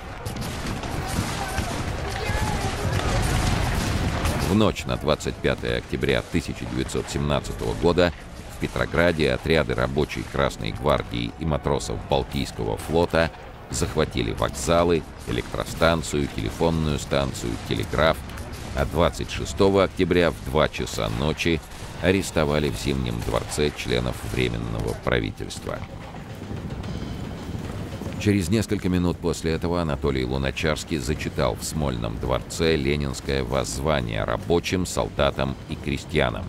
В ночь на двадцать пятое октября тысяча девятьсот семнадцатого года в Петрограде отряды рабочей Красной гвардии и матросов Балтийского флота захватили вокзалы, электростанцию, телефонную станцию, телеграф, а двадцать шестого октября в два часа ночи арестовали в Зимнем дворце членов Временного правительства. Через несколько минут после этого Анатолий Луначарский зачитал в Смольном дворце ленинское воззвание рабочим, солдатам и крестьянам,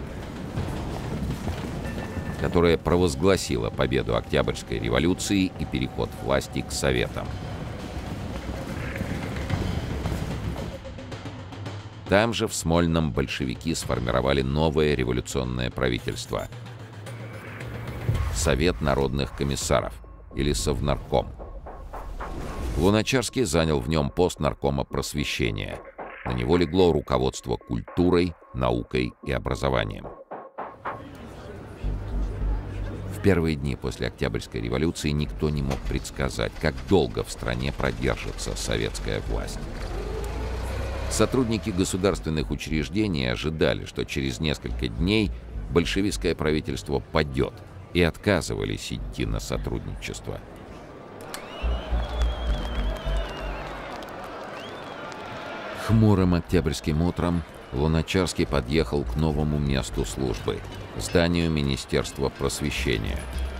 которая провозгласила победу Октябрьской революции и переход власти к Советам. Там же, в Смольном, большевики сформировали новое революционное правительство — Совет народных комиссаров, или Совнарком. Луначарский занял в нем пост наркома просвещения. На него легло руководство культурой, наукой и образованием. В первые дни после Октябрьской революции никто не мог предсказать, как долго в стране продержится советская власть. Сотрудники государственных учреждений ожидали, что через несколько дней большевистское правительство падет, и отказывались идти на сотрудничество. Хмурым октябрьским утром Луначарский подъехал к новому месту службы — зданию Министерства просвещения.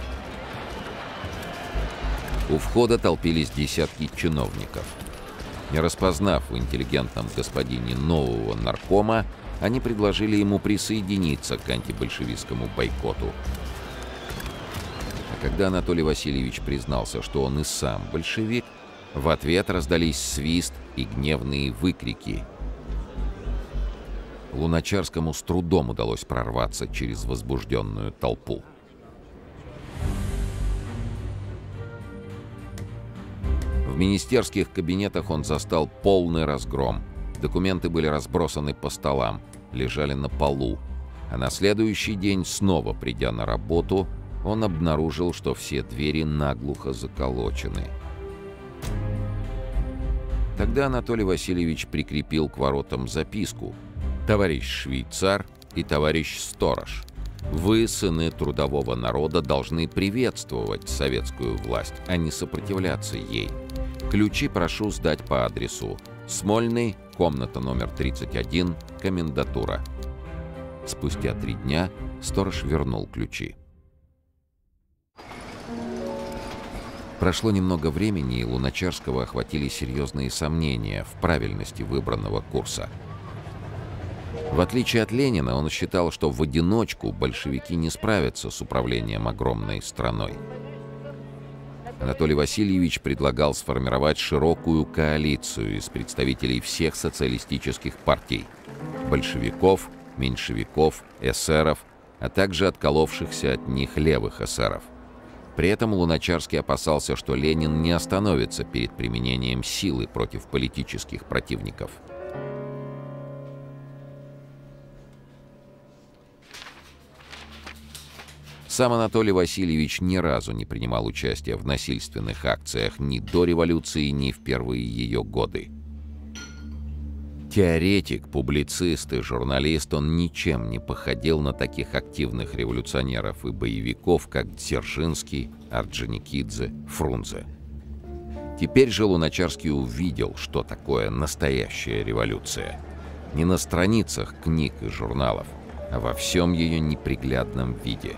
У входа толпились десятки чиновников. Не распознав в интеллигентном господине нового наркома, они предложили ему присоединиться к антибольшевистскому бойкоту. А когда Анатолий Васильевич признался, что он и сам большевик, в ответ раздались свист и гневные выкрики. Луначарскому с трудом удалось прорваться через возбужденную толпу. В министерских кабинетах он застал полный разгром. Документы были разбросаны по столам, лежали на полу. А на следующий день, снова придя на работу, он обнаружил, что все двери наглухо заколочены. Тогда Анатолий Васильевич прикрепил к воротам записку: «Товарищ швейцар и товарищ сторож, вы, сыны трудового народа, должны приветствовать советскую власть, а не сопротивляться ей. Ключи прошу сдать по адресу: Смольный, комната номер тридцать один, комендатура». Спустя три дня сторож вернул ключи. Прошло немного времени, и Луначарского охватили серьезные сомнения в правильности выбранного курса. В отличие от Ленина, он считал, что в одиночку большевики не справятся с управлением огромной страной. Анатолий Васильевич предлагал сформировать широкую коалицию из представителей всех социалистических партий — большевиков, меньшевиков, эсеров, а также отколовшихся от них левых эсеров. При этом Луначарский опасался, что Ленин не остановится перед применением силы против политических противников. Сам Анатолий Васильевич ни разу не принимал участия в насильственных акциях ни до революции, ни в первые ее годы. Теоретик, публицист и журналист, он ничем не походил на таких активных революционеров и боевиков, как Дзержинский, Орджоникидзе, Фрунзе. Теперь же Луначарский увидел, что такое настоящая революция. Не на страницах книг и журналов, а во всем ее неприглядном виде.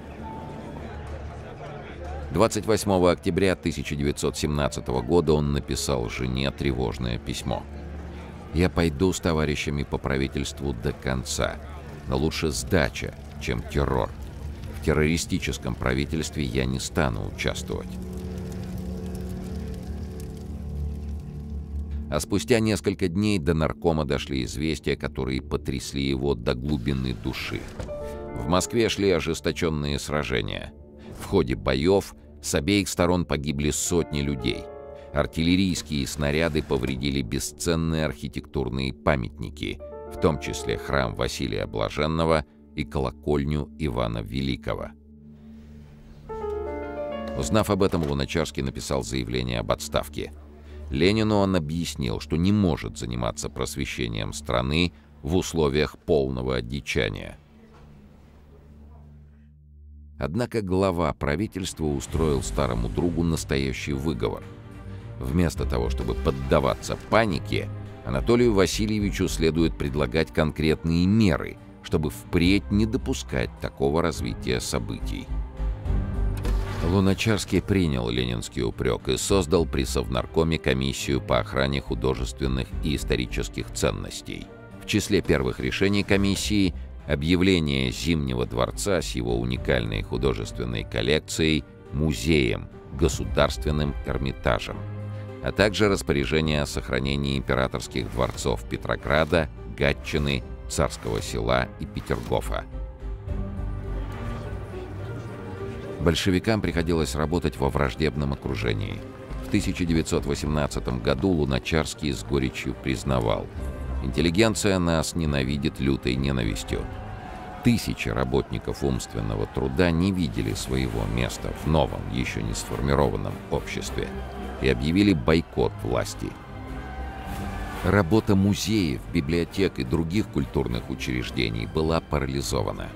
двадцать восьмого октября тысяча девятьсот семнадцатого года он написал жене тревожное письмо. «Я пойду с товарищами по правительству до конца, но лучше сдача, чем террор. В террористическом правительстве я не стану участвовать». А спустя несколько дней до наркома дошли известия, которые потрясли его до глубины души. В Москве шли ожесточенные сражения. В ходе боев с обеих сторон погибли сотни людей. Артиллерийские снаряды повредили бесценные архитектурные памятники, в том числе храм Василия Блаженного и колокольню Ивана Великого. Узнав об этом, Луначарский написал заявление об отставке. Ленину он объяснил, что не может заниматься просвещением страны в условиях полного одичания. Однако глава правительства устроил старому другу настоящий выговор. Вместо того, чтобы поддаваться панике, Анатолию Васильевичу следует предлагать конкретные меры, чтобы впредь не допускать такого развития событий. Луначарский принял ленинский упрек и создал при Совнаркоме комиссию по охране художественных и исторических ценностей. В числе первых решений комиссии — объявление Зимнего дворца с его уникальной художественной коллекцией музеем, государственным Эрмитажем, а также распоряжение о сохранении императорских дворцов Петрограда, Гатчины, Царского Села и Петергофа. Большевикам приходилось работать во враждебном окружении. В тысяча девятьсот восемнадцатом году Луначарский с горечью признавал: «Интеллигенция нас ненавидит лютой ненавистью». Тысячи работников умственного труда не видели своего места в новом, еще не сформированном обществе и объявили бойкот власти. Работа музеев, библиотек и других культурных учреждений была парализована.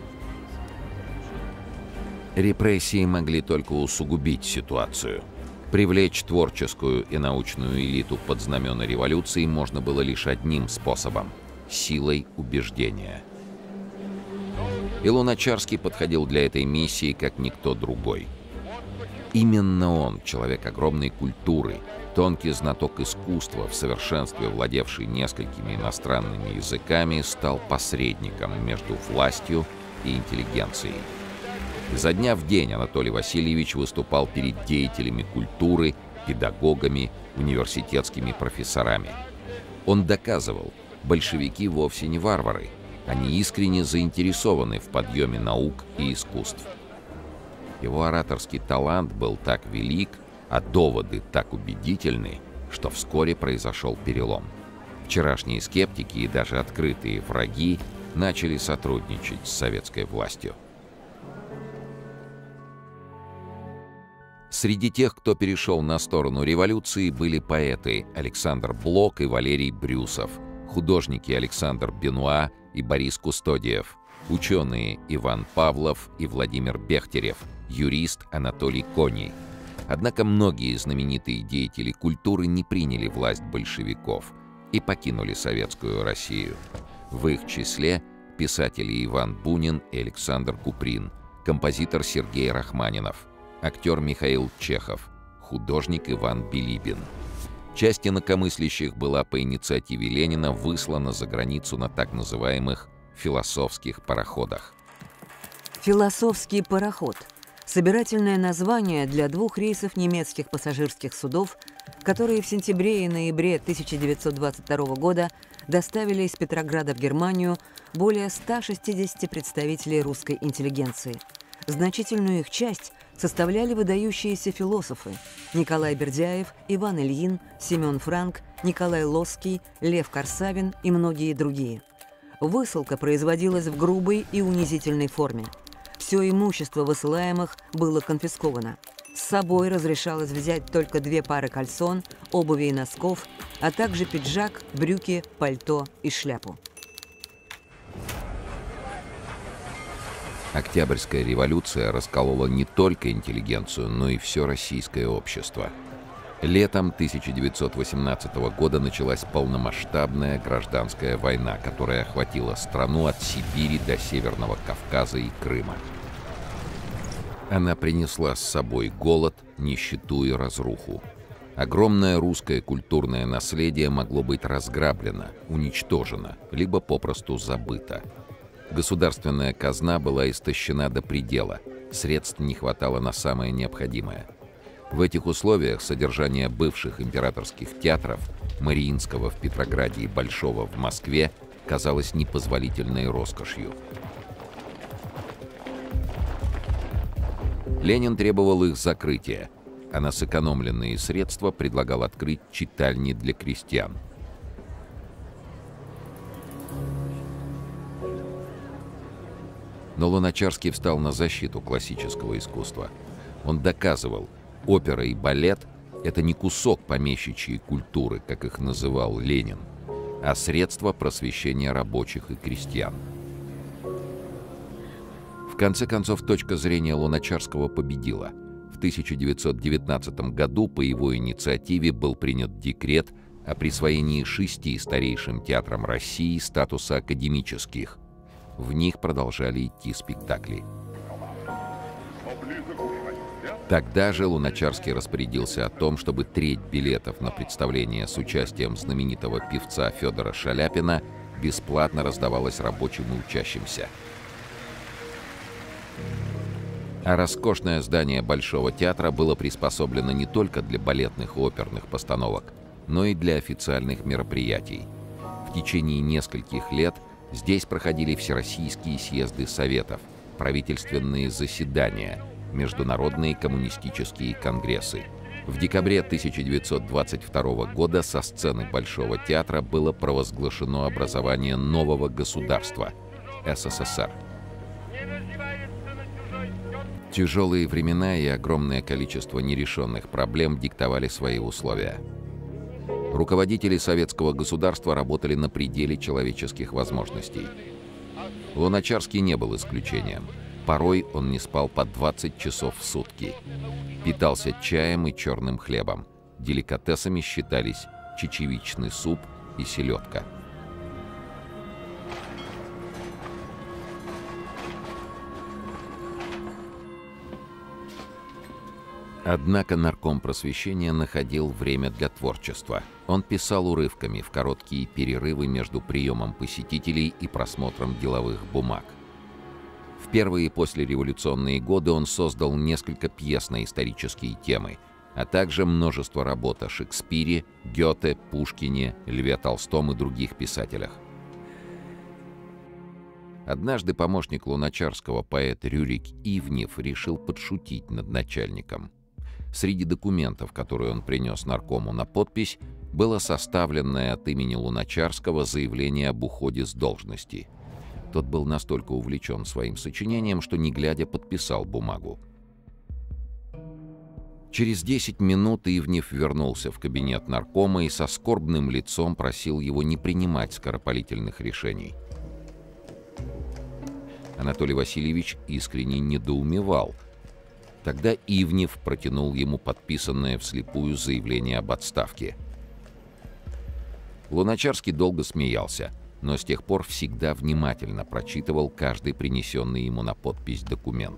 Репрессии могли только усугубить ситуацию. Привлечь творческую и научную элиту под знамена революции можно было лишь одним способом — силой убеждения. И Луначарский подходил для этой миссии как никто другой. Именно он, человек огромной культуры, тонкий знаток искусства, в совершенстве владевший несколькими иностранными языками, стал посредником между властью и интеллигенцией. Изо дня в день Анатолий Васильевич выступал перед деятелями культуры, педагогами, университетскими профессорами. Он доказывал, большевики вовсе не варвары, они искренне заинтересованы в подъеме наук и искусств. Его ораторский талант был так велик, а доводы так убедительны, что вскоре произошел перелом. Вчерашние скептики и даже открытые враги начали сотрудничать с советской властью. Среди тех, кто перешел на сторону революции, были поэты Александр Блок и Валерий Брюсов, художники Александр Бенуа и Борис Кустодиев, ученые Иван Павлов и Владимир Бехтерев, юрист Анатолий Коний. Однако многие знаменитые деятели культуры не приняли власть большевиков и покинули советскую Россию. В их числе писатели Иван Бунин и Александр Куприн, композитор Сергей Рахманинов, актер Михаил Чехов, художник Иван Билибин. Часть инакомыслящих была по инициативе Ленина выслана за границу на так называемых философских пароходах. Философский пароход – собирательное название для двух рейсов немецких пассажирских судов, которые в сентябре и ноябре тысяча девятьсот двадцать второго года доставили из Петрограда в Германию более ста шестидесяти представителей русской интеллигенции. Значительную их часть составляли выдающиеся философы Николай Бердяев, Иван Ильин, Семен Франк, Николай Лосский, Лев Корсавин и многие другие. Высылка производилась в грубой и унизительной форме. Все имущество высылаемых было конфисковано. С собой разрешалось взять только две пары кальсон, обуви и носков, а также пиджак, брюки, пальто и шляпу. Октябрьская революция расколола не только интеллигенцию, но и все российское общество. Летом тысяча девятьсот восемнадцатого года началась полномасштабная гражданская война, которая охватила страну от Сибири до Северного Кавказа и Крыма. Она принесла с собой голод, нищету и разруху. Огромное русское культурное наследие могло быть разграблено, уничтожено, либо попросту забыто. Государственная казна была истощена до предела, средств не хватало на самое необходимое. В этих условиях содержание бывших императорских театров, Мариинского в Петрограде и Большого в Москве, казалось непозволительной роскошью. Ленин требовал их закрытия, а на сэкономленные средства предлагал открыть читальни для крестьян. Но Луначарский встал на защиту классического искусства. Он доказывал, опера и балет — это не кусок помещичьей культуры, как их называл Ленин, а средство просвещения рабочих и крестьян. В конце концов, точка зрения Луначарского победила. В тысяча девятьсот девятнадцатом году по его инициативе был принят декрет о присвоении шести старейшим театрам России статуса академических. В них продолжали идти спектакли. Тогда же Луначарский распорядился о том, чтобы треть билетов на представление с участием знаменитого певца Федора Шаляпина бесплатно раздавалась рабочим и учащимся. А роскошное здание Большого театра было приспособлено не только для балетных и оперных постановок, но и для официальных мероприятий. В В течение нескольких лет здесь проходили всероссийские съезды советов, правительственные заседания, международные коммунистические конгрессы. В декабре тысяча девятьсот двадцать второго года со сцены Большого театра было провозглашено образование нового государства – СССР. Тяжелые времена и огромное количество нерешенных проблем диктовали свои условия. Руководители советского государства работали на пределе человеческих возможностей. Луначарский не был исключением. Порой он не спал по двадцать часов в сутки. Питался чаем и черным хлебом. Деликатесами считались чечевичный суп и селедка. Однако нарком просвещения находил время для творчества. Он писал урывками в короткие перерывы между приемом посетителей и просмотром деловых бумаг. В первые послереволюционные годы он создал несколько пьес на исторические темы, а также множество работ о Шекспире, Гёте, Пушкине, Льве Толстом и других писателях. Однажды помощник Луначарского, поэт Рюрик Ивнев, решил подшутить над начальником. Среди документов, которые он принес наркому на подпись, было составленное от имени Луначарского заявление об уходе с должности. Тот был настолько увлечен своим сочинением, что, не глядя, подписал бумагу. Через десять минут Ивнев вернулся в кабинет наркома и со скорбным лицом просил его не принимать скоропалительных решений. Анатолий Васильевич искренне недоумевал. Тогда Ивнев протянул ему подписанное вслепую заявление об отставке. Луначарский долго смеялся, но с тех пор всегда внимательно прочитывал каждый принесенный ему на подпись документ.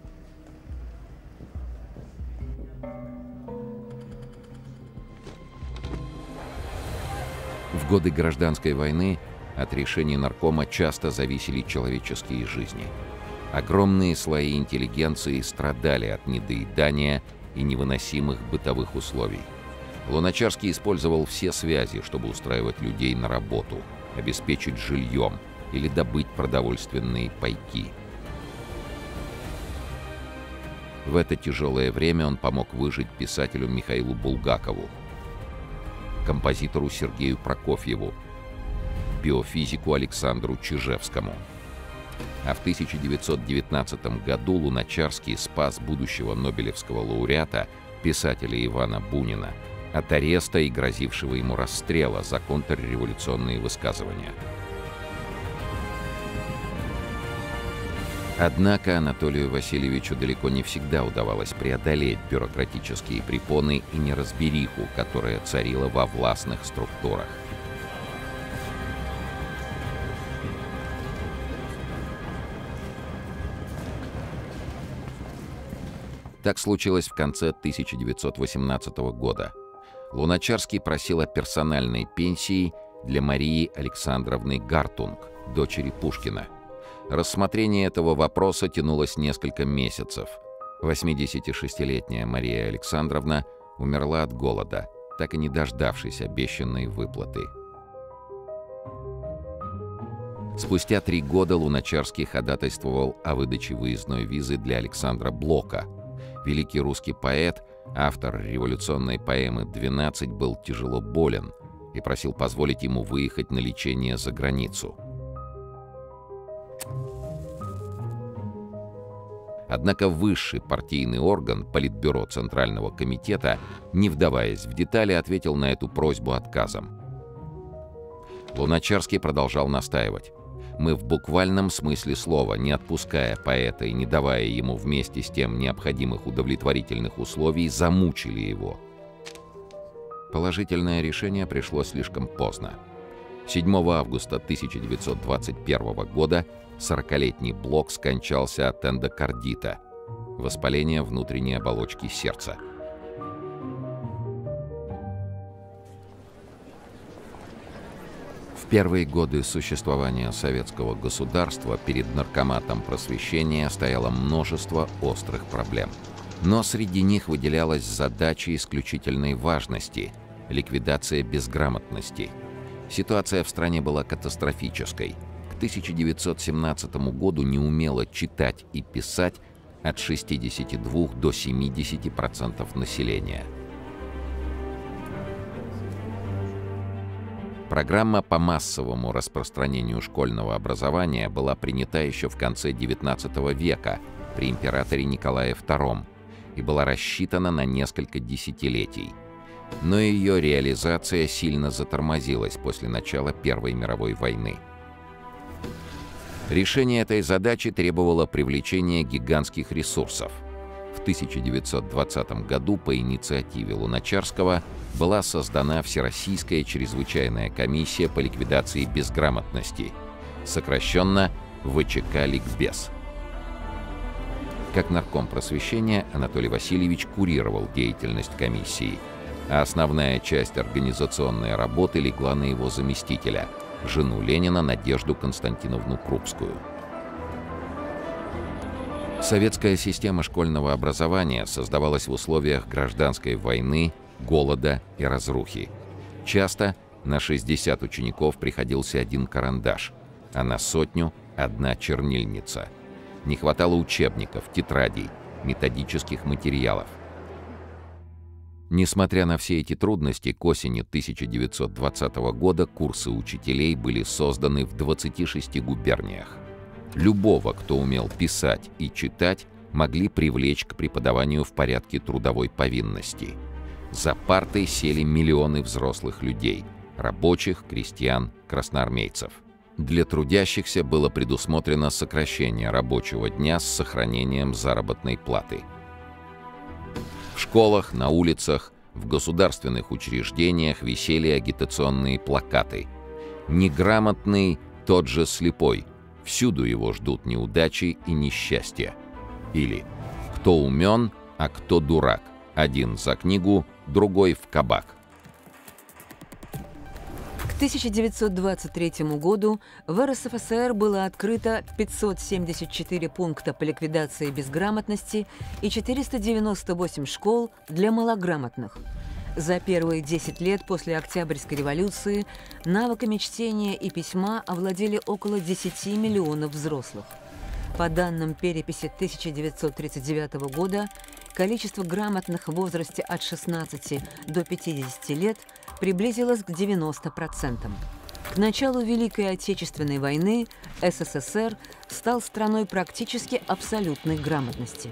В годы гражданской войны от решений наркома часто зависели человеческие жизни. Огромные слои интеллигенции страдали от недоедания и невыносимых бытовых условий. Луначарский использовал все связи, чтобы устраивать людей на работу, обеспечить жильем или добыть продовольственные пайки. В это тяжелое время он помог выжить писателю Михаилу Булгакову, композитору Сергею Прокофьеву, биофизику Александру Чижевскому. А в тысяча девятьсот девятнадцатом году Луначарский спас будущего нобелевского лауреата, писателя Ивана Бунина, от ареста и грозившего ему расстрела за контрреволюционные высказывания. Однако Анатолию Васильевичу далеко не всегда удавалось преодолеть бюрократические препоны и неразбериху, которая царила во властных структурах. Так случилось в конце тысяча девятьсот восемнадцатого года. Луначарский просил о персональной пенсии для Марии Александровны Гартунг, дочери Пушкина. Рассмотрение этого вопроса тянулось несколько месяцев. восьмидесятишестилетняя Мария Александровна умерла от голода, так и не дождавшись обещанной выплаты. Спустя три года Луначарский ходатайствовал о выдаче выездной визы для Александра Блока. Великий русский поэт, автор революционной поэмы «двенадцать», был тяжело болен и просил позволить ему выехать на лечение за границу. Однако высший партийный орган, Политбюро Центрального комитета, не вдаваясь в детали, ответил на эту просьбу отказом. Луначарский продолжал настаивать. Мы в буквальном смысле слова, не отпуская поэта и не давая ему вместе с тем необходимых удовлетворительных условий, замучили его. Положительное решение пришло слишком поздно. седьмого августа тысяча девятьсот двадцать первого года сорокалетний Блок скончался от эндокардита, воспаления внутренней оболочки сердца. В первые годы существования советского государства перед наркоматом просвещения стояло множество острых проблем. Но среди них выделялась задача исключительной важности – ликвидация безграмотности. Ситуация в стране была катастрофической. К тысяча девятьсот семнадцатому году не умело читать и писать от шестидесяти двух до семидесяти процентов населения. Программа по массовому распространению школьного образования была принята еще в конце девятнадцатого века при императоре Николае втором и была рассчитана на несколько десятилетий. Но ее реализация сильно затормозилась после начала Первой мировой войны. Решение этой задачи требовало привлечения гигантских ресурсов. В тысяча девятьсот двадцатом году по инициативе Луначарского была создана Всероссийская чрезвычайная комиссия по ликвидации безграмотности, сокращенно ВЧК-Ликбез. Как нарком просвещения Анатолий Васильевич курировал деятельность комиссии, а основная часть организационной работы легла на его заместителя, жену Ленина Надежду Константиновну Крупскую. Советская система школьного образования создавалась в условиях гражданской войны, голода и разрухи. Часто на шестьдесят учеников приходился один карандаш, а на сотню — одна чернильница. Не хватало учебников, тетрадей, методических материалов. Несмотря на все эти трудности, к осени тысяча девятьсот двадцатого года курсы учителей были созданы в двадцати шести губерниях. Любого, кто умел писать и читать, могли привлечь к преподаванию в порядке трудовой повинности. За партой сели миллионы взрослых людей – рабочих, крестьян, красноармейцев. Для трудящихся было предусмотрено сокращение рабочего дня с сохранением заработной платы. В школах, на улицах, в государственных учреждениях висели агитационные плакаты. «Неграмотный – тот же слепой. Всюду его ждут неудачи и несчастья». Или «Кто умен, а кто дурак. Один за книгу, другой в кабак». К тысяча девятьсот двадцать третьему году в эр эс эф эс эр было открыто пятьсот семьдесят четыре пункта по ликвидации безграмотности и четыреста девяносто восемь школ для малограмотных. За первые десять лет после Октябрьской революции навыками чтения и письма овладели около десяти миллионов взрослых. По данным переписи тысяча девятьсот тридцать девятого года, количество грамотных в возрасте от шестнадцати до пятидесяти лет приблизилось к девяноста процентам. К началу Великой Отечественной войны эс эс эс эр стал страной практически абсолютной грамотности.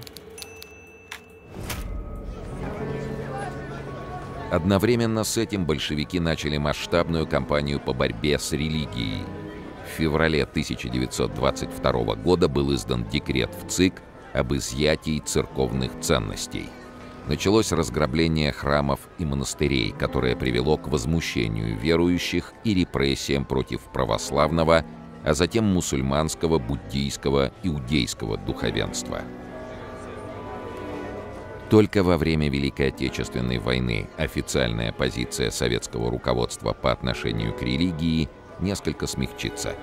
Одновременно с этим большевики начали масштабную кампанию по борьбе с религией. В феврале тысяча девятьсот двадцать второго года был издан декрет в ЦИК об изъятии церковных ценностей. Началось разграбление храмов и монастырей, которое привело к возмущению верующих и репрессиям против православного, а затем мусульманского, буддийского, иудейского духовенства. Только во время Великой Отечественной войны официальная позиция советского руководства по отношению к религии несколько смягчится.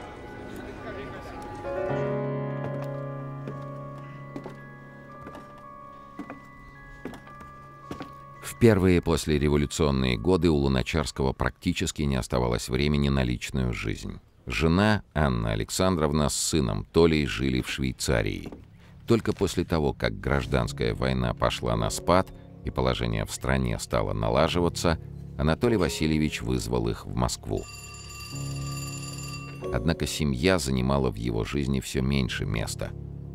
В первые послереволюционные годы у Луначарского практически не оставалось времени на личную жизнь. Жена, Анна Александровна, с сыном Толей жили в Швейцарии. Только после того, как гражданская война пошла на спад и положение в стране стало налаживаться, Анатолий Васильевич вызвал их в Москву. Однако семья занимала в его жизни все меньше места.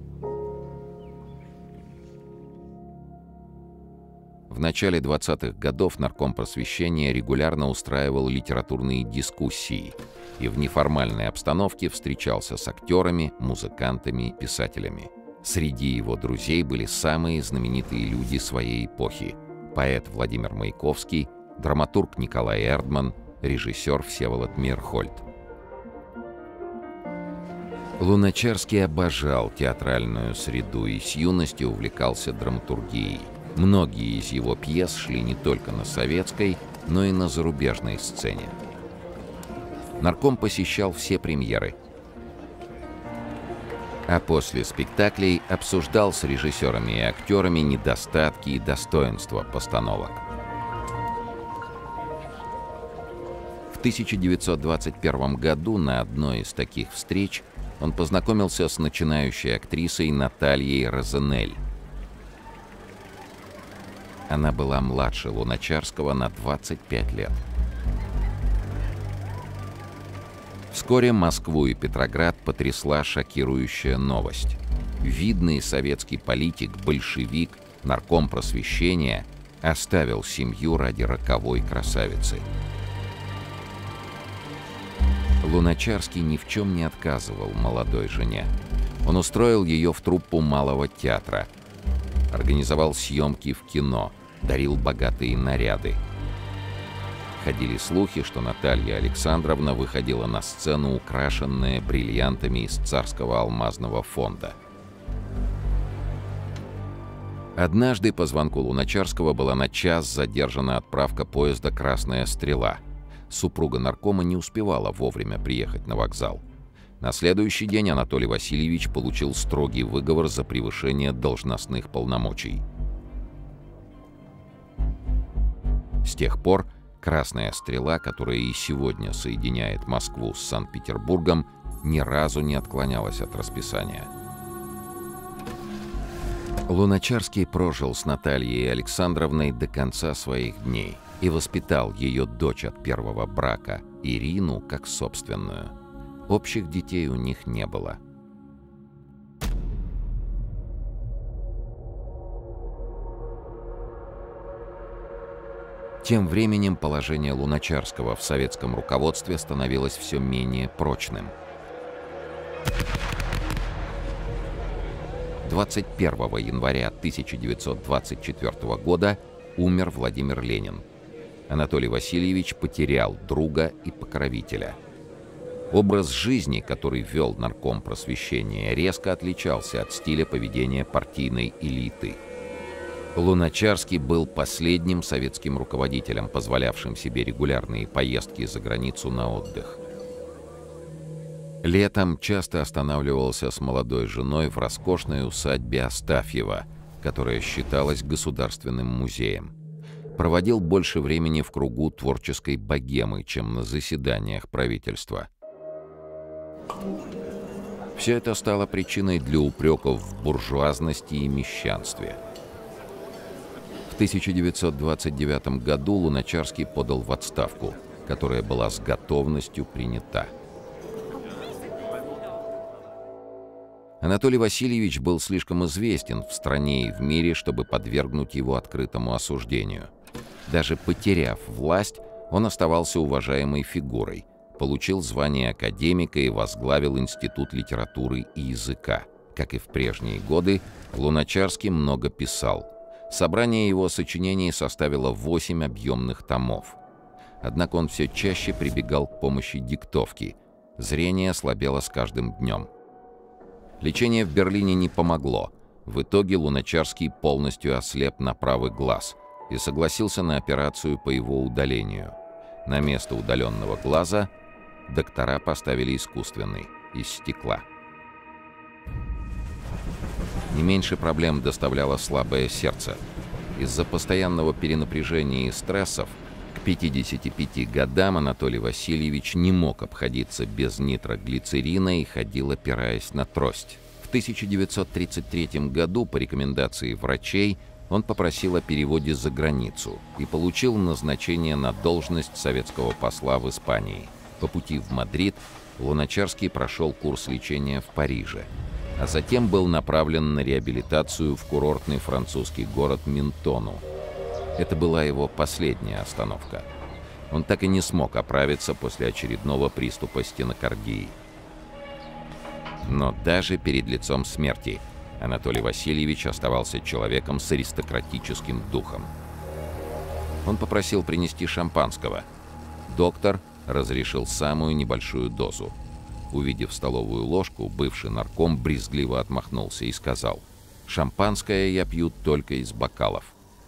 В начале двадцатых годов нарком просвещения регулярно устраивал литературные дискуссии и в неформальной обстановке встречался с актерами, музыкантами и писателями. Среди его друзей были самые знаменитые люди своей эпохи: поэт Владимир Маяковский, драматург Николай Эрдман, режиссер Всеволод Мейерхольд. Луначарский обожал театральную среду и с юности увлекался драматургией. Многие из его пьес шли не только на советской, но и на зарубежной сцене. Нарком посещал все премьеры, а после спектаклей обсуждал с режиссерами и актерами недостатки и достоинства постановок. В В тысяча девятьсот двадцать первом году на одной из таких встреч он познакомился с начинающей актрисой Натальей Розенель. Она была младше Луначарского на двадцать пять лет. Вскоре Москву и Петроград потрясла шокирующая новость. Видный советский политик, большевик, нарком просвещения оставил семью ради роковой красавицы. Луначарский ни в чем не отказывал молодой жене. Он устроил ее в труппу Малого театра, организовал съемки в кино, дарил богатые наряды. Ходили слухи, что Наталья Александровна выходила на сцену, украшенная бриллиантами из царского алмазного фонда. Однажды по звонку Луначарского была на час задержана отправка поезда «Красная стрела». Супруга наркома не успевала вовремя приехать на вокзал. На следующий день Анатолий Васильевич получил строгий выговор за превышение должностных полномочий. С тех пор «Красная стрела», которая и сегодня соединяет Москву с Санкт-Петербургом, ни разу не отклонялась от расписания. Луначарский прожил с Натальей Александровной до конца своих дней и воспитал ее дочь от первого брака, Ирину, как собственную. Общих детей у них не было. Тем временем положение Луначарского в советском руководстве становилось все менее прочным. двадцать первого января тысяча девятьсот двадцать четвёртого года умер Владимир Ленин. Анатолий Васильевич потерял друга и покровителя. Образ жизни, который вел нарком просвещения, резко отличался от стиля поведения партийной элиты. Луначарский был последним советским руководителем, позволявшим себе регулярные поездки за границу на отдых. Летом часто останавливался с молодой женой в роскошной усадьбе Астафьева, которая считалась государственным музеем. Проводил больше времени в кругу творческой богемы, чем на заседаниях правительства. Все это стало причиной для упреков в буржуазности и мещанстве. В тысяча девятьсот двадцать девятом году Луначарский подал в отставку, которая была с готовностью принята. Анатолий Васильевич был слишком известен в стране и в мире, чтобы подвергнуть его открытому осуждению. Даже потеряв власть, он оставался уважаемой фигурой, получил звание академика и возглавил Институт литературы и языка. Как и в прежние годы, Луначарский много писал. Собрание его сочинений составило восемь объемных томов. Однако он все чаще прибегал к помощи диктовки. Зрение ослабело с каждым днем. Лечение в Берлине не помогло. В итоге Луначарский полностью ослеп на правый глаз и согласился на операцию по его удалению. На место удаленного глаза доктора поставили искусственный, из стекла. Не меньше проблем доставляло слабое сердце. Из-за постоянного перенапряжения и стрессов к пятидесяти пяти годам Анатолий Васильевич не мог обходиться без нитроглицерина и ходил, опираясь на трость. В тысяча девятьсот тридцать третьем году по рекомендации врачей он попросил о переводе за границу и получил назначение на должность советского посла в Испании. По пути в Мадрид Луначарский прошел курс лечения в Париже, а затем был направлен на реабилитацию в курортный французский город Ментону. Это была его последняя остановка. Он так и не смог оправиться после очередного приступа стенокардии. Но даже перед лицом смерти Анатолий Васильевич оставался человеком с аристократическим духом. Он попросил принести шампанского. Доктор разрешил самую небольшую дозу. Увидев столовую ложку, бывший нарком брезгливо отмахнулся и сказал: «Шампанское я пью только из бокалов».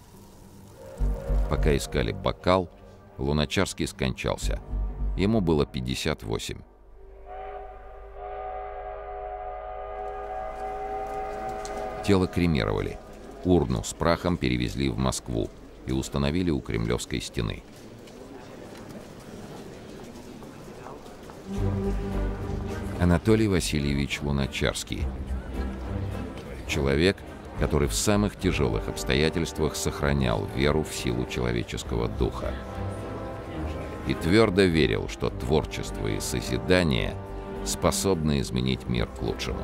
Пока искали бокал, Луначарский скончался. Ему было пятьдесят восемь. Тело кремировали. Урну с прахом перевезли в Москву и установили у Кремлевской стены. Анатолий Васильевич Луначарский. Человек, который в самых тяжелых обстоятельствах сохранял веру в силу человеческого духа. И твердо верил, что творчество и созидание способны изменить мир к лучшему.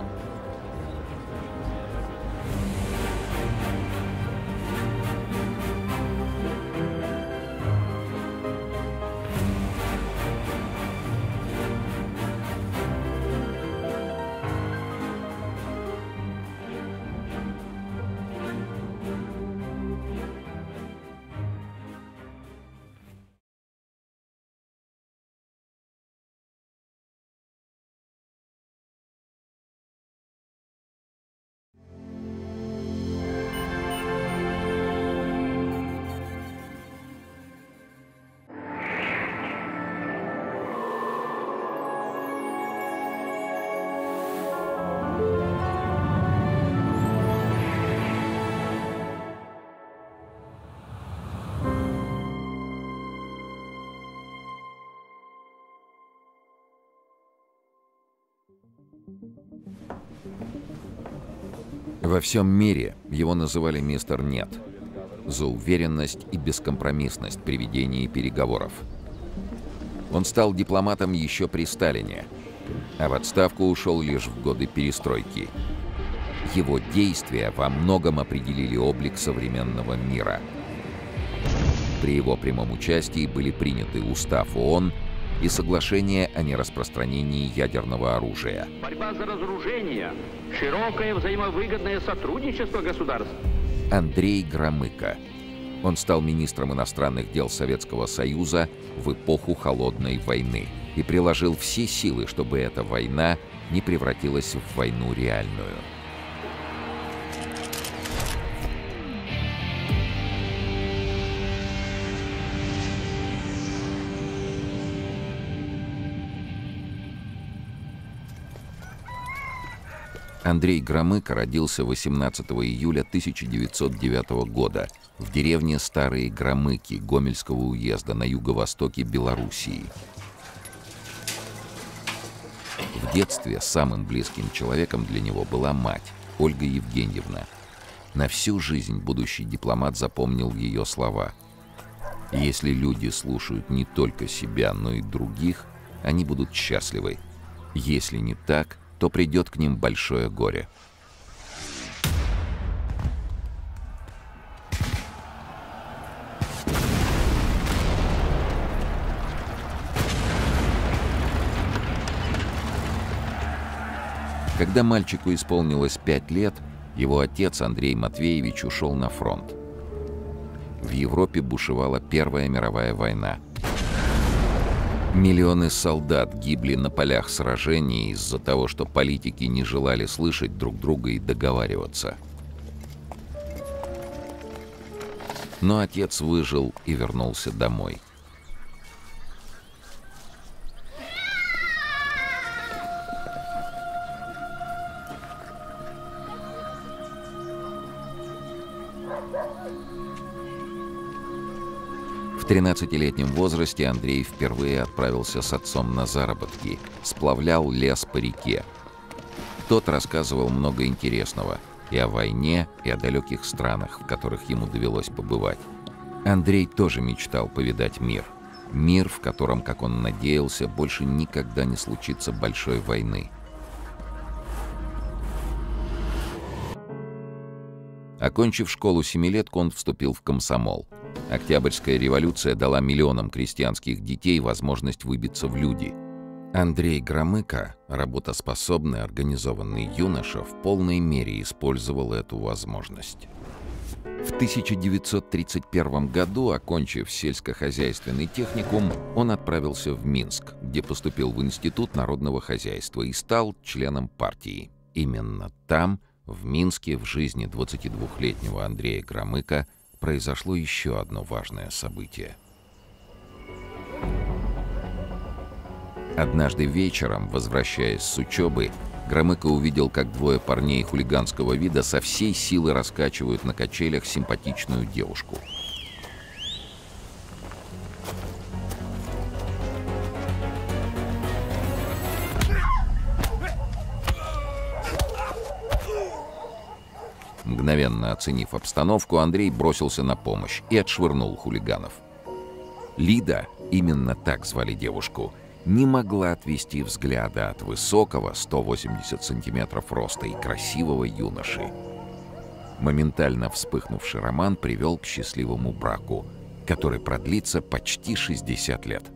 Во всем мире его называли «Мистер Нет» за уверенность и бескомпромиссность при ведении переговоров. Он стал дипломатом еще при Сталине, а в отставку ушел лишь в годы перестройки. Его действия во многом определили облик современного мира. При его прямом участии были приняты Устав ООН и соглашение о нераспространении ядерного оружия. Борьба за разоружение, широкое взаимовыгодное сотрудничество государств. Андрей Громыко. Он стал министром иностранных дел Советского Союза в эпоху Холодной войны и приложил все силы, чтобы эта война не превратилась в войну реальную. Андрей Громыко родился восемнадцатого июля тысяча девятьсот девятого года в деревне Старые Громыки Гомельского уезда на юго-востоке Белоруссии. В детстве самым близким человеком для него была мать, Ольга Евгеньевна. На всю жизнь будущий дипломат запомнил ее слова: «Если люди слушают не только себя, но и других, они будут счастливы. Если не так, то придет к ним большое горе». Когда мальчику исполнилось пять лет, его отец Андрей Матвеевич ушел на фронт. В Европе бушевала Первая мировая война. Миллионы солдат гибли на полях сражений из-за того, что политики не желали слышать друг друга и договариваться. Но отец выжил и вернулся домой. В тринадцатилетнем возрасте Андрей впервые отправился с отцом на заработки, сплавлял лес по реке. Тот рассказывал много интересного и о войне, и о далеких странах, в которых ему довелось побывать. Андрей тоже мечтал повидать мир. Мир, в котором, как он надеялся, больше никогда не случится большой войны. Окончив школу семилетку, он вступил в комсомол. Октябрьская революция дала миллионам крестьянских детей возможность выбиться в люди. Андрей Громыко, работоспособный, организованный юноша, в полной мере использовал эту возможность. В тысяча девятьсот тридцать первом году, окончив сельскохозяйственный техникум, он отправился в Минск, где поступил в Институт народного хозяйства и стал членом партии. Именно там, в Минске, в жизни двадцатидвухлетнего Андрея Громыко произошло еще одно важное событие. Однажды вечером, возвращаясь с учебы, Громыко увидел, как двое парней хулиганского вида со всей силы раскачивают на качелях симпатичную девушку. Мгновенно оценив обстановку, Андрей бросился на помощь и отшвырнул хулиганов. Лида, именно так звали девушку, не могла отвести взгляда от высокого, сто восемьдесят сантиметров роста, и красивого юноши. Моментально вспыхнувший роман привел к счастливому браку, который продлится почти шестьдесят лет.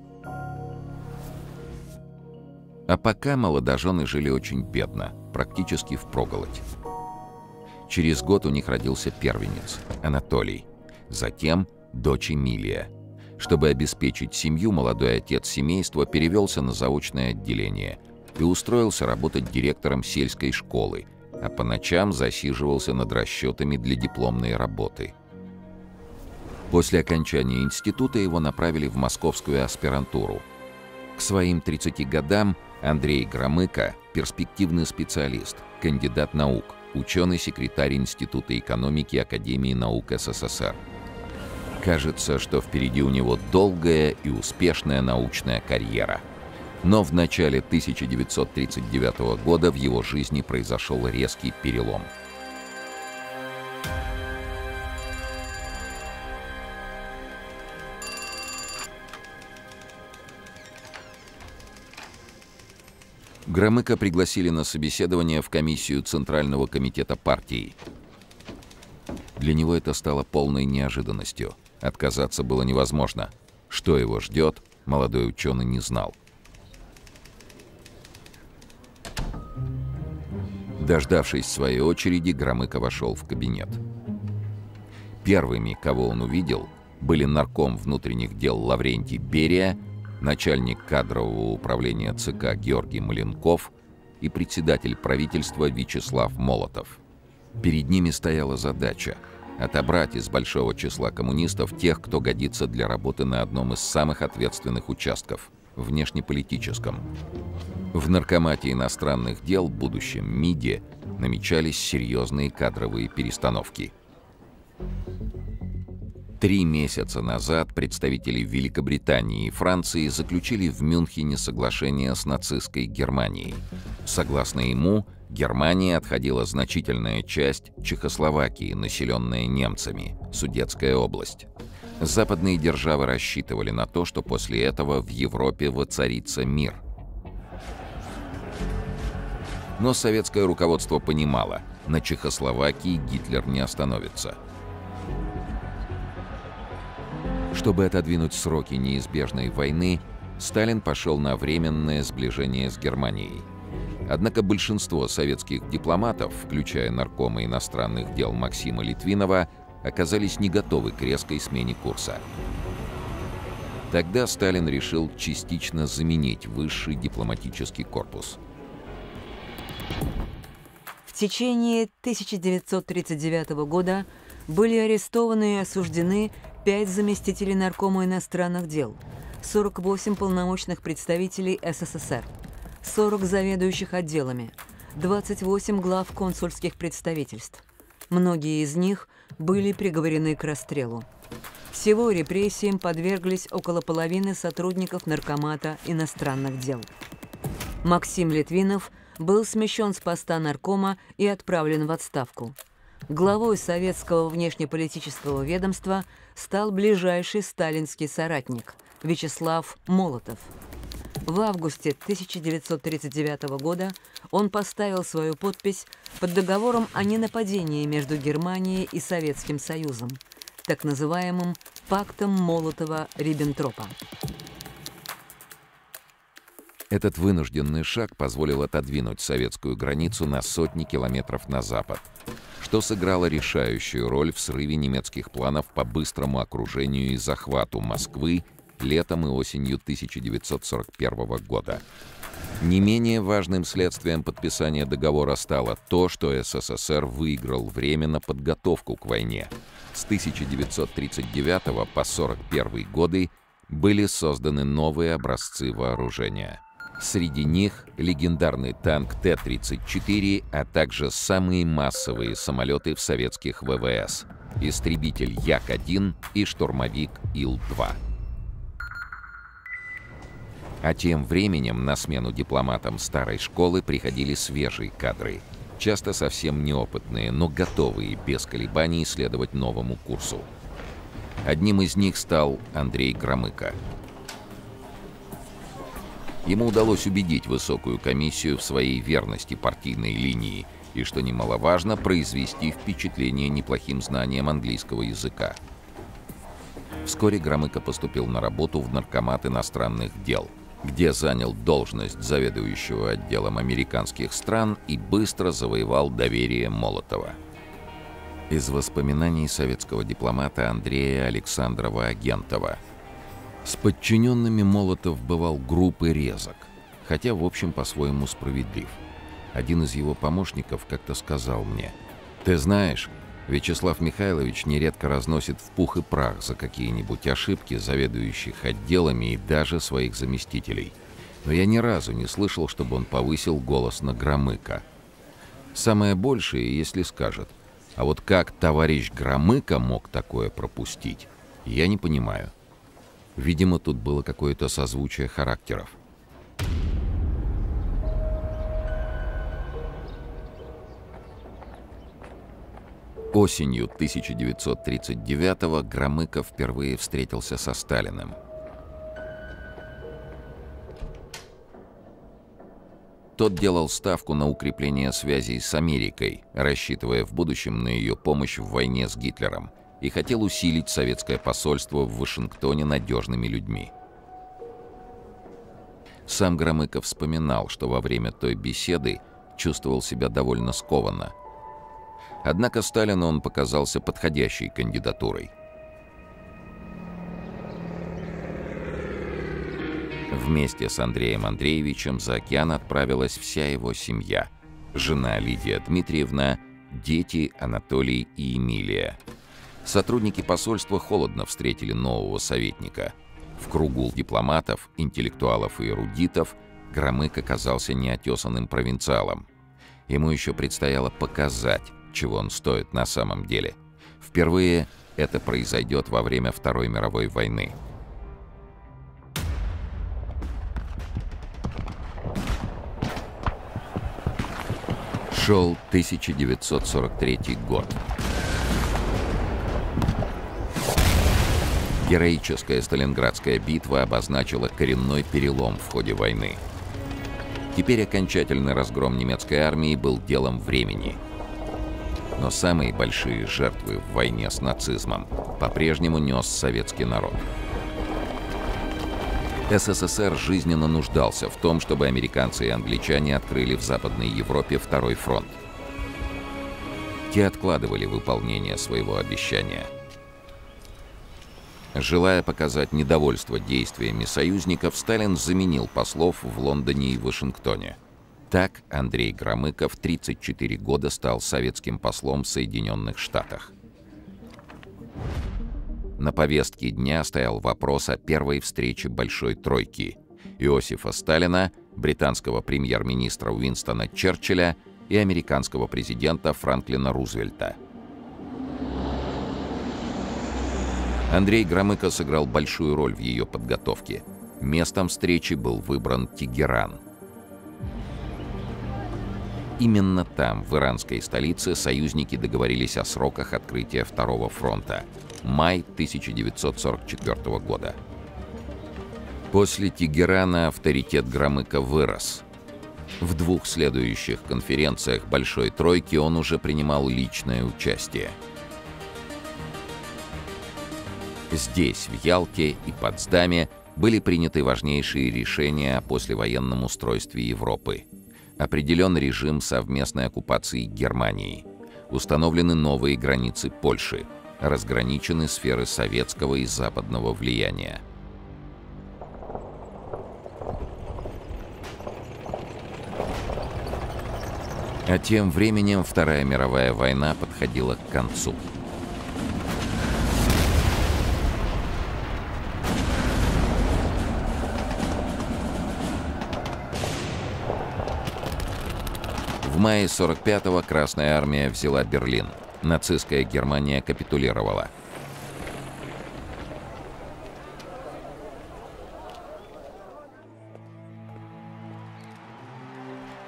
А пока молодожены жили очень бедно, практически впроголодь. Через год у них родился первенец, Анатолий, затем дочь Эмилия. Чтобы обеспечить семью, молодой отец семейства перевелся на заочное отделение и устроился работать директором сельской школы, а по ночам засиживался над расчетами для дипломной работы. После окончания института его направили в московскую аспирантуру. К своим тридцати годам Андрей Громыко – перспективный специалист, кандидат наук, ученый-секретарь Института экономики Академии наук СССР. Кажется, что впереди у него долгая и успешная научная карьера. Но в начале тысяча девятьсот тридцать девятого года в его жизни произошел резкий перелом. Громыко пригласили на собеседование в комиссию Центрального комитета партии. Для него это стало полной неожиданностью. Отказаться было невозможно. Что его ждет, молодой ученый не знал. Дождавшись своей очереди, Громыко вошел в кабинет. Первыми, кого он увидел, были нарком внутренних дел Лаврентий Берия, начальник кадрового управления ЦК Георгий Маленков и председатель правительства Вячеслав Молотов. Перед ними стояла задача – отобрать из большого числа коммунистов тех, кто годится для работы на одном из самых ответственных участков – внешнеполитическом. В Наркомате иностранных дел, будущем МИДе, намечались серьезные кадровые перестановки. Три месяца назад представители Великобритании и Франции заключили в Мюнхене соглашение с нацистской Германией. Согласно ему, Германии отходила значительная часть Чехословакии, населенная немцами, Судетская область. Западные державы рассчитывали на то, что после этого в Европе воцарится мир. Но советское руководство понимало, на Чехословакии Гитлер не остановится. Чтобы отодвинуть сроки неизбежной войны, Сталин пошел на временное сближение с Германией. Однако большинство советских дипломатов, включая наркома иностранных дел Максима Литвинова, оказались не готовы к резкой смене курса. Тогда Сталин решил частично заменить высший дипломатический корпус. В течение тысяча девятьсот тридцать девятого года были арестованы и осуждены пять заместителей наркома иностранных дел, сорок восемь полномочных представителей СССР, сорок заведующих отделами, двадцать восемь глав консульских представительств. Многие из них были приговорены к расстрелу. Всего репрессиям подверглись около половины сотрудников Наркомата иностранных дел. Максим Литвинов был смещен с поста наркома и отправлен в отставку. Главой советского внешнеполитического ведомства стал ближайший сталинский соратник Вячеслав Молотов. В августе тысяча девятьсот тридцать девятого года он поставил свою подпись под договором о ненападении между Германией и Советским Союзом, так называемым пактом Молотова-Риббентропа. Этот вынужденный шаг позволил отодвинуть советскую границу на сотни километров на запад, что сыграло решающую роль в срыве немецких планов по быстрому окружению и захвату Москвы летом и осенью тысяча девятьсот сорок первого года. Не менее важным следствием подписания договора стало то, что СССР выиграл временно подготовку к войне. С тысяча девятьсот тридцать девятого по сорок первый годы были созданы новые образцы вооружения. Среди них легендарный танк Т тридцать четыре, а также самые массовые самолеты в советских ВВС – истребитель Як один и штурмовик Ил два. А тем временем на смену дипломатам старой школы приходили свежие кадры. часто совсем неопытные, но готовые без колебаний следовать новому курсу. Одним из них стал Андрей Громыко. Ему удалось убедить высокую комиссию в своей верности партийной линии и, что немаловажно, произвести впечатление неплохим знанием английского языка. Вскоре Громыко поступил на работу в Наркомат иностранных дел, где занял должность заведующего отделом американских стран и быстро завоевал доверие Молотова. Из воспоминаний советского дипломата Андрея Александрова Агентова. С подчиненными Молотов бывал груб и резок, хотя, в общем, по-своему справедлив. Один из его помощников как-то сказал мне: «Ты знаешь, Вячеслав Михайлович нередко разносит в пух и прах за какие-нибудь ошибки заведующих отделами и даже своих заместителей. Но я ни разу не слышал, чтобы он повысил голос на Громыко. Самое большее, если скажет: а вот как товарищ Громыко мог такое пропустить, я не понимаю». Видимо, тут было какое-то созвучие характеров. Осенью тысяча девятьсот тридцать девятого Громыко впервые встретился со Сталиным. Тот делал ставку на укрепление связей с Америкой, рассчитывая в будущем на ее помощь в войне с Гитлером, и хотел усилить советское посольство в Вашингтоне надежными людьми. Сам Громыко вспоминал, что во время той беседы чувствовал себя довольно скованно. Однако Сталину он показался подходящей кандидатурой. Вместе с Андреем Андреевичем за океан отправилась вся его семья: жена Лидия Дмитриевна, дети Анатолий и Эмилия. Сотрудники посольства холодно встретили нового советника. В кругу дипломатов, интеллектуалов и эрудитов Громыко казался неотесанным провинциалом. Ему еще предстояло показать, чего он стоит на самом деле. Впервые это произойдет во время Второй мировой войны. Шел тысяча девятьсот сорок третий год. Героическая Сталинградская битва обозначила коренной перелом в ходе войны. Теперь окончательный разгром немецкой армии был делом времени. Но самые большие жертвы в войне с нацизмом по-прежнему нес советский народ. СССР жизненно нуждался в том, чтобы американцы и англичане открыли в Западной Европе второй фронт. Те откладывали выполнение своего обещания. Желая показать недовольство действиями союзников, Сталин заменил послов в Лондоне и Вашингтоне. Так Андрей Громыко в тридцать четыре года стал советским послом в Соединенных Штатах. На повестке дня стоял вопрос о первой встрече Большой Тройки — Иосифа Сталина, британского премьер-министра Уинстона Черчилля и американского президента Франклина Рузвельта. Андрей Громыко сыграл большую роль в ее подготовке. Местом встречи был выбран Тегеран. Именно там, в иранской столице, союзники договорились о сроках открытия Второго фронта. Май тысяча девятьсот сорок четвёртого года. После Тегерана авторитет Громыко вырос. В двух следующих конференциях Большой Тройки он уже принимал личное участие. Здесь, в Ялте и Потсдаме, были приняты важнейшие решения о послевоенном устройстве Европы. Определен режим совместной оккупации Германии. Установлены новые границы Польши. Разграничены сферы советского и западного влияния. А тем временем Вторая мировая война подходила к концу. В мае сорок пятого Красная армия взяла Берлин. Нацистская Германия капитулировала.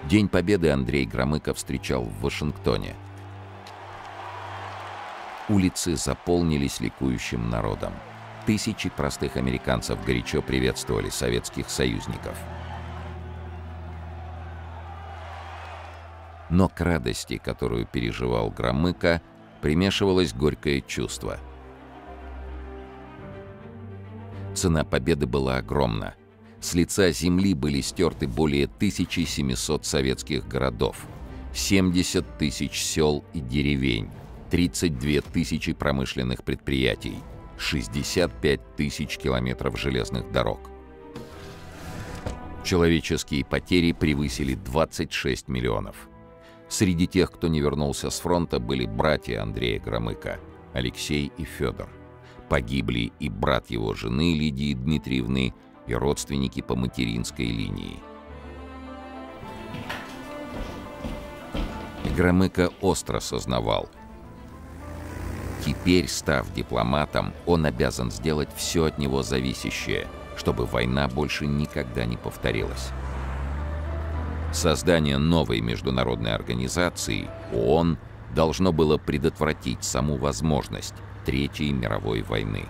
День Победы Андрей Громыко встречал в Вашингтоне. Улицы заполнились ликующим народом. Тысячи простых американцев горячо приветствовали советских союзников. Но к радости, которую переживал Громыко, примешивалось горькое чувство. Цена победы была огромна. С лица земли были стерты более тысячи семисот советских городов, семьдесят тысяч сел и деревень, тридцать две тысячи промышленных предприятий, шестьдесят пять тысяч километров железных дорог. Человеческие потери превысили двадцать шесть миллионов. Среди тех, кто не вернулся с фронта, были братья Андрея Громыко, Алексей и Федор. Погибли и брат его жены Лидии Дмитриевны, и родственники по материнской линии. Громыко остро сознавал: теперь, став дипломатом, он обязан сделать все от него зависящее, чтобы война больше никогда не повторилась. Создание новой международной организации, ООН, должно было предотвратить саму возможность Третьей мировой войны.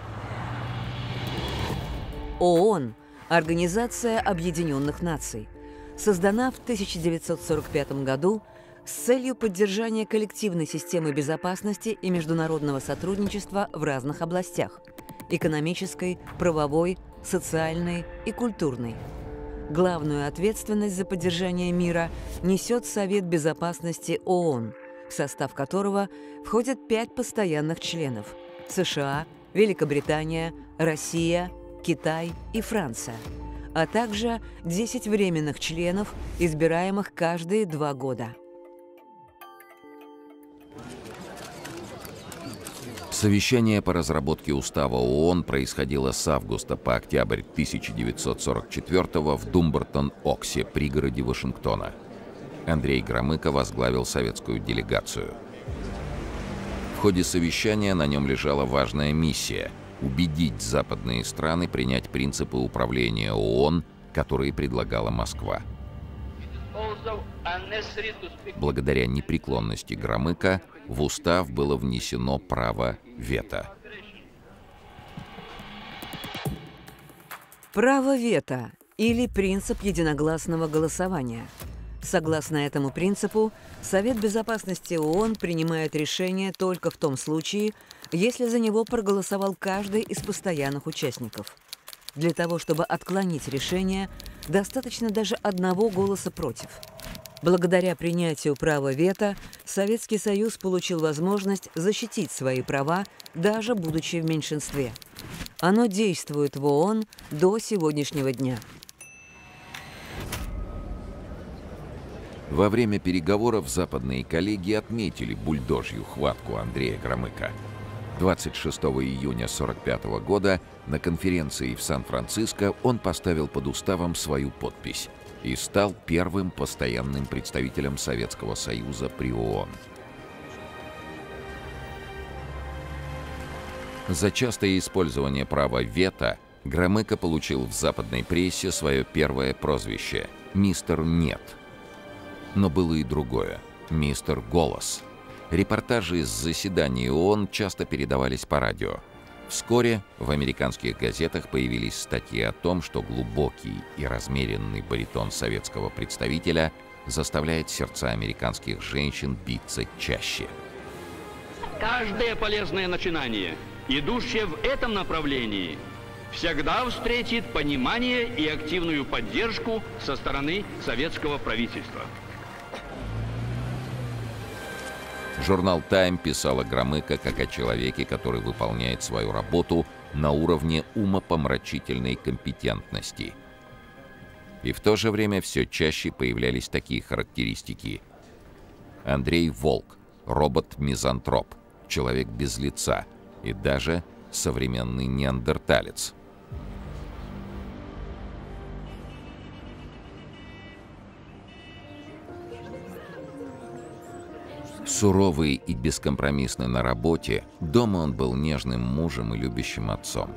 ООН – Организация Объединенных Наций, создана в тысяча девятьсот сорок пятом году с целью поддержания коллективной системы безопасности и международного сотрудничества в разных областях – экономической, правовой, социальной и культурной. Главную ответственность за поддержание мира несет Совет Безопасности ООН, в состав которого входят пять постоянных членов – США, Великобритания, Россия, Китай и Франция, а также десять временных членов, избираемых каждые два года. Совещание по разработке устава ООН происходило с августа по октябрь тысяча девятьсот сорок четвёртого в Думбертон-Оксе, пригороде Вашингтона. Андрей Громыко возглавил советскую делегацию. В ходе совещания на нем лежала важная миссия – убедить западные страны принять принципы управления ООН, которые предлагала Москва. Благодаря непреклонности Громыко в устав было внесено право вето. Право вето или принцип единогласного голосования. Согласно этому принципу, Совет Безопасности ООН принимает решение только в том случае, если за него проголосовал каждый из постоянных участников. Для того, чтобы отклонить решение, достаточно даже одного голоса против. Благодаря принятию права вето Советский Союз получил возможность защитить свои права, даже будучи в меньшинстве. Оно действует в ООН до сегодняшнего дня. Во время переговоров западные коллеги отметили бульдожью хватку Андрея Громыко. двадцать шестого июня сорок пятого года на конференции в Сан-Франциско он поставил под уставом свою подпись и стал первым постоянным представителем Советского Союза при ООН. За частое использование права вето Громыко получил в западной прессе свое первое прозвище – «Мистер Нет». Но было и другое – «Мистер Голос». Репортажи из заседаний ООН часто передавались по радио. Вскоре в американских газетах появились статьи о том, что глубокий и размеренный баритон советского представителя заставляет сердца американских женщин биться чаще. Каждое полезное начинание, идущее в этом направлении, всегда встретит понимание и активную поддержку со стороны советского правительства. Журнал «Тайм» писал о Громыко как о человеке, который выполняет свою работу на уровне умопомрачительной компетентности. И в то же время все чаще появлялись такие характеристики. Андрей Волк, робот-мизантроп, человек без лица и даже современный неандерталец. Суровый и бескомпромиссный на работе, дома он был нежным мужем и любящим отцом.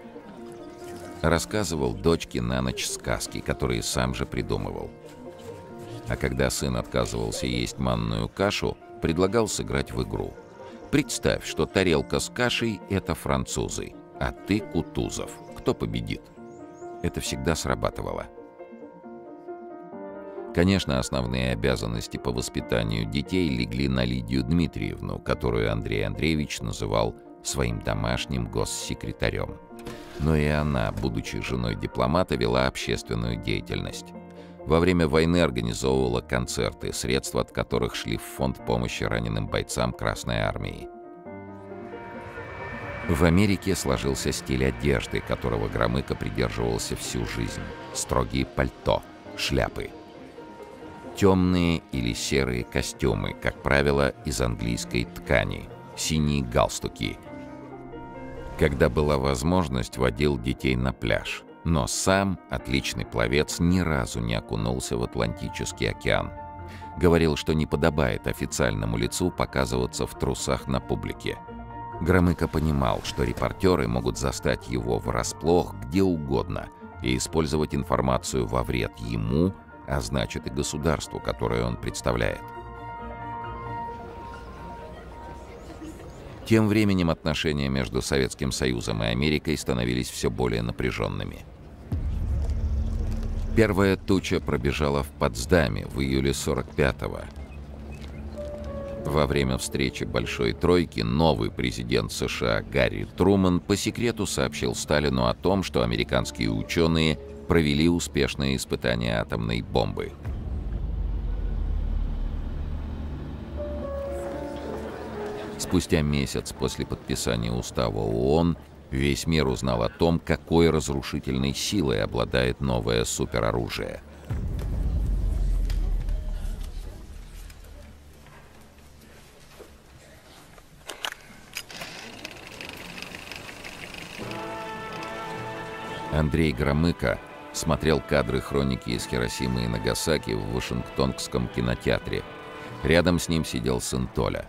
Рассказывал дочке на ночь сказки, которые сам же придумывал. А когда сын отказывался есть манную кашу, предлагал сыграть в игру. Представь, что тарелка с кашей — это французы, а ты Кутузов. Кто победит? Это всегда срабатывало. Конечно, основные обязанности по воспитанию детей легли на Лидию Дмитриевну, которую Андрей Андреевич называл своим домашним госсекретарем. Но и она, будучи женой дипломата, вела общественную деятельность. Во время войны организовывала концерты, средства от которых шли в фонд помощи раненым бойцам Красной Армии. В Америке сложился стиль одежды, которого Громыко придерживался всю жизнь. Строгие пальто, шляпы. Темные или серые костюмы, как правило, из английской ткани, синие галстуки. Когда была возможность, водил детей на пляж. Но сам, отличный пловец, ни разу не окунулся в Атлантический океан. Говорил, что не подобает официальному лицу показываться в трусах на публике. Громыко понимал, что репортеры могут застать его врасплох где угодно и использовать информацию во вред ему, а значит и государству, которое он представляет. Тем временем отношения между Советским Союзом и Америкой становились все более напряженными. Первая туча пробежала в Потсдаме в июле сорок пятого. Во время встречи Большой Тройки новый президент США Гарри Трумэн по секрету сообщил Сталину о том, что американские ученые провели успешное испытание атомной бомбы. Спустя месяц после подписания устава ООН весь мир узнал о том, какой разрушительной силой обладает новое супероружие. Андрей Громыко смотрел кадры хроники из Хиросимы и Нагасаки в Вашингтонском кинотеатре. Рядом с ним сидел сын Толя.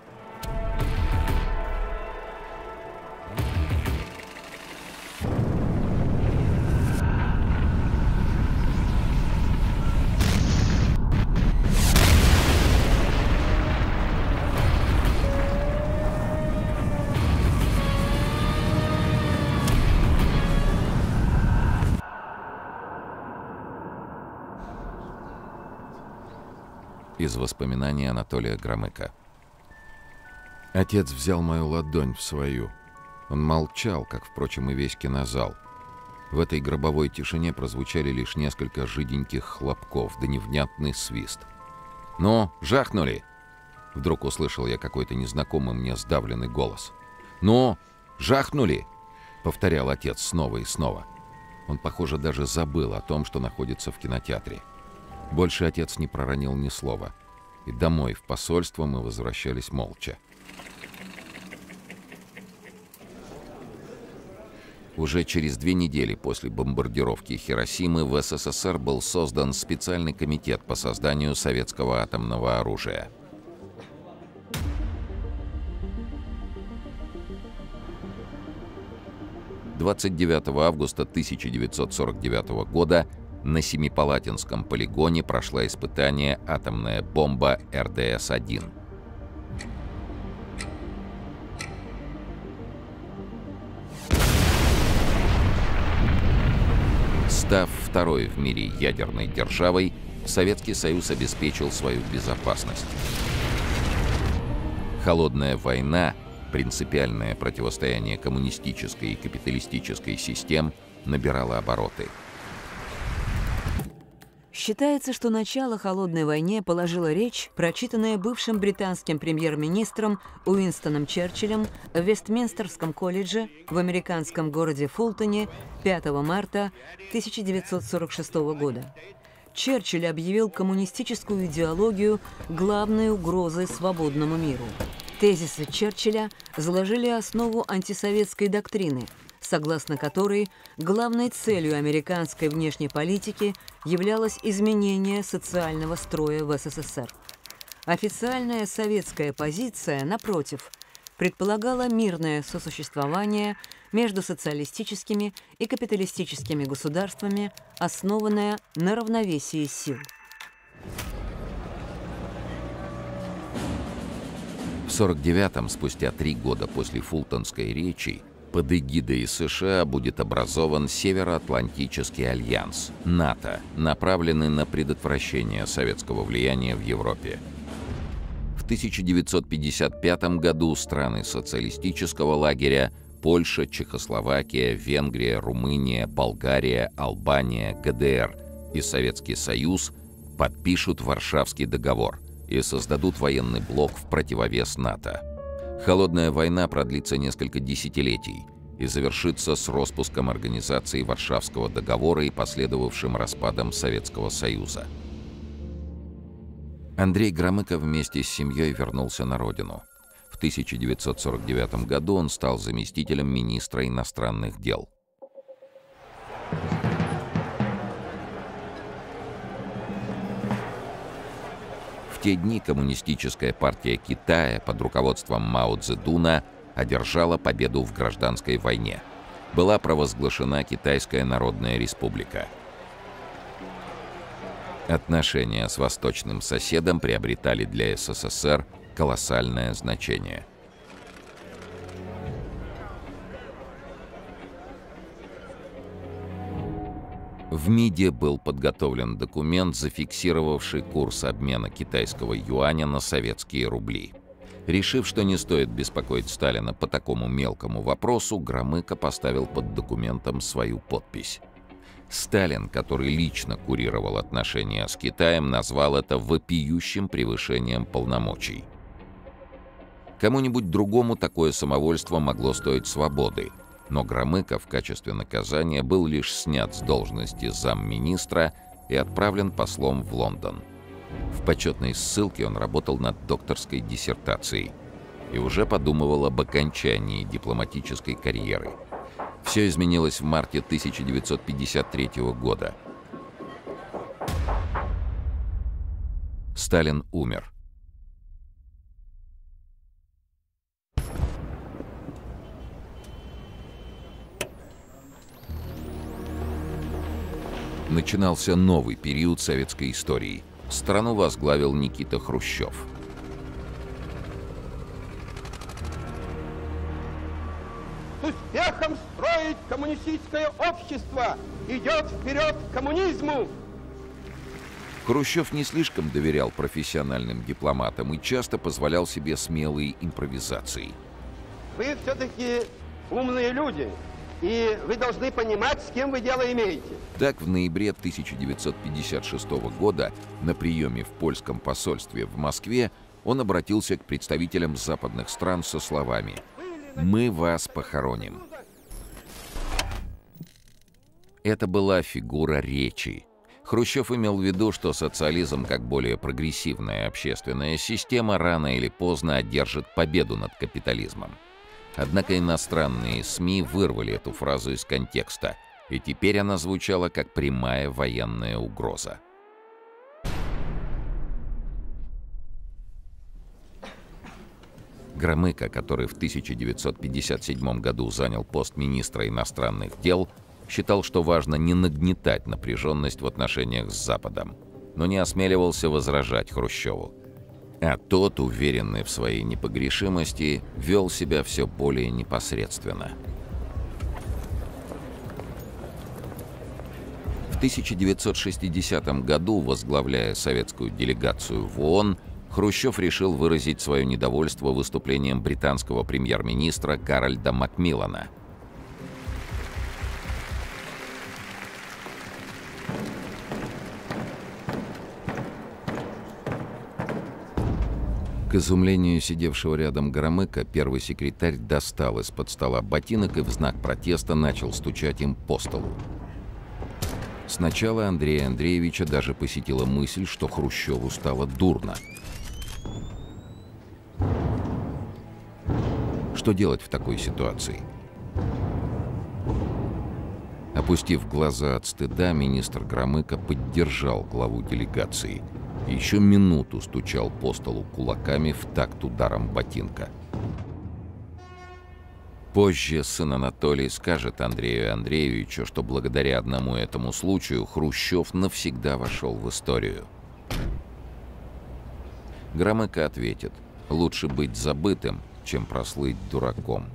Из воспоминаний Анатолия Громыко. Отец взял мою ладонь в свою. Он молчал, как, впрочем, и весь кинозал. В этой гробовой тишине прозвучали лишь несколько жиденьких хлопков, да невнятный свист. «Ну, жахнули!» Вдруг услышал я какой-то незнакомый мне сдавленный голос. «Ну, жахнули!» — повторял отец снова и снова. Он, похоже, даже забыл о том, что находится в кинотеатре. Больше отец не проронил ни слова. И домой, в посольство, мы возвращались молча. Уже через две недели после бомбардировки Хиросимы в СССР был создан специальный комитет по созданию советского атомного оружия. двадцать девятого августа тысяча девятьсот сорок девятого года на Семипалатинском полигоне прошла испытание атомная бомба эр дэ эс один. Став второй в мире ядерной державой, Советский Союз обеспечил свою безопасность. Холодная война, принципиальное противостояние коммунистической и капиталистической систем, набирала обороты. Считается, что начало холодной войне положила речь, прочитанная бывшим британским премьер-министром Уинстоном Черчиллем в Вестминстерском колледже в американском городе Фултоне пятого марта тысяча девятьсот сорок шестого года. Черчилль объявил коммунистическую идеологию главной угрозой свободному миру. Тезисы Черчилля заложили основу антисоветской доктрины, согласно которой главной целью американской внешней политики являлось изменение социального строя в эс эс эс эр. Официальная советская позиция, напротив, предполагала мирное сосуществование между социалистическими и капиталистическими государствами, основанное на равновесии сил. сорок девятом, спустя три года после Фултонской речи, под эгидой США будет образован Североатлантический альянс, НАТО, направленный на предотвращение советского влияния в Европе. В тысяча девятьсот пятьдесят пятом году страны социалистического лагеря Польша, Чехословакия, Венгрия, Румыния, Болгария, Албания, ГДР и Советский Союз подпишут Варшавский договор и создадут военный блок в противовес НАТО. Холодная война продлится несколько десятилетий и завершится с распуском организации Варшавского договора и последовавшим распадом Советского Союза. Андрей Громыко вместе с семьей вернулся на родину. В тысяча девятьсот сорок девятом году он стал заместителем министра иностранных дел. В те дни Коммунистическая партия Китая под руководством Мао Цзэдуна одержала победу в гражданской войне. Была провозглашена Китайская Народная Республика. Отношения с восточным соседом приобретали для СССР колоссальное значение. В МИДе был подготовлен документ, зафиксировавший курс обмена китайского юаня на советские рубли. Решив, что не стоит беспокоить Сталина по такому мелкому вопросу, Громыко поставил под документом свою подпись. Сталин, который лично курировал отношения с Китаем, назвал это вопиющим превышением полномочий. Кому-нибудь другому такое самовольство могло стоить свободы, но Громыко в качестве наказания был лишь снят с должности замминистра и отправлен послом в Лондон. В почетной ссылке он работал над докторской диссертацией и уже подумывал об окончании дипломатической карьеры. Все изменилось в марте тысяча девятьсот пятьдесят третьего года. Сталин умер. Начинался новый период советской истории. Страну возглавил Никита Хрущев. С успехом строить коммунистическое общество! Идет вперед к коммунизму! Хрущев не слишком доверял профессиональным дипломатам и часто позволял себе смелые импровизации. Вы все-таки умные люди, и вы должны понимать, с кем вы дело имеете. Так, в ноябре тысяча девятьсот пятьдесят шестого года на приеме в польском посольстве в Москве он обратился к представителям западных стран со словами: «Мы вас похороним». Это была фигура речи. Хрущев имел в виду, что социализм, как более прогрессивная общественная система, рано или поздно одержит победу над капитализмом. Однако иностранные СМИ вырвали эту фразу из контекста, и теперь она звучала как прямая военная угроза. Громыко, который в тысяча девятьсот пятьдесят седьмом году занял пост министра иностранных дел, считал, что важно не нагнетать напряженность в отношениях с Западом, но не осмеливался возражать Хрущеву. А тот, уверенный в своей непогрешимости, вел себя все более непосредственно. В тысяча девятьсот шестидесятом году, возглавляя советскую делегацию в ООН, Хрущев решил выразить свое недовольство выступлением британского премьер-министра Гарольда Макмиллана. К изумлению сидевшего рядом Громыко, первый секретарь достал из-под стола ботинок и в знак протеста начал стучать им по столу. Сначала Андрея Андреевича даже посетила мысль, что Хрущеву стало дурно. Что делать в такой ситуации? Опустив глаза от стыда, министр Громыко поддержал главу делегации. Еще минуту стучал по столу кулаками в такт ударом ботинка. Позже сын Анатолий скажет Андрею Андреевичу, что благодаря одному этому случаю Хрущев навсегда вошел в историю. Громыко ответит, Лучше быть забытым, чем прослыть дураком.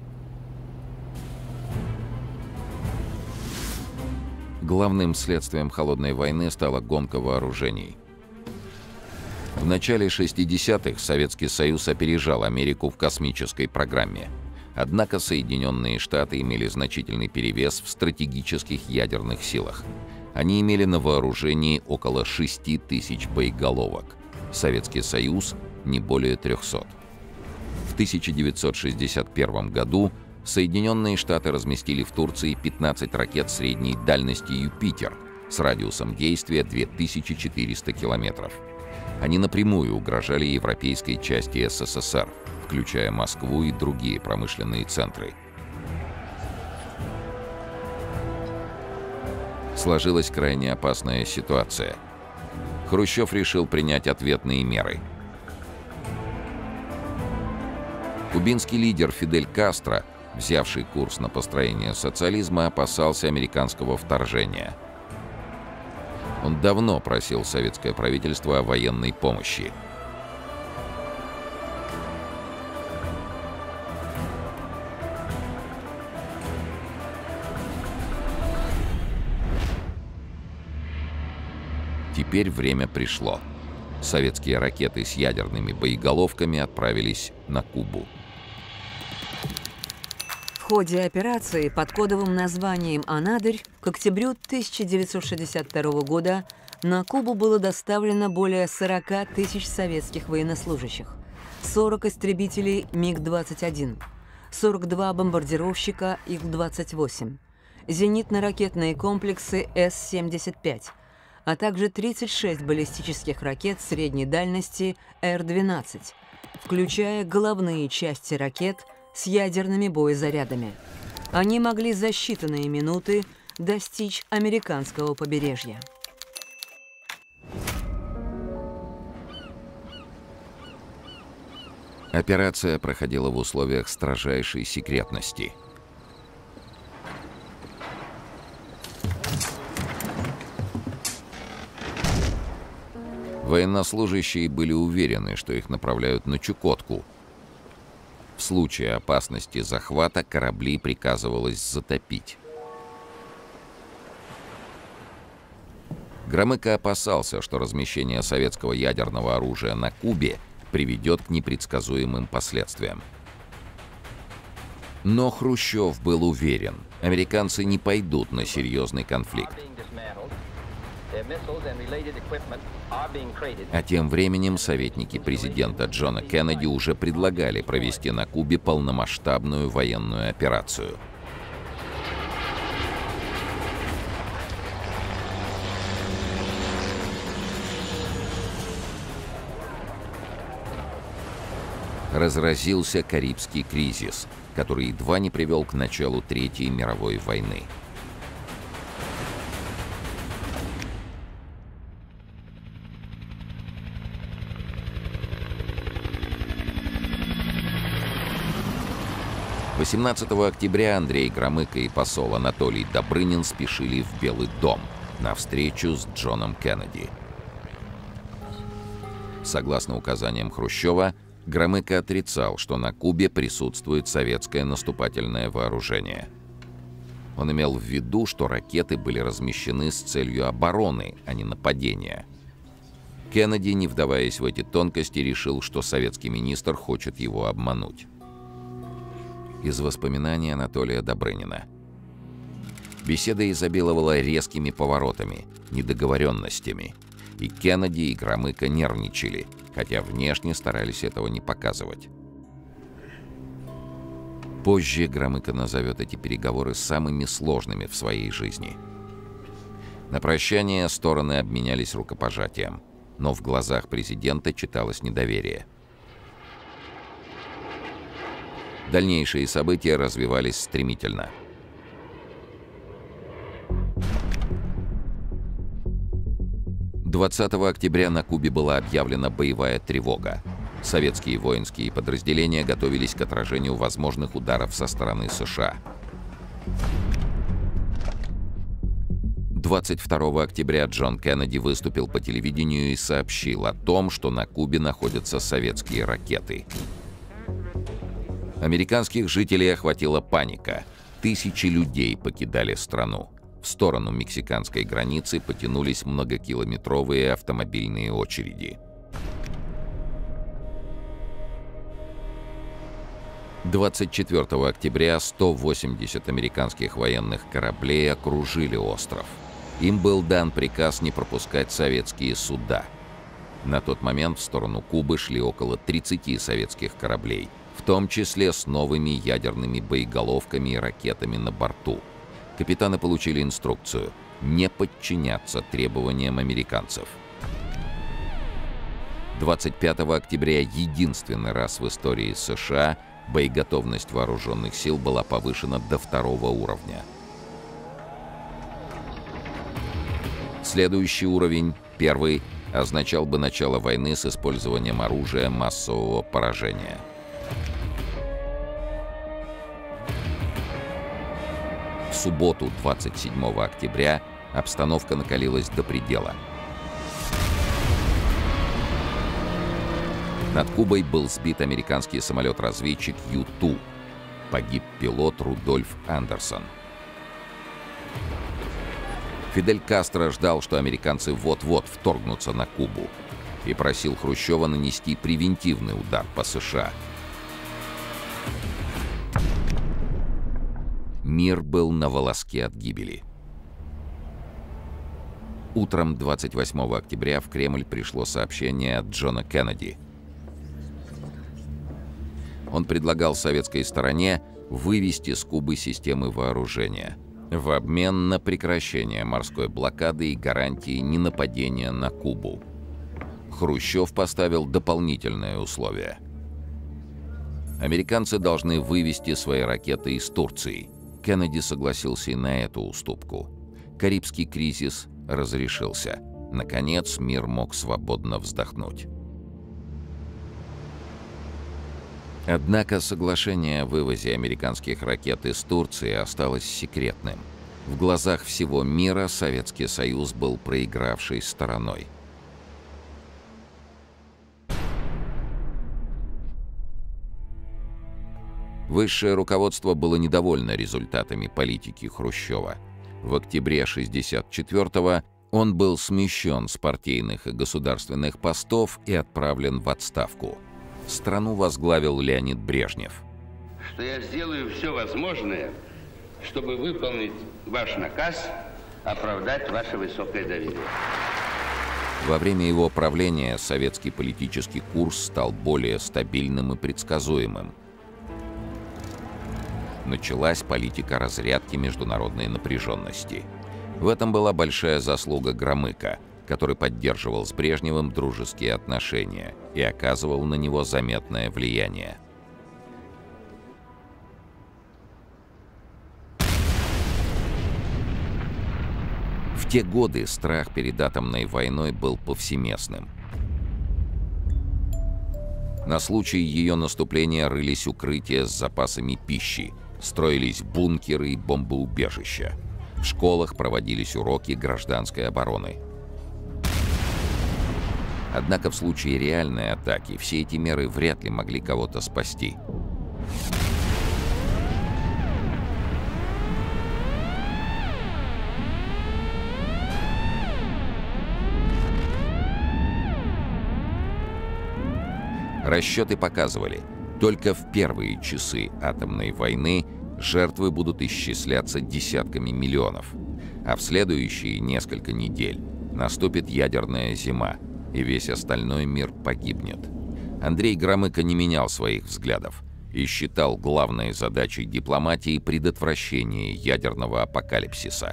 Главным следствием холодной войны стала гонка вооружений. В начале шестидесятых Советский Союз опережал Америку в космической программе. Однако Соединенные Штаты имели значительный перевес в стратегических ядерных силах. Они имели на вооружении около шести тысяч боеголовок. Советский Союз — не более трёхсот. В тысяча девятьсот шестьдесят первом году Соединенные Штаты разместили в Турции пятнадцать ракет средней дальности «Юпитер» с радиусом действия две тысячи четыреста километров. Они напрямую угрожали европейской части СССР, включая Москву и другие промышленные центры. Сложилась крайне опасная ситуация. Хрущев решил принять ответные меры. Кубинский лидер Фидель Кастро, взявший курс на построение социализма, опасался американского вторжения. Он давно просил советское правительство о военной помощи. Теперь время пришло. Советские ракеты с ядерными боеголовками отправились на Кубу. В ходе операции под кодовым названием «Анадырь» к октябрю тысяча девятьсот шестьдесят второго года на Кубу было доставлено более сорока тысяч советских военнослужащих, сорок истребителей миг двадцать один, сорок два бомбардировщика Ил двадцать восемь, зенитно-ракетные комплексы Эс семьдесят пять, а также тридцать шесть баллистических ракет средней дальности Эр двенадцать, включая головные части ракет с ядерными боезарядами. Они могли за считанные минуты достичь американского побережья. Операция проходила в условиях строжайшей секретности. Военнослужащие были уверены, что их направляют на Чукотку. В случае опасности захвата корабли приказывалось затопить. Громыко опасался, что размещение советского ядерного оружия на Кубе приведет к непредсказуемым последствиям. Но Хрущев был уверен, американцы не пойдут на серьезный конфликт. А тем временем советники президента Джона Кеннеди уже предлагали провести на Кубе полномасштабную военную операцию. Разразился Карибский кризис, который едва не привел к началу Третьей мировой войны. восемнадцатого октября Андрей Громыко и посол Анатолий Добрынин спешили в Белый дом на встречу с Джоном Кеннеди. Согласно указаниям Хрущева, Громыко отрицал, что на Кубе присутствует советское наступательное вооружение. Он имел в виду, что ракеты были размещены с целью обороны, а не нападения. Кеннеди, не вдаваясь в эти тонкости, решил, что советский министр хочет его обмануть. Из воспоминаний Анатолия Добрынина. Беседа изобиловала резкими поворотами, недоговоренностями, и Кеннеди и Громыко нервничали, хотя внешне старались этого не показывать. Позже Громыко назовет эти переговоры самыми сложными в своей жизни. На прощание стороны обменялись рукопожатием, но в глазах президента читалось недоверие. Дальнейшие события развивались стремительно. двадцатого октября на Кубе была объявлена боевая тревога. Советские воинские подразделения готовились к отражению возможных ударов со стороны США. двадцать второго октября Джон Кеннеди выступил по телевидению и сообщил о том, что на Кубе находятся советские ракеты. Американских жителей охватила паника. Тысячи людей покидали страну. В сторону мексиканской границы потянулись многокилометровые автомобильные очереди. двадцать четвёртого октября сто восемьдесят американских военных кораблей окружили остров. Им был дан приказ не пропускать советские суда. На тот момент в сторону Кубы шли около тридцати советских кораблей, в том числе с новыми ядерными боеголовками и ракетами на борту. Капитаны получили инструкцию не подчиняться требованиям американцев. двадцать пятого октября единственный раз в истории США боеготовность вооруженных сил была повышена до второго уровня. Следующий уровень, первый, означал бы начало войны с использованием оружия массового поражения. В субботу, двадцать седьмого октября, обстановка накалилась до предела. Над Кубой был сбит американский самолет-разведчик Ю два. Погиб пилот Рудольф Андерсон. Фидель Кастро ждал, что американцы вот-вот вторгнутся на Кубу, и просил Хрущева нанести превентивный удар по США. Мир был на волоске от гибели. Утром двадцать восьмого октября в Кремль пришло сообщение от Джона Кеннеди. Он предлагал советской стороне вывести с Кубы системы вооружения в обмен на прекращение морской блокады и гарантии ненападения на Кубу. Хрущев поставил дополнительное условие. Американцы должны вывести свои ракеты из Турции. Кеннеди согласился и на эту уступку. Карибский кризис разрешился. Наконец, мир мог свободно вздохнуть. Однако соглашение о вывозе американских ракет из Турции осталось секретным. В глазах всего мира Советский Союз был проигравшей стороной. Высшее руководство было недовольно результатами политики Хрущева. В октябре шестьдесят четвёртого он был смещен с партийных и государственных постов и отправлен в отставку. Страну возглавил Леонид Брежнев. Что я сделаю все возможное, чтобы выполнить ваш наказ, оправдать ваше высокое доверие. Во время его правления советский политический курс стал более стабильным и предсказуемым. Началась политика разрядки международной напряженности. В этом была большая заслуга Громыка, который поддерживал с Брежневым дружеские отношения и оказывал на него заметное влияние. В те годы страх перед атомной войной был повсеместным. На случай ее наступления рылись укрытия с запасами пищи, строились бункеры и бомбоубежища. В школах проводились уроки гражданской обороны. Однако в случае реальной атаки все эти меры вряд ли могли кого-то спасти. Расчеты показывали, только в первые часы атомной войны жертвы будут исчисляться десятками миллионов, а в следующие несколько недель наступит ядерная зима, и весь остальной мир погибнет. Андрей Громыко не менял своих взглядов и считал главной задачей дипломатии предотвращение ядерного апокалипсиса.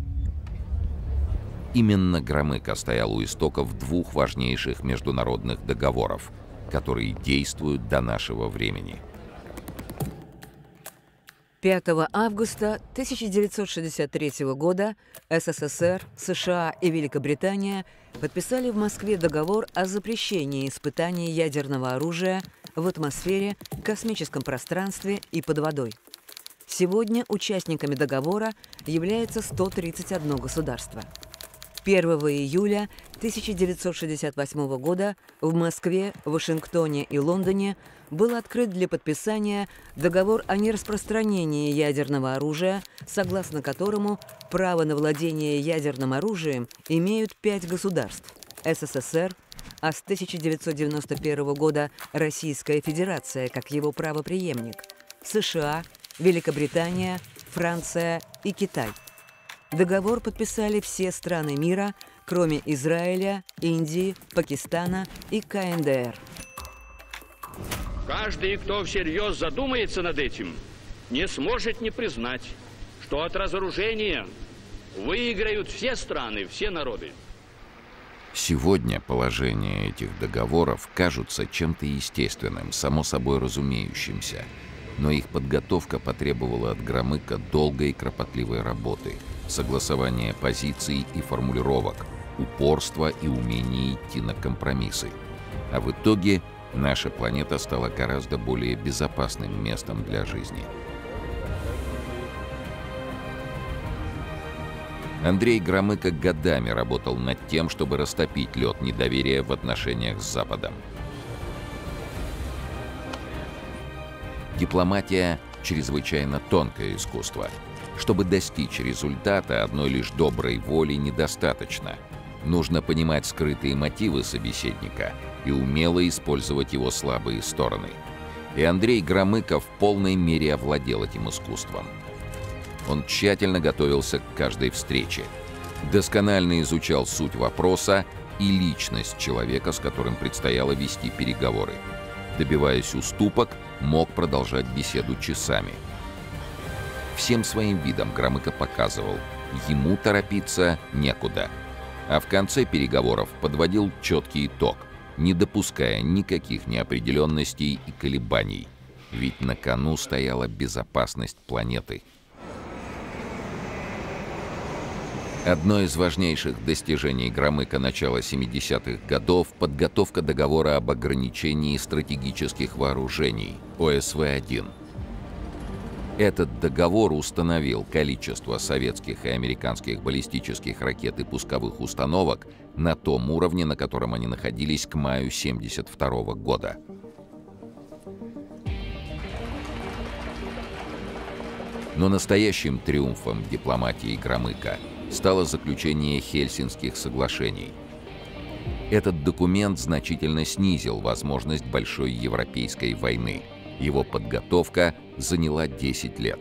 Именно Громыко стоял у истоков двух важнейших международных договоров, которые действуют до нашего времени. пятого августа тысяча девятьсот шестьдесят третьего года СССР, США и Великобритания подписали в Москве договор о запрещении испытаний ядерного оружия в атмосфере, космическом пространстве и под водой. Сегодня участниками договора является сто тридцать одно государство. первого июля тысяча девятьсот шестьдесят восьмого года в Москве, Вашингтоне и Лондоне был открыт для подписания договор о нераспространении ядерного оружия, согласно которому право на владение ядерным оружием имеют пять государств – СССР, а с тысяча девятьсот девяносто первого года Российская Федерация как его правопреемник, США, Великобритания, Франция и Китай. Договор подписали все страны мира, кроме Израиля, Индии, Пакистана и ка эн дэ эр. Каждый, кто всерьез задумается над этим, не сможет не признать, что от разоружения выиграют все страны, все народы. Сегодня положения этих договоров кажутся чем-то естественным, само собой разумеющимся, но их подготовка потребовала от Громыка долгой и кропотливой работы, согласования позиций и формулировок, упорства и умения идти на компромиссы. А в итоге наша планета стала гораздо более безопасным местом для жизни. Андрей Громыко годами работал над тем, чтобы растопить лед недоверия в отношениях с Западом. Дипломатия — чрезвычайно тонкое искусство. Чтобы достичь результата, одной лишь доброй воли недостаточно. Нужно понимать скрытые мотивы собеседника и умело использовать его слабые стороны. И Андрей Громыко в полной мере овладел этим искусством. Он тщательно готовился к каждой встрече, досконально изучал суть вопроса и личность человека, с которым предстояло вести переговоры. Добиваясь уступок, мог продолжать беседу часами. Всем своим видом Громыко показывал, ему торопиться некуда. А в конце переговоров подводил четкий итог, не допуская никаких неопределенностей и колебаний. Ведь на кону стояла безопасность планеты. Одно из важнейших достижений Громыко начала семидесятых годов – подготовка договора об ограничении стратегических вооружений о эс вэ один. Этот договор установил количество советских и американских баллистических ракет и пусковых установок на том уровне, на котором они находились к маю тысяча девятьсот семьдесят второго года. Но настоящим триумфом дипломатии Громыко стало заключение Хельсинских соглашений. Этот документ значительно снизил возможность большой европейской войны. Его подготовка заняла десять лет.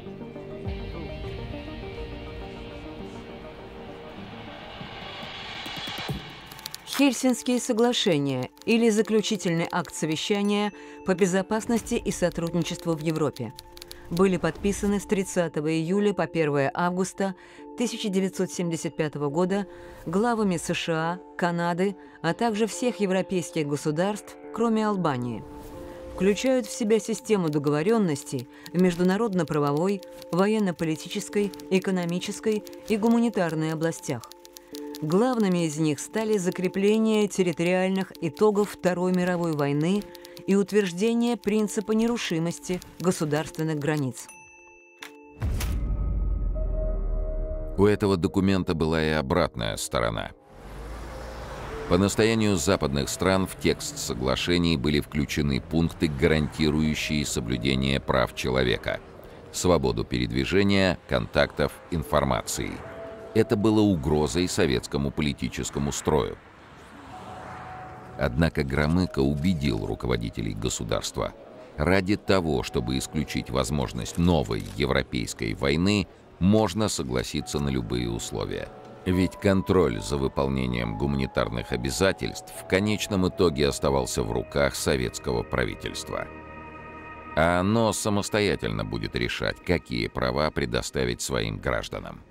Хельсинские соглашения или заключительный акт совещания по безопасности и сотрудничеству в Европе были подписаны с тридцатого июля по первое августа тысяча девятьсот семьдесят пятого года главами США, Канады, а также всех европейских государств, кроме Албании. Включают в себя систему договоренностей в международно-правовой, военно-политической, экономической и гуманитарной областях. Главными из них стали закрепление территориальных итогов Второй мировой войны и утверждение принципа нерушимости государственных границ. У этого документа была и обратная сторона. По настоянию западных стран в текст соглашений были включены пункты, гарантирующие соблюдение прав человека, свободу передвижения, контактов, информации. Это было угрозой советскому политическому строю. Однако Громыко убедил руководителей государства, ради того, чтобы исключить возможность новой европейской войны, можно согласиться на любые условия. Ведь контроль за выполнением гуманитарных обязательств в конечном итоге оставался в руках советского правительства. А оно самостоятельно будет решать, какие права предоставить своим гражданам.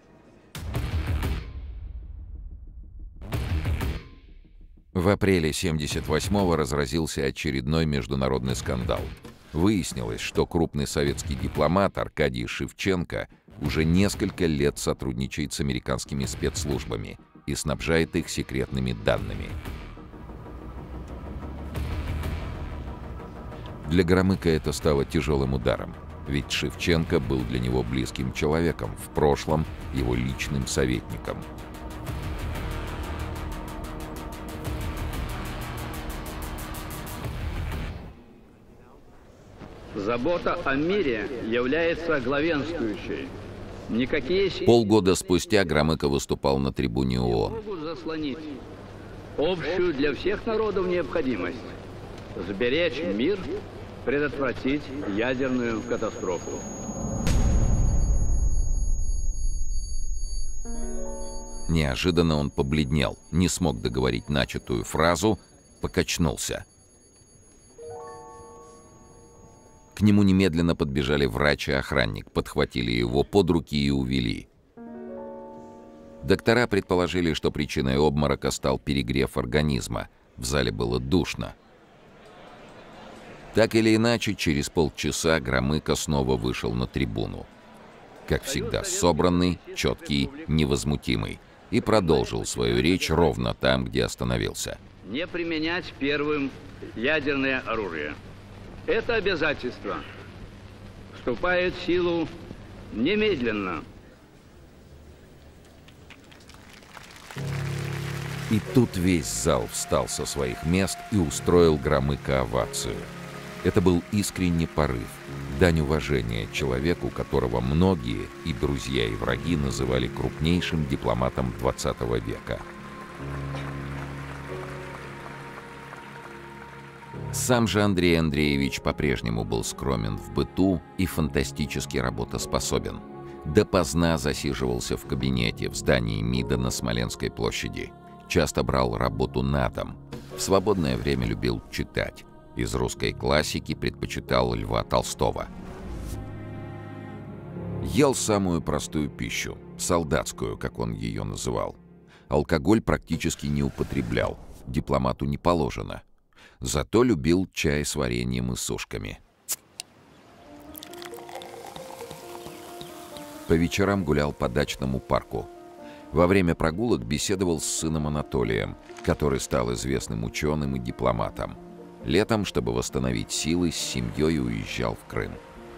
В апреле семьдесят восьмого разразился очередной международный скандал. Выяснилось, что крупный советский дипломат Аркадий Шевченко уже несколько лет сотрудничает с американскими спецслужбами и снабжает их секретными данными. Для Громыко это стало тяжелым ударом. Ведь Шевченко был для него близким человеком, в прошлом его личным советником. Забота о мире является главенствующей. Никакие силы Полгода спустя Громыко выступал на трибуне ООН. могут заслонить общую для всех народов необходимость сберечь мир, предотвратить ядерную катастрофу. Неожиданно он побледнел, не смог договорить начатую фразу, покачнулся. К нему немедленно подбежали врач и охранник, подхватили его под руки и увели. Доктора предположили, что причиной обморока стал перегрев организма. В зале было душно. Так или иначе, через полчаса Громыко снова вышел на трибуну. Как всегда, собранный, четкий, невозмутимый. И продолжил свою речь ровно там, где остановился. Не применять первым ядерное оружие. Это обязательство вступает в силу немедленно. И тут весь зал встал со своих мест и устроил Громыко овацию. Это был искренний порыв, дань уважения человеку, которого многие, и друзья, и враги, называли крупнейшим дипломатом двадцатого века. Сам же Андрей Андреевич по-прежнему был скромен в быту и фантастически работоспособен. Допоздна засиживался в кабинете в здании МИДа на Смоленской площади. Часто брал работу на дом. В свободное время любил читать. Из русской классики предпочитал Льва Толстого. Ел самую простую пищу, солдатскую, как он ее называл. Алкоголь практически не употреблял, дипломату не положено. Зато любил чай с вареньем и сушками. По вечерам гулял по дачному парку. Во время прогулок беседовал с сыном Анатолием, который стал известным ученым и дипломатом. Летом, чтобы восстановить силы, с семьей уезжал в Крым.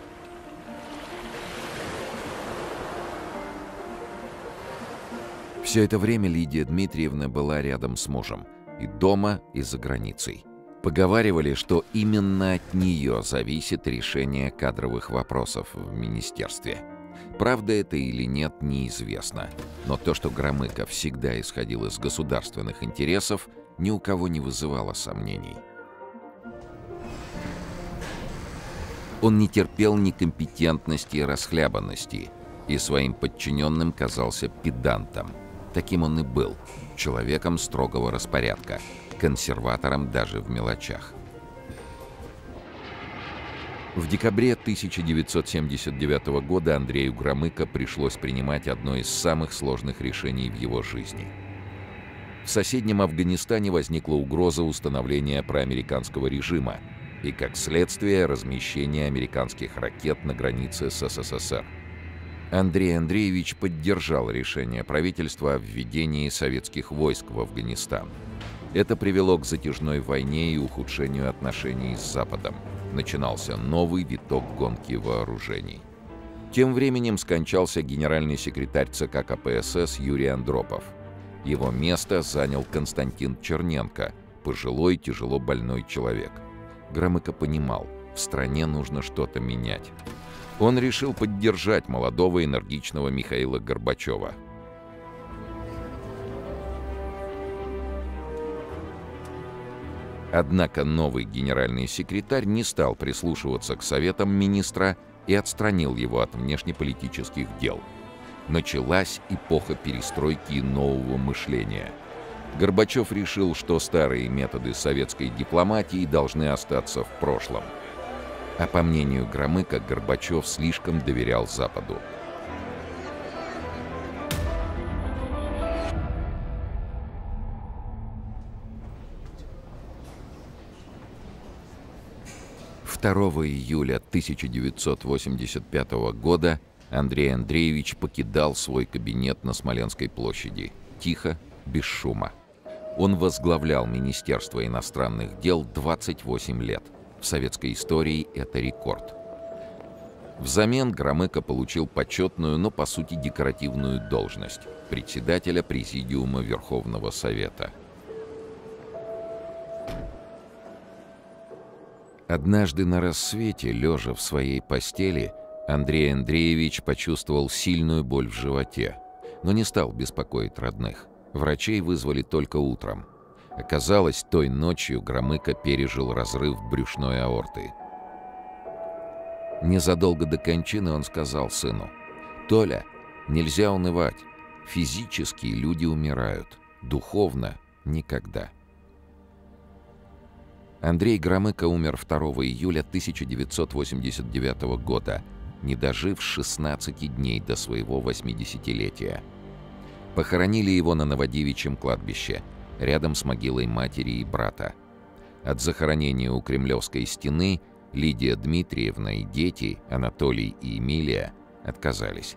Все это время Лидия Дмитриевна была рядом с мужем. И дома, и за границей. Поговаривали, что именно от нее зависит решение кадровых вопросов в министерстве. Правда это или нет, неизвестно. Но то, что Громыко всегда исходил из государственных интересов, ни у кого не вызывало сомнений. Он не терпел некомпетентности и расхлябанности, и своим подчиненным казался педантом. Таким он и был, человеком строгого распорядка, консерватором даже в мелочах. В декабре тысяча девятьсот семьдесят девятого года Андрею Громыко пришлось принимать одно из самых сложных решений в его жизни. В соседнем Афганистане возникла угроза установления проамериканского режима и, как следствие, размещения американских ракет на границе с СССР. Андрей Андреевич поддержал решение правительства о введении советских войск в Афганистан. Это привело к затяжной войне и ухудшению отношений с Западом. Начинался новый виток гонки вооружений. Тем временем скончался генеральный секретарь ЦК КПСС Юрий Андропов. Его место занял Константин Черненко, пожилой, тяжело больной человек. Громыко понимал, в стране нужно что-то менять. Он решил поддержать молодого энергичного Михаила Горбачева. Однако новый генеральный секретарь не стал прислушиваться к советам министра и отстранил его от внешнеполитических дел. Началась эпоха перестройки и нового мышления. Горбачев решил, что старые методы советской дипломатии должны остаться в прошлом. А по мнению Громыко, Горбачев слишком доверял Западу. второго июля тысяча девятьсот восемьдесят пятого года Андрей Андреевич покидал свой кабинет на Смоленской площади. Тихо, без шума. Он возглавлял Министерство иностранных дел двадцать восемь лет. В советской истории это рекорд. Взамен Громыко получил почетную, но по сути декоративную должность председателя Президиума Верховного Совета. Однажды на рассвете, лежа в своей постели, Андрей Андреевич почувствовал сильную боль в животе, но не стал беспокоить родных. Врачей вызвали только утром. Оказалось, той ночью Громыко пережил разрыв брюшной аорты. Незадолго до кончины он сказал сыну: «Толя, нельзя унывать. Физически люди умирают, духовно — никогда». Андрей Громыко умер второго июля тысяча девятьсот восемьдесят девятого года, не дожив шестнадцати дней до своего восьмидесятилетия. Похоронили его на Новодевичьем кладбище, рядом с могилой матери и брата. От захоронения у Кремлевской стены Лидия Дмитриевна и дети, Анатолий и Эмилия, отказались.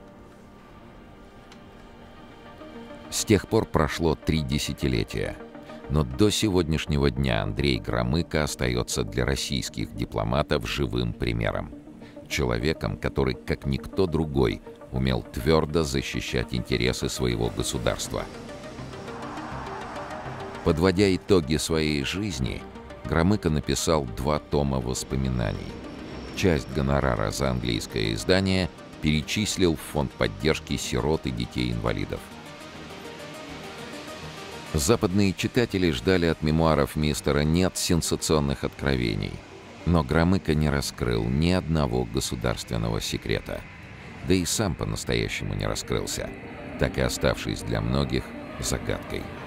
С тех пор прошло три десятилетия. Но до сегодняшнего дня Андрей Громыко остается для российских дипломатов живым примером. Человеком, который, как никто другой, умел твердо защищать интересы своего государства. Подводя итоги своей жизни, Громыко написал два тома воспоминаний. Часть гонорара за английское издание перечислил в фонд поддержки сирот и детей-инвалидов. Западные читатели ждали от мемуаров мистера Нет сенсационных откровений. Но Громыко не раскрыл ни одного государственного секрета. Да и сам по-настоящему не раскрылся, так и оставшись для многих загадкой.